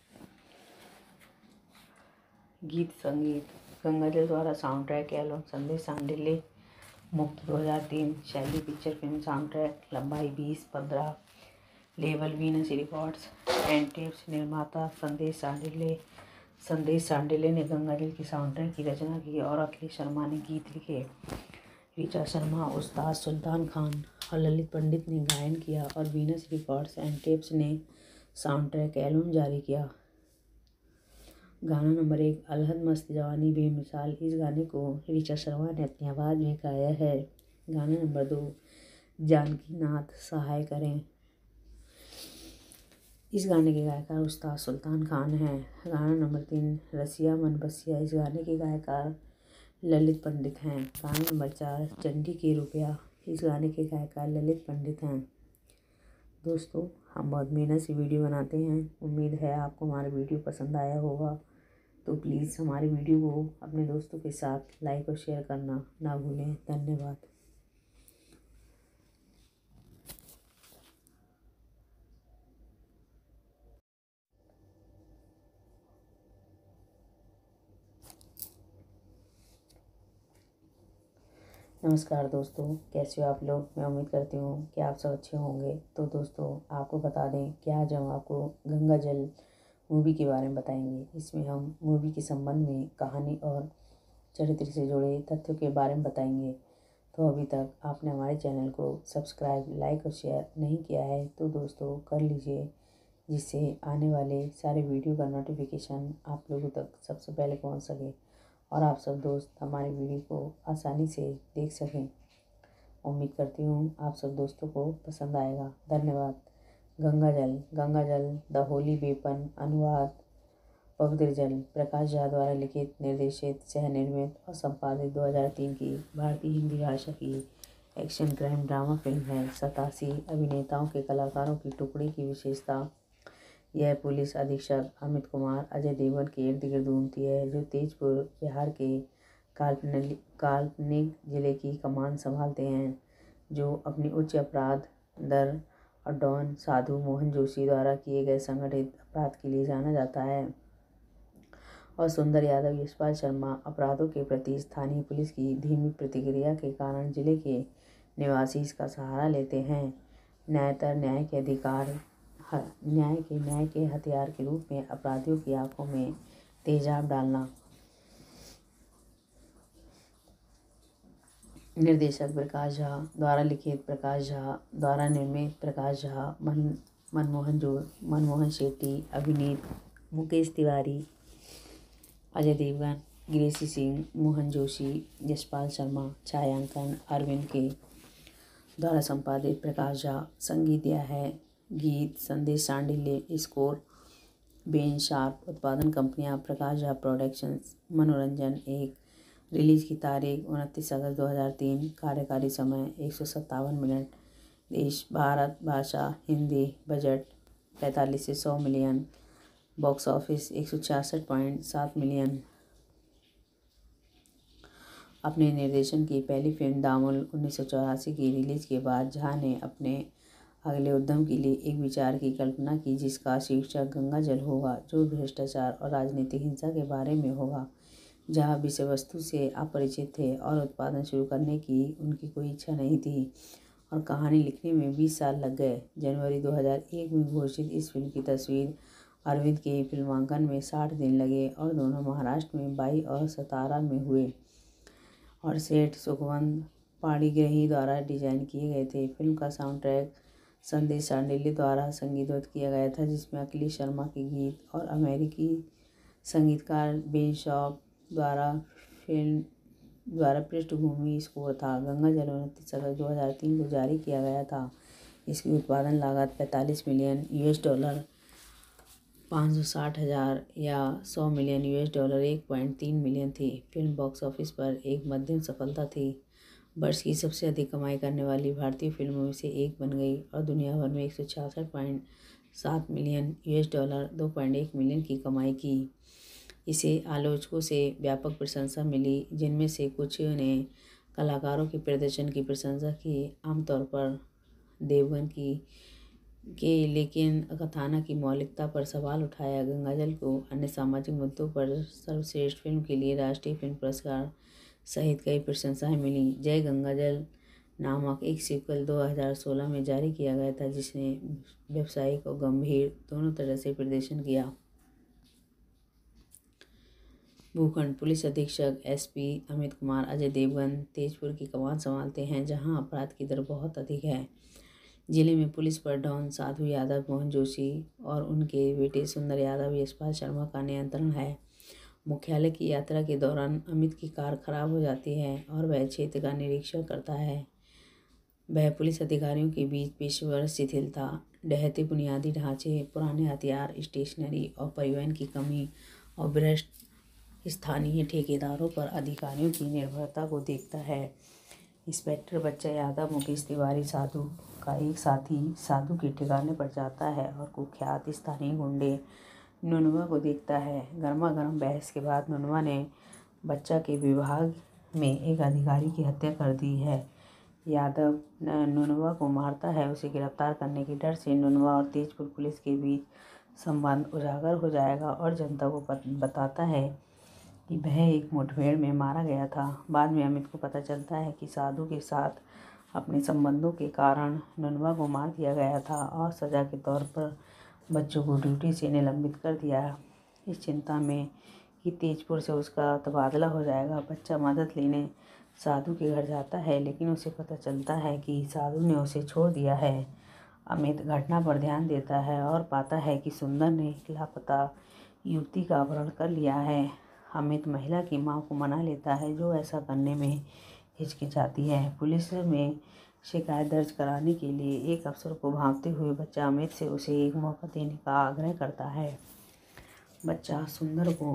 गीत संगीत। गंगाजल द्वारा साउंड ट्रैक एल्बम संदेश सांडिल्य मुक्त 2003, शैली पिक्चर फिल्म साउंड ट्रैक, लंबाई 20-15, label Venus records and tapes, निर्माता संदेश सांडिल्य। संदेश सांडिल्य ने गंगाजल की साउंड ट्रैक की रचना की और अखिलेश शर्मा ने गीत लिखे। ऋचा शर्मा, उस्ताद सुल्तान खान और ललित पंडित ने गायन किया और वीनस रिकॉर्ड्स एंड टेप्स ने साउंड ट्रैक एल्बम जारी किया। गाना नंबर 1, अलहद मस्त जवानी बेमिसाल। इस गाने को ऋचा शर्मा ने अपनी आवाज़ में गाया है। गाना नंबर 2, जानकी नाथ सहाय करें। इस गाने के गायकार उस्ताद सुल्तान खान हैं। गाना नंबर 3, रसिया मन बसिया। इस गाने के गायकार ललित पंडित हैं। गाना नंबर 4, चंडी के रुपया। इस गाने के गायकार ललित पंडित हैं। दोस्तों, हम बहुत मेहनत से वीडियो बनाते हैं। उम्मीद है आपको हमारा वीडियो पसंद आया होगा। तो प्लीज़ हमारे वीडियो को अपने दोस्तों के साथ लाइक और शेयर करना ना भूलें। धन्यवाद। नमस्कार दोस्तों, कैसे हो आप लोग। मैं उम्मीद करती हूँ कि आप सब अच्छे होंगे। तो दोस्तों, आपको बता दें कि आज हम आपको गंगा जल मूवी के बारे में बताएंगे। इसमें हम मूवी के संबंध में कहानी और चरित्र से जुड़े तथ्यों के बारे में बताएंगे। तो अभी तक आपने हमारे चैनल को सब्सक्राइब, लाइक और शेयर नहीं किया है तो दोस्तों कर लीजिए, जिससे आने वाले सारे वीडियो का नोटिफिकेशन आप लोगों तक सबसे पहले पहुँच सके और आप सब दोस्त हमारे वीडियो को आसानी से देख सकें। उम्मीद करती हूँ आप सब दोस्तों को पसंद आएगा। धन्यवाद। गंगा जल द होली वेपन। अनुवाद पवित्र जल। प्रकाश झा द्वारा लिखित, निर्देशित, सह निर्मित और संपादित 2003 की भारतीय हिंदी भाषा की एक्शन क्राइम ड्रामा फिल्म है। 87 अभिनेताओं के कलाकारों की टुकड़ी की विशेषता। यह पुलिस अधीक्षक अमित कुमार अजय देवगन के इर्द गिर्द घूमती है, जो तेजपुर बिहार के काल्पनिक जिले की कमान संभालते हैं, जो अपनी उच्च अपराध दर और डॉन साधु मोहन जोशी द्वारा किए गए संगठित अपराध के लिए जाना जाता है। और सुंदर यादव यशपाल शर्मा अपराधों के प्रति स्थानीय पुलिस की धीमी प्रतिक्रिया के कारण जिले के निवासी इसका सहारा लेते हैं। न्यायतर न्याय के हथियार के रूप में अपराधियों की आंखों में तेजाब डालना। निर्देशक प्रकाश झा द्वारा लिखित, प्रकाश झा द्वारा निर्मित, प्रकाश झा, मनमोहन शेट्टी, अभिनीत मुकेश तिवारी, अजय देवगन, ग्रेसी सिंह, मोहन जोशी, यशपाल शर्मा। छायांकन अरविंद के द्वारा संपादित, प्रकाश झा। संगीत दिया है गीत संदेश सांडिल्य। Score Ben sharp. उत्पादन कंपनियां प्रकाश झा प्रोडक्शंस, मनोरंजन 1। रिलीज की तारीख 29 अगस्त 2003। कार्यकारी समय 157 मिनट। देश भारत। भाषा हिंदी। बजट 45 से 100 मिलियन। Box office 166.7 million. अपने निर्देशन की पहली फिल्म दामुल 1984 की रिलीज के बाद झा ने अपने अगले उद्यम के लिए एक विचार की कल्पना की जिसका शीर्षक गंगा जल होगा, जो भ्रष्टाचार और राजनीतिक हिंसा के बारे में होगा। जहाँ विषय वस्तु से अपरिचित थे और उत्पादन शुरू करने की उनकी कोई इच्छा नहीं थी और कहानी लिखने में 20 साल लग गए। जनवरी 2001 में घोषित इस फिल्म की तस्वीर अरविंद के फिल्मांकन में 60 दिन लगे और दोनों महाराष्ट्र में 22 और सतारा में हुए और सेठ सुखवंत पाणिग्राही द्वारा डिजाइन किए गए थे। फिल्म का साउंड ट्रैक संदेश शांडिल्य द्वारा संगीतबद्ध किया गया था, जिसमें अखिलेश शर्मा के गीत और अमेरिकी संगीतकार बेन शॉप द्वारा पृष्ठभूमि स्कोर था। गंगा जल 29 अगस्त 2003 को जारी किया गया था। इसकी उत्पादन लागत $45 मिलियन, 560,000 या $100 मिलियन, 1.3 मिलियन थी। फिल्म बॉक्स ऑफिस पर एक मध्यम सफलता थी, वर्ष की सबसे अधिक कमाई करने वाली भारतीय फिल्मों में से एक बन गई और दुनिया भर में 166.7 मिलियन, 2.1 मिलियन की कमाई की। इसे आलोचकों से व्यापक प्रशंसा मिली, जिनमें से कुछ ने कलाकारों के प्रदर्शन की प्रशंसा की, आमतौर पर देवगन लेकिन कथानक की मौलिकता पर सवाल उठाया। गंगाजल को अन्य सामाजिक मुद्दों पर सर्वश्रेष्ठ फिल्म के लिए राष्ट्रीय फिल्म पुरस्कार सहित कई प्रशंसाएं मिली। जय गंगाजल नामक एक सीक्वल 2016 में जारी किया गया था, जिसने व्यावसायिक और गंभीर दोनों तरह से प्रदर्शन किया। भूखंड पुलिस अधीक्षक एसपी अमित कुमार अजय देवगन तेजपुर की कमान संभालते हैं, जहां अपराध की दर बहुत अधिक है। जिले में पुलिस पर डॉन साधु यादव, मोहन जोशी और उनके बेटे सुंदर यादव, यशपाल शर्मा का नियंत्रण है। मुख्यालय की यात्रा के दौरान अमित की कार खराब हो जाती है और वह क्षेत्र का निरीक्षण करता है। वह पुलिस अधिकारियों के बीच पेशेवर शिथिलता, ढहते बुनियादी ढांचे, पुराने हथियार, स्टेशनरी और परिवहन की कमी और भ्रष्ट स्थानीय ठेकेदारों पर अधिकारियों की निर्भरता को देखता है। इंस्पेक्टर बच्चा यादव मुकेश तिवारी साधु का एक साथी साधु के ठिकाने पर जाता है और कुख्यात स्थानीय गुंडे नुनवा को देखता है। गर्मा गर्म बहस के बाद नुनवा ने बच्चा के विभाग में एक अधिकारी की हत्या कर दी है। यादव नुनवा को मारता है। उसे गिरफ्तार करने के डर से नुनवा और तेजपुर पुलिस के बीच संबंध उजागर हो जाएगा और जनता को बताता है कि वह एक मुठभेड़ में मारा गया था। बाद में अमित को पता चलता है कि साधु के साथ अपने संबंधों के कारण नुनवा को मार दिया गया था और सजा के तौर पर बच्चों को ड्यूटी से निलंबित कर दिया। इस चिंता में कि तेजपुर से उसका तबादला हो जाएगा, बच्चा मदद लेने साधु के घर जाता है, लेकिन उसे पता चलता है कि साधु ने उसे छोड़ दिया है। अमित घटना पर ध्यान देता है और पाता है कि सुंदर ने एक लापता युवती का अपहरण कर लिया है। अमित महिला की मां को मना लेता है, जो ऐसा करने में हिचकिचाती है। पुलिस में शिकायत दर्ज कराने के लिए एक अफसर को भांपते हुए बच्चा अमित से उसे एक मौका देने का आग्रह करता है। बच्चा सुंदर को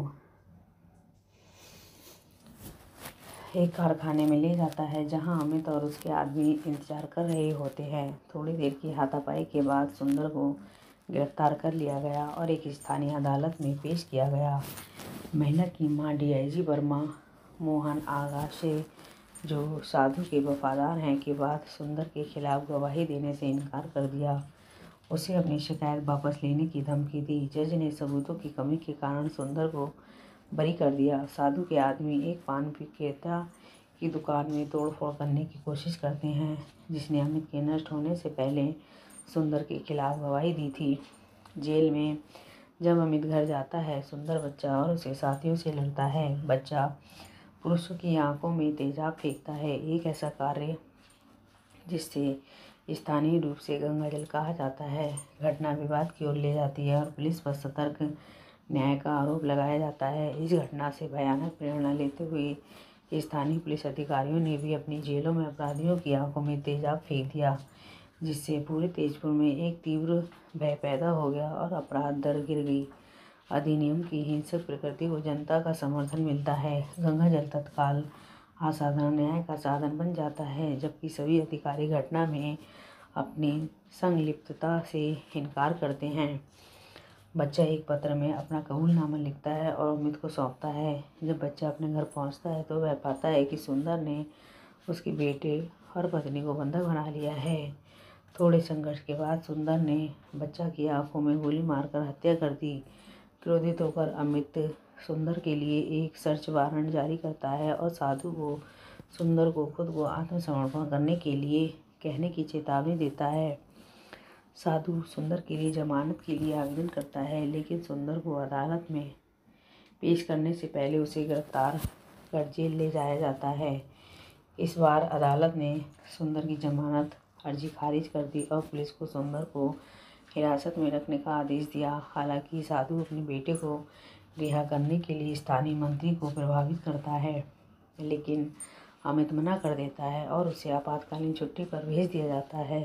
एक कारखाने में ले जाता है, जहां अमित और उसके आदमी इंतजार कर रहे होते हैं। थोड़ी देर की हाथापाई के बाद सुंदर को गिरफ्तार कर लिया गया और एक स्थानीय अदालत में पेश किया गया। महिला की मां डीआईजी वर्मा मोहन आगाशे, जो साधु के वफादार हैं, के बाद सुंदर के खिलाफ गवाही देने से इनकार कर दिया। उसे अपनी शिकायत वापस लेने की धमकी दी। जज ने सबूतों की कमी के कारण सुंदर को बरी कर दिया। साधु के आदमी एक पान विक्रेता की दुकान में तोड़फोड़ करने की कोशिश करते हैं, जिसने अमित के नष्ट होने से पहले सुंदर के खिलाफ गवाही दी थी। जेल में जब अमित घर जाता है, सुंदर बच्चा और उसे साथियों से लड़ता है। बच्चा पुरुषों की आंखों में तेजाब फेंकता है, एक ऐसा कार्य जिससे स्थानीय रूप से गंगाजल कहा जाता है। घटना विवाद की ओर ले जाती है और पुलिस पर सतर्क न्याय का आरोप लगाया जाता है। इस घटना से भयानक प्रेरणा लेते हुए स्थानीय पुलिस अधिकारियों ने भी अपनी जेलों में अपराधियों की आंखों में तेजाब फेंक दिया, जिससे पूरे तेजपुर में एक तीव्र भय पैदा हो गया और अपराध दर गिर गई। अधिनियम की हिंसक प्रकृति को जनता का समर्थन मिलता है। गंगाजल तत्काल असाधारण न्याय का साधन बन जाता है, जबकि सभी अधिकारी घटना में अपनी संलिप्तता से इनकार करते हैं। बच्चा एक पत्र में अपना कबूलनामा लिखता है और अमित को सौंपता है। जब बच्चा अपने घर पहुंचता है तो वह पाता है कि सुंदर ने उसके बेटे और पत्नी को बंधक बना लिया है। थोड़े संघर्ष के बाद सुंदर ने बच्चा की आंखों में गोली मारकर हत्या कर दी। क्रोधित होकर अमित सुंदर के लिए एक सर्च वारंट जारी करता है और साधु को सुंदर को खुद को आत्मसमर्पण करने के लिए कहने की चेतावनी देता है। साधु सुंदर के लिए जमानत के लिए आवेदन करता है, लेकिन सुंदर को अदालत में पेश करने से पहले उसे गिरफ्तार कर जेल ले जाया जाता है। इस बार अदालत ने सुंदर की जमानत अर्जी खारिज कर दी और पुलिस को सुंदर को हिरासत में रखने का आदेश दिया। हालांकि साधु अपने बेटे को रिहा करने के लिए स्थानीय मंत्री को प्रभावित करता है, लेकिन अमित मना कर देता है और उसे आपातकालीन छुट्टी पर भेज दिया जाता है।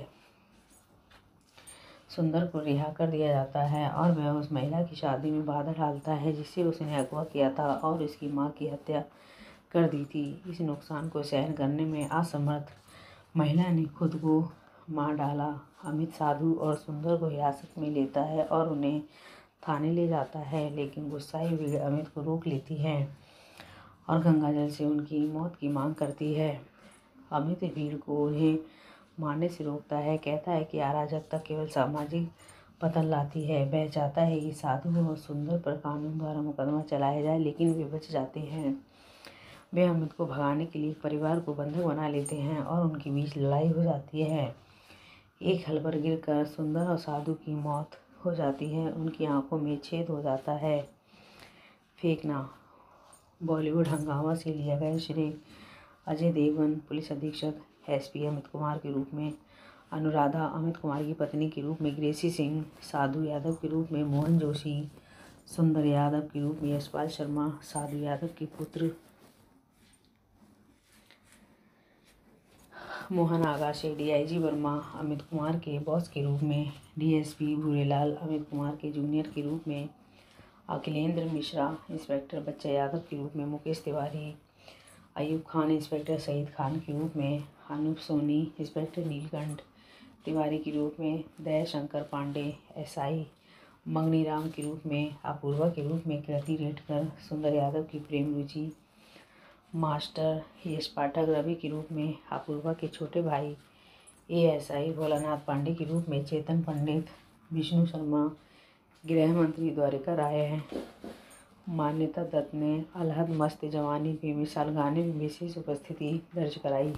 सुंदर को रिहा कर दिया जाता है और वह उस महिला की शादी में बाधा डालता है जिससे उसने अगवा किया था और उसकी मां की हत्या कर दी थी। इस नुकसान को सहन करने में असमर्थ महिला ने खुद को मार डाला। अमित साधु और सुंदर को हिरासत में लेता है और उन्हें थाने ले जाता है, लेकिन गुस्साई भीड़ अमित को रोक लेती है और गंगाजल से उनकी मौत की मांग करती है। अमित भीड़ को उन्हें मारने से रोकता है, कहता है कि अराजकता केवल सामाजिक पतन लाती है। वह चाहता है कि साधु और सुंदर पर कानून द्वारा मुकदमा चलाया जाए, लेकिन वे बच जाते हैं। वे अमित को भगाने के लिए परिवार को बंधक बना लेते हैं और उनके बीच लड़ाई हो जाती है। एक हल पर गिरकर सुंदर और साधु की मौत हो जाती है। उनकी आंखों में छेद हो जाता है। फेंकना। बॉलीवुड हंगामा से लिया गया श्रेय अजय देवगन पुलिस अधीक्षक एसपी अमित कुमार के रूप में, अनुराधा अमित कुमार की पत्नी के रूप में ग्रेसी सिंह, साधु यादव के रूप में मोहन जोशी, सुंदर यादव के रूप में यशपाल शर्मा, साधु यादव के पुत्र मोहन आगाशे, डीआईजी वर्मा अमित कुमार के बॉस के रूप में, डीएसपी भूरेलाल अमित कुमार के जूनियर के रूप में, अखिलेंद्र मिश्रा इंस्पेक्टर बच्चा यादव के रूप में, मुकेश तिवारी अयूब खान इंस्पेक्टर सईद खान के रूप में, अनूप सोनी इंस्पेक्टर नीलकंठ तिवारी के रूप में, दयाशंकर पांडे एसआई मंगनी राम के रूप में, अपूर्वा के रूप में कृति रेडकर, सुंदर यादव की प्रेम रुचि, मास्टर यश पाठक रवि के रूप में, अपूर्वा के छोटे भाई एएसआई भोलानाथ पांडे के रूप में, चेतन पंडित, विष्णु शर्मा, गृह मंत्री द्वारिका राय हैं। मान्यता दत्त ने अलहद मस्त जवानी बेमिसाल गाने में विशेष उपस्थिति दर्ज कराई।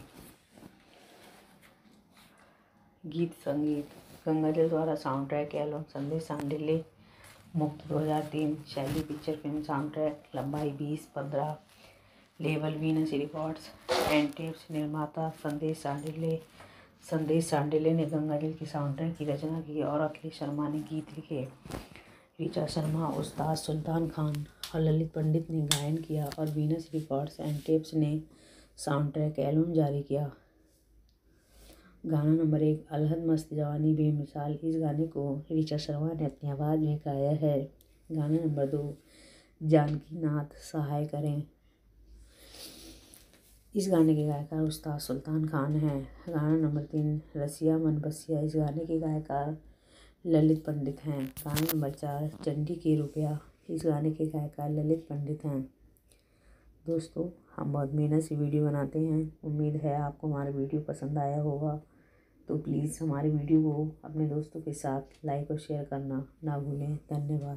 गीत संगीत गंगाजल द्वारा साउंड ट्रैक एल्बम संदेश सांडिल्य मुक्त 2003, शैली पिक्चर फिल्म साउंड ट्रैक, लंबाई 20-15, label Venus records and tapes, निर्माता संदेश सांडिल्य। संदेश सांडिल्य ने गंगाजल की साउंड ट्रैक की रचना की और अखिलेश शर्मा ने गीत लिखे। ऋचा शर्मा, उस्ताद सुल्तान खान और ललित पंडित ने गायन किया और वीनस रिकॉर्ड्स एंड टेप्स ने साउंड ट्रैक एल्बम जारी किया। गाना नंबर 1 अलहद मस्त जवानी बेमिसाल। इस गाने को ऋचा शर्मा ने अपनी आवाज़ में गाया है। गाना नंबर 2 जानकी नाथ सहाय करें। इस गाने के गायकार उस्ताद सुल्तान खान हैं। गाना नंबर 3 रसिया मन बसिया। इस गाने के गायकार ललित पंडित हैं। गाना नंबर 4 चंडी के रुपया। इस गाने के गायकार ललित पंडित हैं। दोस्तों, हम बहुत मेहनत से वीडियो बनाते हैं। उम्मीद है आपको हमारा वीडियो पसंद आया होगा, तो प्लीज़ हमारे वीडियो को अपने दोस्तों के साथ लाइक और शेयर करना ना भूलें। धन्यवाद।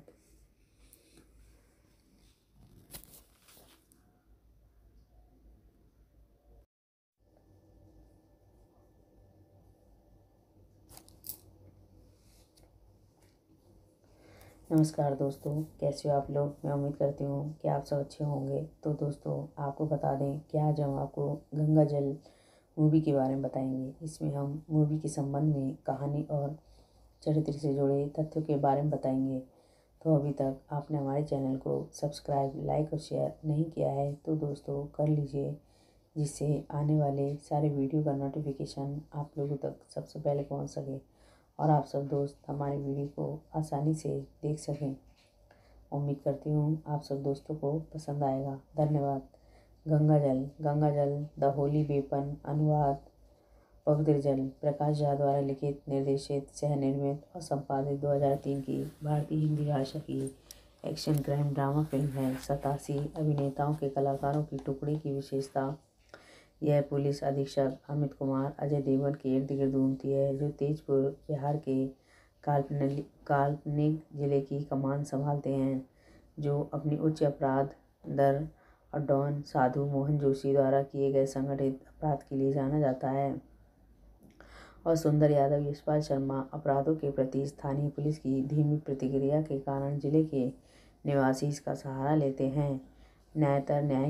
नमस्कार दोस्तों, कैसे हो आप लोग। मैं उम्मीद करती हूँ कि आप सब अच्छे होंगे। तो दोस्तों, आपको बता दें कि आज हम आपको गंगाजल मूवी के बारे में बताएंगे। इसमें हम मूवी के संबंध में कहानी और चरित्र से जुड़े तथ्यों के बारे में बताएंगे। तो अभी तक आपने हमारे चैनल को सब्सक्राइब, लाइक और शेयर नहीं किया है तो दोस्तों कर लीजिए, जिससे आने वाले सारे वीडियो का नोटिफिकेशन आप लोगों तक सबसे पहले पहुँच सके और आप सब दोस्त हमारे वीडियो को आसानी से देख सकें। उम्मीद करती हूँ आप सब दोस्तों को पसंद आएगा। धन्यवाद। गंगाजल द होली वेपन। अनुवाद पवित्र जल प्रकाश झा द्वारा लिखित, निर्देशित, सह निर्मित और संपादित 2003 की भारतीय हिंदी भाषा की एक्शन क्राइम ड्रामा फिल्म है। 87 अभिनेताओं के कलाकारों की टुकड़ी की विशेषता। यह पुलिस अधीक्षक अमित कुमार अजय देवगन के इर्द गिर्द घूमती है, जो तेजपुर बिहार के काल्पनिक जिले की कमान संभालते हैं, जो अपनी उच्च अपराध दर और डॉन साधु मोहन जोशी द्वारा किए गए संगठित अपराध के लिए जाना जाता है। और सुंदर यादव यशपाल शर्मा अपराधों के प्रति स्थानीय पुलिस की धीमी प्रतिक्रिया के कारण जिले के निवासी इसका सहारा लेते हैं। न्यायतर न्याय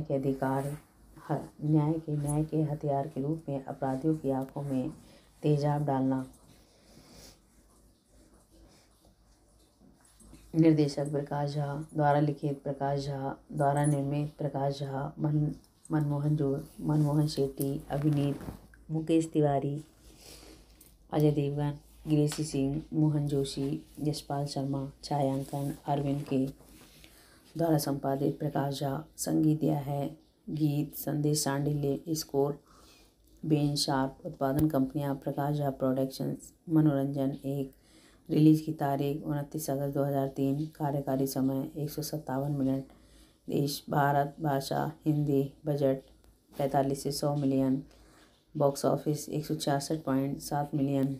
के हथियार के रूप में अपराधियों की आंखों में तेजाब डालना। निर्देशक प्रकाश झा द्वारा लिखित, प्रकाश झा द्वारा निर्मित, प्रकाश झा, मनमोहन शेट्टी, अभिनीत, मुकेश तिवारी, अजय देवगन, ग्रेसी सिंह, मोहन जोशी, यशपाल शर्मा। छायांकन अरविंद के द्वारा संपादित। प्रकाश झा। संगीत दिया है गीत संदेश सांडिल्य, स्कोर बेन शार्प। उत्पादन कंपनियां प्रकाश झा प्रोडक्शंस, मनोरंजन 1। रिलीज की तारीख 29 अगस्त 2003। कार्यकारी समय 157 मिनट। देश भारत, भाषा हिंदी। बजट 45 से 100 मिलियन। Box office 166.7 million.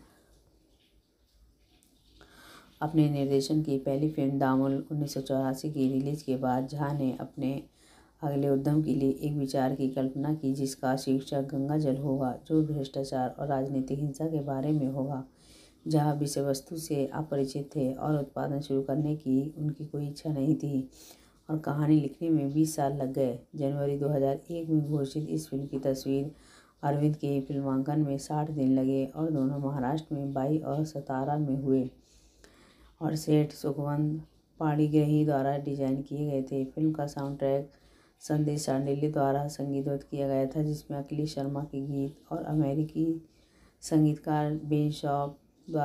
अपने निर्देशन की पहली फिल्म दामुल 1984 की रिलीज के बाद झा ने अपने अगले उद्यम के लिए एक विचार की कल्पना की, जिसका शीर्षक गंगा जल होगा, जो भ्रष्टाचार और राजनीतिक हिंसा के बारे में होगा। झा विषय वस्तु से अपरिचित थे और उत्पादन शुरू करने की उनकी कोई इच्छा नहीं थी, और कहानी लिखने में 20 साल लग गए। जनवरी 2001 में घोषित इस फिल्म की तस्वीर अरविंद के फिल्मांकन में 60 दिन लगे और दोनों महाराष्ट्र में 22 और सतारा में हुए, और सेठ सुखवंत पाणिग्राही द्वारा डिजाइन किए गए थे। फिल्म का साउंड ट्रैक संदेश सांडिल्य द्वारा संगीतबद्ध किया गया था, जिसमें अखिलेश शर्मा के गीत और अमेरिकी संगीतकार बेन शॉप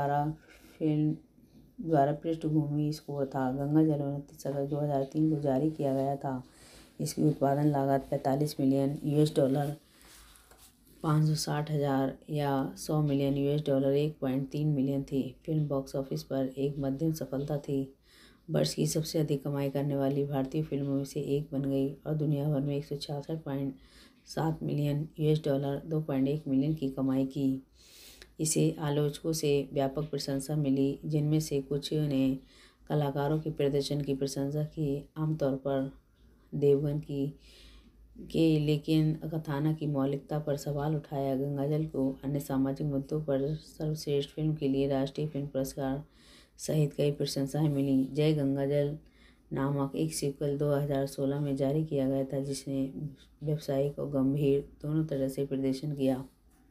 द्वारा पृष्ठभूमि स्कोर था। गंगा जल 29 अगस्त 2003 को जारी किया गया था। इसकी उत्पादन लागत $45 मिलियन, $560,000 या $100 मिलियन, $1.3 मिलियन थी। फिल्म बॉक्स ऑफिस पर एक मध्यम सफलता थी। वर्ष की सबसे अधिक कमाई करने वाली भारतीय फिल्मों में से एक बन गई और दुनिया भर में 166.7 मिलियन, $2.1 मिलियन की कमाई की। इसे आलोचकों से व्यापक प्रशंसा मिली, जिनमें से कुछ ने कलाकारों के प्रदर्शन की प्रशंसा की, आमतौर पर देवगन लेकिन कथानक की मौलिकता पर सवाल उठाया। गंगाजल को अन्य सामाजिक मुद्दों पर सर्वश्रेष्ठ फिल्म के लिए राष्ट्रीय फिल्म पुरस्कार सहित कई प्रशंसाएं मिली। जय गंगाजल नामक एक सीक्वल 2016 में जारी किया गया था, जिसने व्यावसायिक और गंभीर दोनों तरह से प्रदर्शन किया।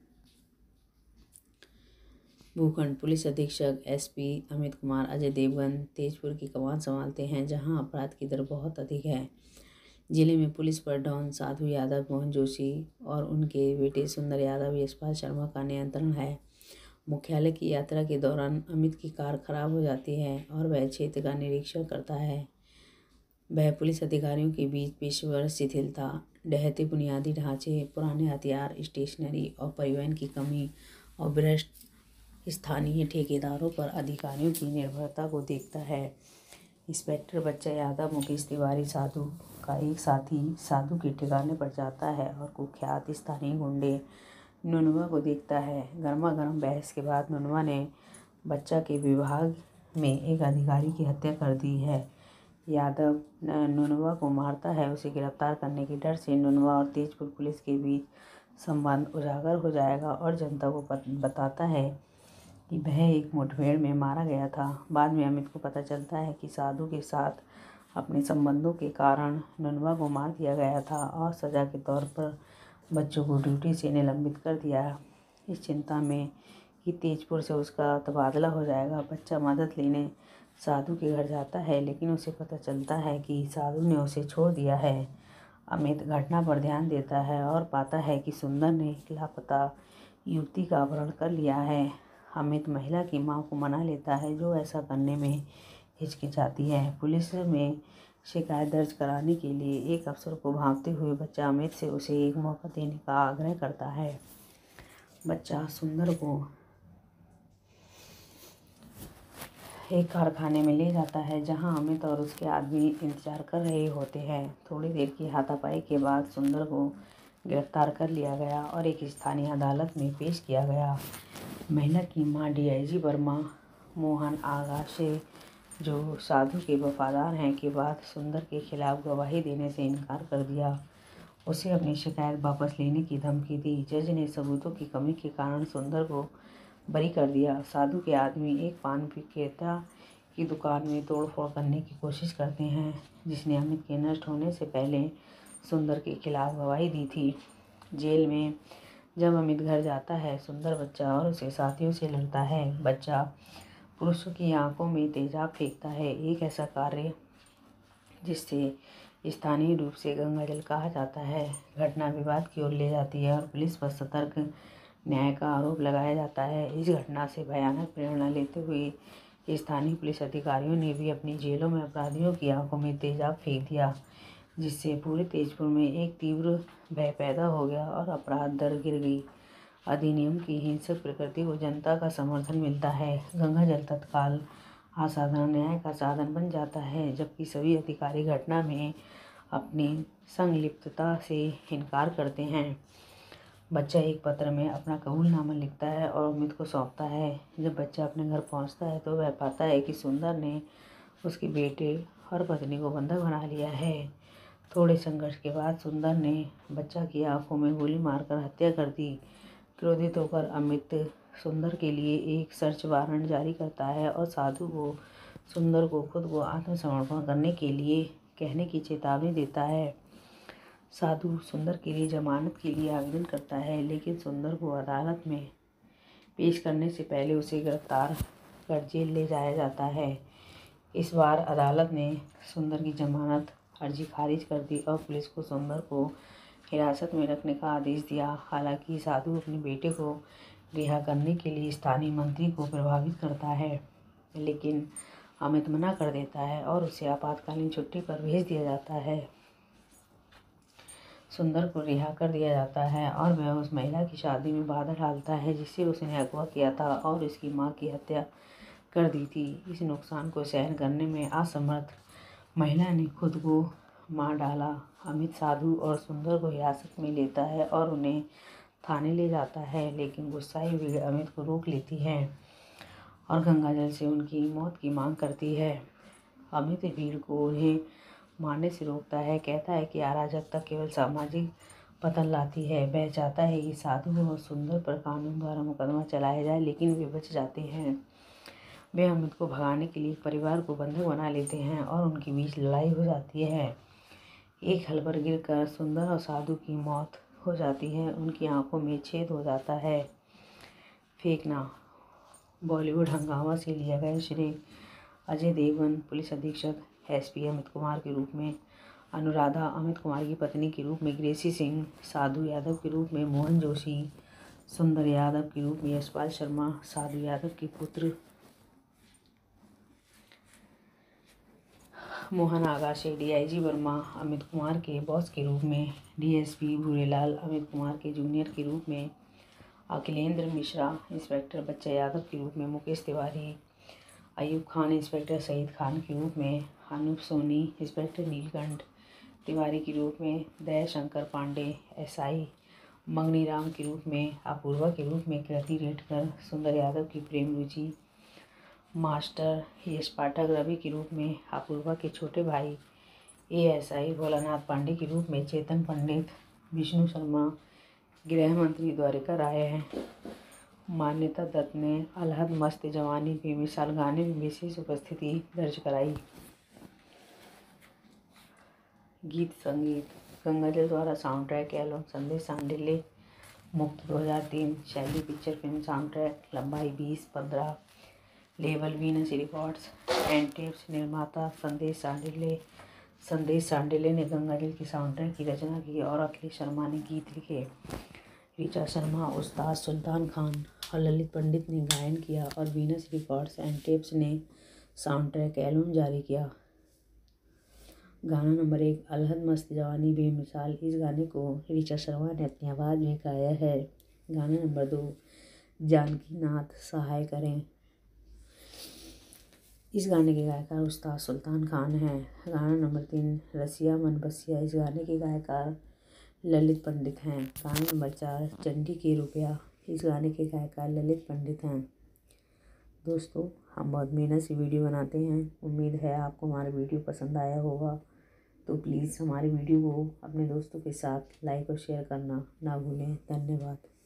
भूखंड पुलिस अधीक्षक एसपी अमित कुमार अजय देवगन तेजपुर की कमान संभालते हैं, जहां अपराध की दर बहुत अधिक है। जिले में पुलिस पर डॉन साधु यादव मोहन जोशी और उनके बेटे सुंदर यादव यशपाल शर्मा का नियंत्रण है। मुख्यालय की यात्रा के दौरान अमित की कार खराब हो जाती है और वह क्षेत्र का निरीक्षण करता है। वह पुलिस अधिकारियों के बीच पेशेवर शिथिलता, ढहते बुनियादी ढांचे, पुराने हथियार, स्टेशनरी और परिवहन की कमी और भ्रष्ट स्थानीय ठेकेदारों पर अधिकारियों की निर्भरता को देखता है। इंस्पेक्टर बच्चा यादव मुकेश तिवारी साधु का एक साथी साधु के ठिकाने पर जाता है और कुख्यात स्थानीय गुंडे नुनवा को देखता है। गर्मा गर्म बहस के बाद नुनवा ने बच्चा के विभाग में एक अधिकारी की हत्या कर दी है। यादव नुनवा को मारता है। उसे गिरफ्तार करने के डर से नुनवा और तेजपुर पुलिस के बीच संबंध उजागर हो जाएगा और जनता को बताता है कि वह एक मुठभेड़ में मारा गया था। बाद में अमित को पता चलता है कि साधु के साथ अपने संबंधों के कारण नुनवा को मार दिया गया था और सजा के तौर पर बच्चों को ड्यूटी से निलंबित कर दिया। इस चिंता में कि तेजपुर से उसका तबादला हो जाएगा, बच्चा मदद लेने साधु के घर जाता है, लेकिन उसे पता चलता है कि साधु ने उसे छोड़ दिया है। अमित घटना पर ध्यान देता है और पाता है कि सुंदर ने एक लापता युवती का अपहरण कर लिया है। अमित महिला की मां को मना लेता है, जो ऐसा करने में हिचकिचाती है। पुलिस में शिकायत दर्ज कराने के लिए एक अफसर को भांपते हुए बच्चा अमित से उसे एक मौका देने का आग्रह करता है। बच्चा सुंदर को एक कारखाने में ले जाता है जहां अमित और उसके आदमी इंतजार कर रहे होते हैं। थोड़ी देर की हाथापाई के बाद सुंदर को गिरफ्तार कर लिया गया और एक स्थानीय अदालत में पेश किया गया। महिला की मां डीआईजी वर्मा मोहन आगाशे, जो साधु के वफादार हैं, के बाद सुंदर के खिलाफ गवाही देने से इनकार कर दिया। उसे अपनी शिकायत वापस लेने की धमकी दी। जज ने सबूतों की कमी के कारण सुंदर को बरी कर दिया। साधु के आदमी एक पान विक्रेता की दुकान में तोड़फोड़ करने की कोशिश करते हैं, जिसने अमित के नष्ट होने से पहले सुंदर के खिलाफ गवाही दी थी। जेल में जब अमित घर जाता है, सुंदर बच्चा और उसके साथियों से लड़ता है। बच्चा पुरुषों की आंखों में तेजाब फेंकता है, एक ऐसा कार्य जिससे स्थानीय रूप से गंगाजल कहा जाता है। घटना विवाद की ओर ले जाती है और पुलिस पर सतर्क न्याय का आरोप लगाया जाता है। इस घटना से भयानक प्रेरणा लेते हुए स्थानीय पुलिस अधिकारियों ने भी अपनी जेलों में अपराधियों की आंखों में तेजाब फेंक दिया, जिससे पूरे तेजपुर में एक तीव्र भय पैदा हो गया और अपराध दर गिर गई। अधिनियम की हिंसक प्रकृति को जनता का समर्थन मिलता है। गंगाजल तत्काल असाधारण न्याय का साधन बन जाता है, जबकि सभी अधिकारी घटना में अपनी संलिप्तता से इनकार करते हैं। बच्चा एक पत्र में अपना कबूलनामा लिखता है और अमित को सौंपता है। जब बच्चा अपने घर पहुंचता है तो वह पाता है कि सुंदर ने उसके बेटे और पत्नी को बंधक बना लिया है। थोड़े संघर्ष के बाद सुंदर ने बच्चा की आंखों में गोली मारकर हत्या कर दी। क्रोधित होकर अमित सुंदर के लिए एक सर्च वारंट जारी करता है और साधु को सुंदर को खुद को आत्मसमर्पण करने के लिए कहने की चेतावनी देता है। साधु सुंदर के लिए जमानत के लिए आवेदन करता है, लेकिन सुंदर को अदालत में पेश करने से पहले उसे गिरफ्तार कर जेल ले जाया जाता है। इस बार अदालत ने सुंदर की जमानत अर्जी खारिज कर दी और पुलिस को सुंदर को हिरासत में रखने का आदेश दिया। हालांकि साधु अपने बेटे को रिहा करने के लिए स्थानीय मंत्री को प्रभावित करता है, लेकिन अमित मना कर देता है और उसे आपातकालीन छुट्टी पर भेज दिया जाता है। सुंदर को रिहा कर दिया जाता है और वह उस महिला की शादी में बाधा डालता है जिससे उसने अगवा किया था और उसकी मां की हत्या कर दी थी। इस नुकसान को सहन करने में असमर्थ महिला ने खुद को मार डाला। अमित साधु और सुंदर को हिरासत में लेता है और उन्हें थाने ले जाता है, लेकिन गुस्साई भीड़ अमित को रोक लेती है और गंगाजल से उनकी मौत की मांग करती है। अमित भीड़ को उन्हें मारने से रोकता है, कहता है कि अराजकता केवल सामाजिक पतन लाती है। वह चाहता है कि साधु और सुंदर पर कानून द्वारा मुकदमा चलाया जाए, लेकिन वे बच जाते हैं। वे अमित को भगाने के लिए परिवार को बंधक बना लेते हैं और उनके बीच लड़ाई हो जाती है। एक हल पर गिरकर सुंदर और साधु की मौत हो जाती है। उनकी आंखों में छेद हो जाता है। फेंकना। बॉलीवुड हंगामा से लिया गया श्रेय। अजय देवगन पुलिस अधीक्षक एसपी अमित कुमार के रूप में, अनुराधा अमित कुमार की पत्नी के रूप में ग्रेसी सिंह, साधु यादव के रूप में मोहन जोशी, सुंदर यादव के रूप में यशपाल शर्मा, साधु यादव के पुत्र मोहन आगाशे, डीआईजी वर्मा अमित कुमार के बॉस के रूप में, डीएसपी भूरेलाल अमित कुमार के जूनियर के रूप में, अखिलेंद्र मिश्रा इंस्पेक्टर बच्चा यादव के रूप में, मुकेश तिवारी अयूब खान इंस्पेक्टर सईद खान के रूप में, अनूप सोनी इंस्पेक्टर नीलकंठ तिवारी के रूप में, दयाशंकर पांडे एसआई मंगनी राम के रूप में, अपूर्वा के रूप में कृति रेडकर, सुंदर यादव की प्रेम रुचि, मास्टर यश पाठक रवि के रूप में, अपूर्वा के छोटे भाई एएसआई भोलानाथ पांडे के रूप में, चेतन पंडित, विष्णु शर्मा, गृह मंत्री द्वारिका राय हैं। मान्यता दत्त ने अलहद मस्त जवानी बेमिसाल गाने में विशेष उपस्थिति दर्ज कराई। गीत संगीत। गंगाजल द्वारा साउंड ट्रैक एल्बम संदेश सांडिल्य मुक्त 2003। शैली पिक्चर फिल्म साउंड ट्रैक, लंबाई 20-15। Label Venus records and tapes. निर्माता संदेश सांडिल्य। संदेश सांडिल्य ने गंगाजल की साउंड ट्रैक की रचना की और अखिलेश शर्मा ने गीत लिखे। ऋचा शर्मा, उस्ताद सुल्तान खान और ललित पंडित ने गायन किया और वीनस रिकॉर्ड्स एंड टेप्स ने साउंड ट्रैक एल्बम जारी किया। गाना नंबर 1, अलहद मस्त जवानी बेमिसाल। इस गाने को ऋचा शर्मा ने अपनी आवाज़ में गाया है। गाना नंबर 2 जानकी नाथ सहाय करें। इस गाने के गायकार उस्ताद सुल्तान खान हैं। गाना नंबर 3 रसिया मन बसिया। इस गाने के गायकार ललित पंडित हैं। गाना नंबर 4 चंडी के रुपया। इस गाने के गायकार ललित पंडित हैं। दोस्तों, हम बहुत मेहनत से वीडियो बनाते हैं। उम्मीद है आपको हमारा वीडियो पसंद आया होगा। तो प्लीज़ हमारे वीडियो को अपने दोस्तों के साथ लाइक और शेयर करना ना भूलें। धन्यवाद।